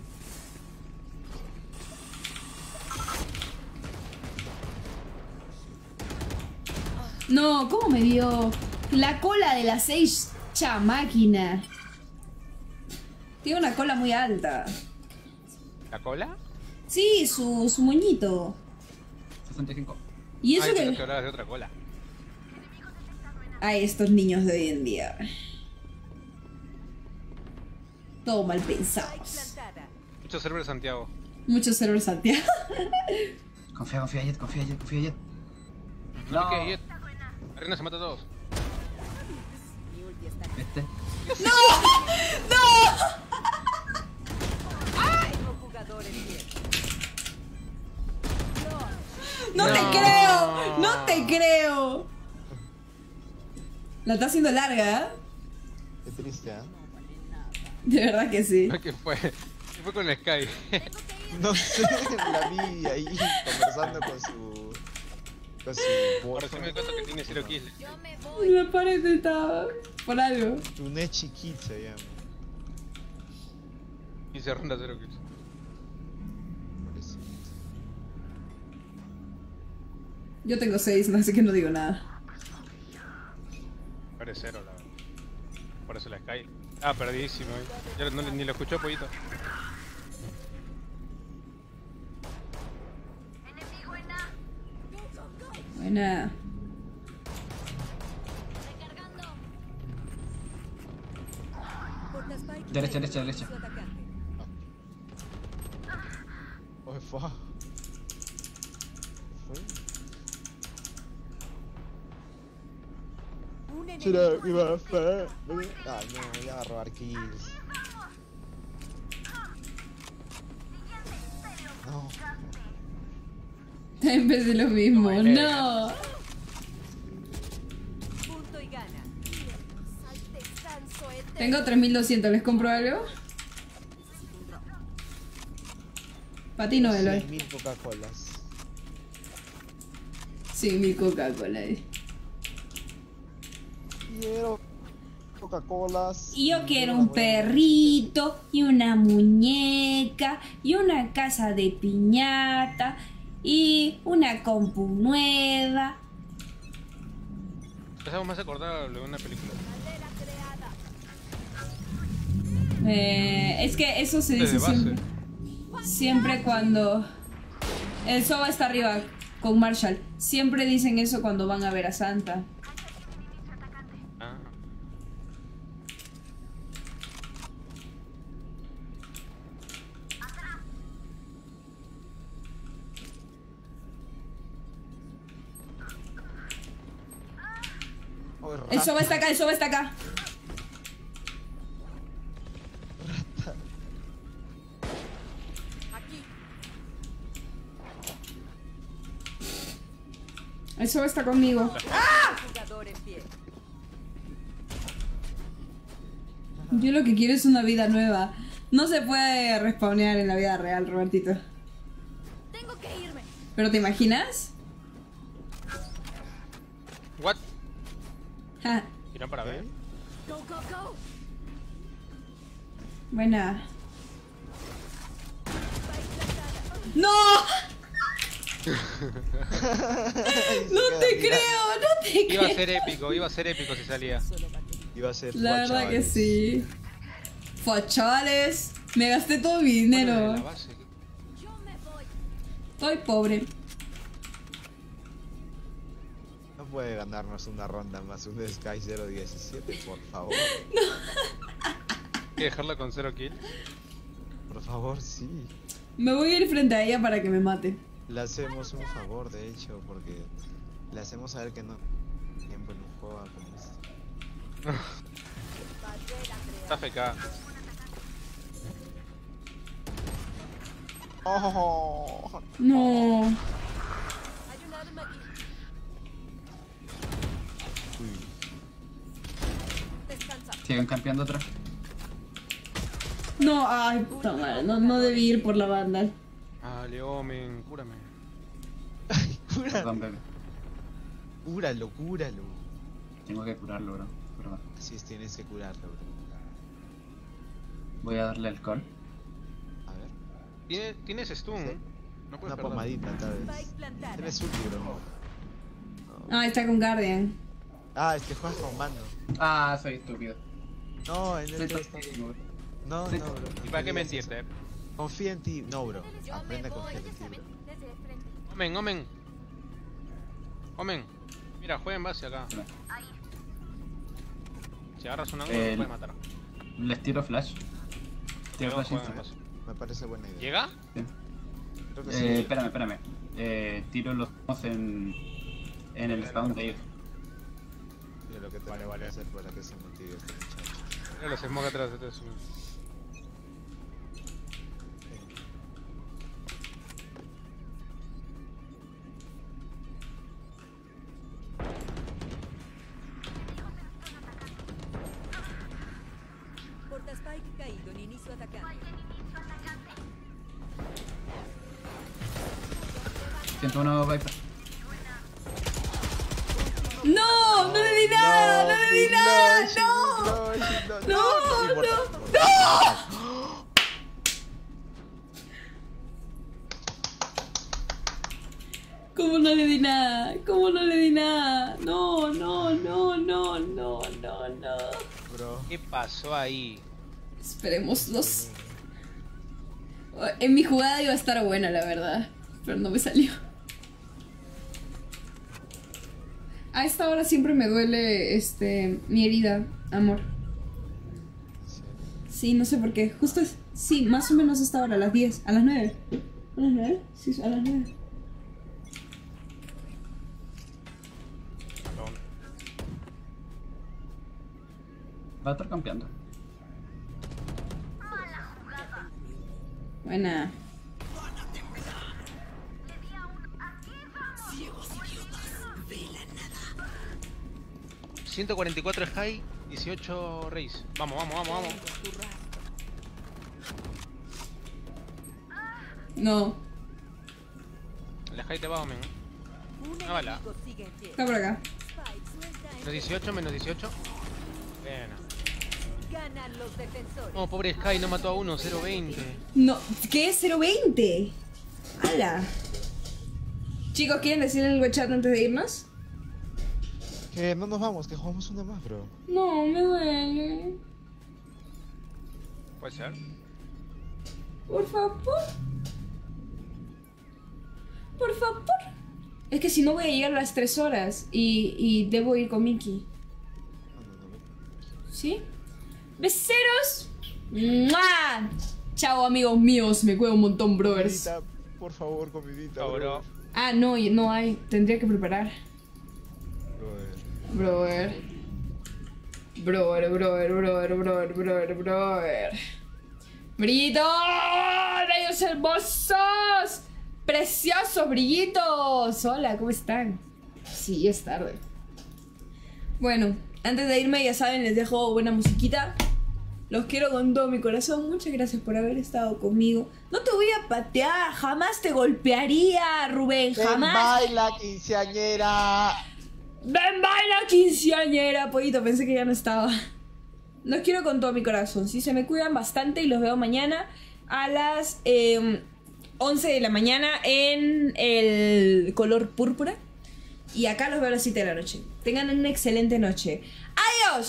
No, ¿cómo me dio? La cola de la 6 máquina. Tiene una cola muy alta. ¿La cola? Sí, su moñito. 65. Y eso Ay, pensé que... que hablabas de otra cola. Ay, estos niños de hoy en día. Todo mal pensados. Plantada. Mucho server Santiago. Muchos servers Santiago. Confía, Jet, confía, Jet. No. ¿Qué? Jet. Arena se mata a todos. Mi ulti está aquí. Este. Tengo jugador en pie. ¡No te creo! ¡No te creo! La está haciendo larga, ¿eh? Qué triste, ¿eh? De verdad que sí. ¿Qué fue? ¿Qué fue con el Sky? No sé, la vi ahí conversando con su Ahora sí me cuenta que tiene 0 kills. Yo me voy. La pared estaba por algo. Tu Nechi Kid se llama. 15 rondas 0 kills. Pobrecito. Yo tengo 6, así que no digo nada. Parece 0 la verdad. Por eso la Sky. Ah, perdidísimo. Ya ni lo escuchó, pollito. Enemigo en A. Buena. Recargando. Porta Spike Derecha, caído derecha. en su atacante. Oye, fue. Un Será enemigo que va a ser. Ay, no, ya va a robar kills. No. En vez de lo mismo. No, No. punto y gana. Al descanso eterno. Tengo 3200, ¿les compro algo? Para ti no, Eloy. 100.000 Coca-Colas. Sí, mi Coca-Cola. Quiero Coca-Colas. Y yo quiero un perrito, y una muñeca, y una casa de piñata, y una compu nueva. Empezamos más a acordar de una película. Es que eso se De dice base. siempre. Siempre cuando... El Soba está arriba con Marshall. Siempre dicen eso cuando van a ver a Santa. Ah. Oye, El Soba está acá, el Soba está acá. Aquí. El Soba está conmigo. Jugador en pie. Yo lo que quiero es una vida nueva. No se puede respawnear en la vida real, Robertito. Tengo que irme. ¿Pero te imaginas? What? Ja, Irán para ver. Go, go, go. buena. ¡No! No te creo, no te Iba a creo. ser épico si salía. Iba a ser La verdad que chavales. sí. Fue, chavales, me gasté todo mi Bueno, de dinero. la base. Yo me voy. Estoy pobre. No puede ganarnos una ronda más un Sky 017, por favor. Hay que dejarla con 0 kills. Por favor, sí. Me voy a ir frente a ella para que me mate. Le hacemos un favor, de hecho, porque le hacemos saber que no tiempo en un juego como este. Está FK. ¡Oh! No. Hay un arma aquí. Uy. Descansa. Siguen campeando atrás. No, ay, puta madre. No debí ir por la banda. Dale, Omen, cúrame. Perdón, bebé. Cúralo, cúralo. Tengo que curarlo, bro. Perdón. Así es, tienes que curarlo, bro. Voy a darle alcohol. A ver. ¿Tienes stun? Sí. No puedes Una perder. pomadita, tal vez. Spike plantada. Tienes ulti, bro. Ah, está con Guardian. Ah, es que juegas con mando. Ah, soy estúpido. No, en Soy el está. tontísimo, bro. No, Sí. no, bro. ¿Y para qué mentirte? Confía en ti. No, bro. Yo Aprende me a voy. confiar en ti, bro. Desde el frente. Omen. Mira, juega en base acá. Si agarras un ángulo, El- lo puedes matar. Les tiro flash. Tiro Luego flash juega en insta. base. Me parece buena idea. ¿Llega? Creo que sí. Espérame. Tiro los dos en el spawn de ellos. Mira lo que tenemos que hacer para que se motive este muchacho. Mira los smoke atrás de eso. Porta Spike caído en inicio atacante. 101 Viper. ¡No! ¡No le di nada! ¡No le di nada! ¡No! ¡No! ¡No! ¿Cómo no le di nada? ¿Cómo no le di nada? No. Bro. ¿Qué pasó ahí? Esperemos los... En mi jugada iba a estar buena, la verdad. Pero no me salió. A esta hora siempre me duele, mi herida, amor. Sí, no sé por qué. Justo es... Sí, más o menos a esta hora, a las 10. ¿A las 9? ¿A las 9? Sí, a las 9. Va a estar campeando. Buena. 144 high, 18 race. Vamos. No. La high te va, Omen. Un Una bala. enemigo sigue en pie. Está por acá. Spike suelta en Menos 18. Bien. Ganan los defensores. Oh, pobre Sky, no mató a uno, 0.20. No. ¿Qué es 020? ¡Hala! Chicos, ¿quieren decir en el chat antes de irnos? Que no nos vamos, que jugamos una más, bro. No, me duele. Puede ser. Por favor. Por favor. Es que si no voy a llegar a las 3 horas y debo ir con Mickey. ¿Sí? ¡Besitos! ¡Mua! Chao, amigos míos. Me cuido un montón, brothers. Comidita, por favor, comidita, Chao, bro. bro. Ah, no hay. Tendría que preparar. Brother. Broer. ¡Brillitos! ¡Rayos hermosos! ¡Preciosos brillitos! Hola, ¿cómo están? Sí, es tarde. Bueno, antes de irme, ya saben, les dejo buena musiquita. Los quiero con todo mi corazón. Muchas gracias por haber estado conmigo. No te voy a patear, jamás te golpearía, Rubén, jamás. Baila, quinceañera. Ven, baila, quinceañera. Pollito, pensé que ya no estaba. Los quiero con todo mi corazón. Sí, se me cuidan bastante y los veo mañana a las 11 de la mañana en el color púrpura. Y acá los veo a las 7 de la noche. Tengan una excelente noche. ¡Adiós!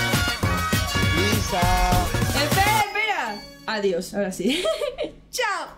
Espera. Adiós, ahora sí. Chao.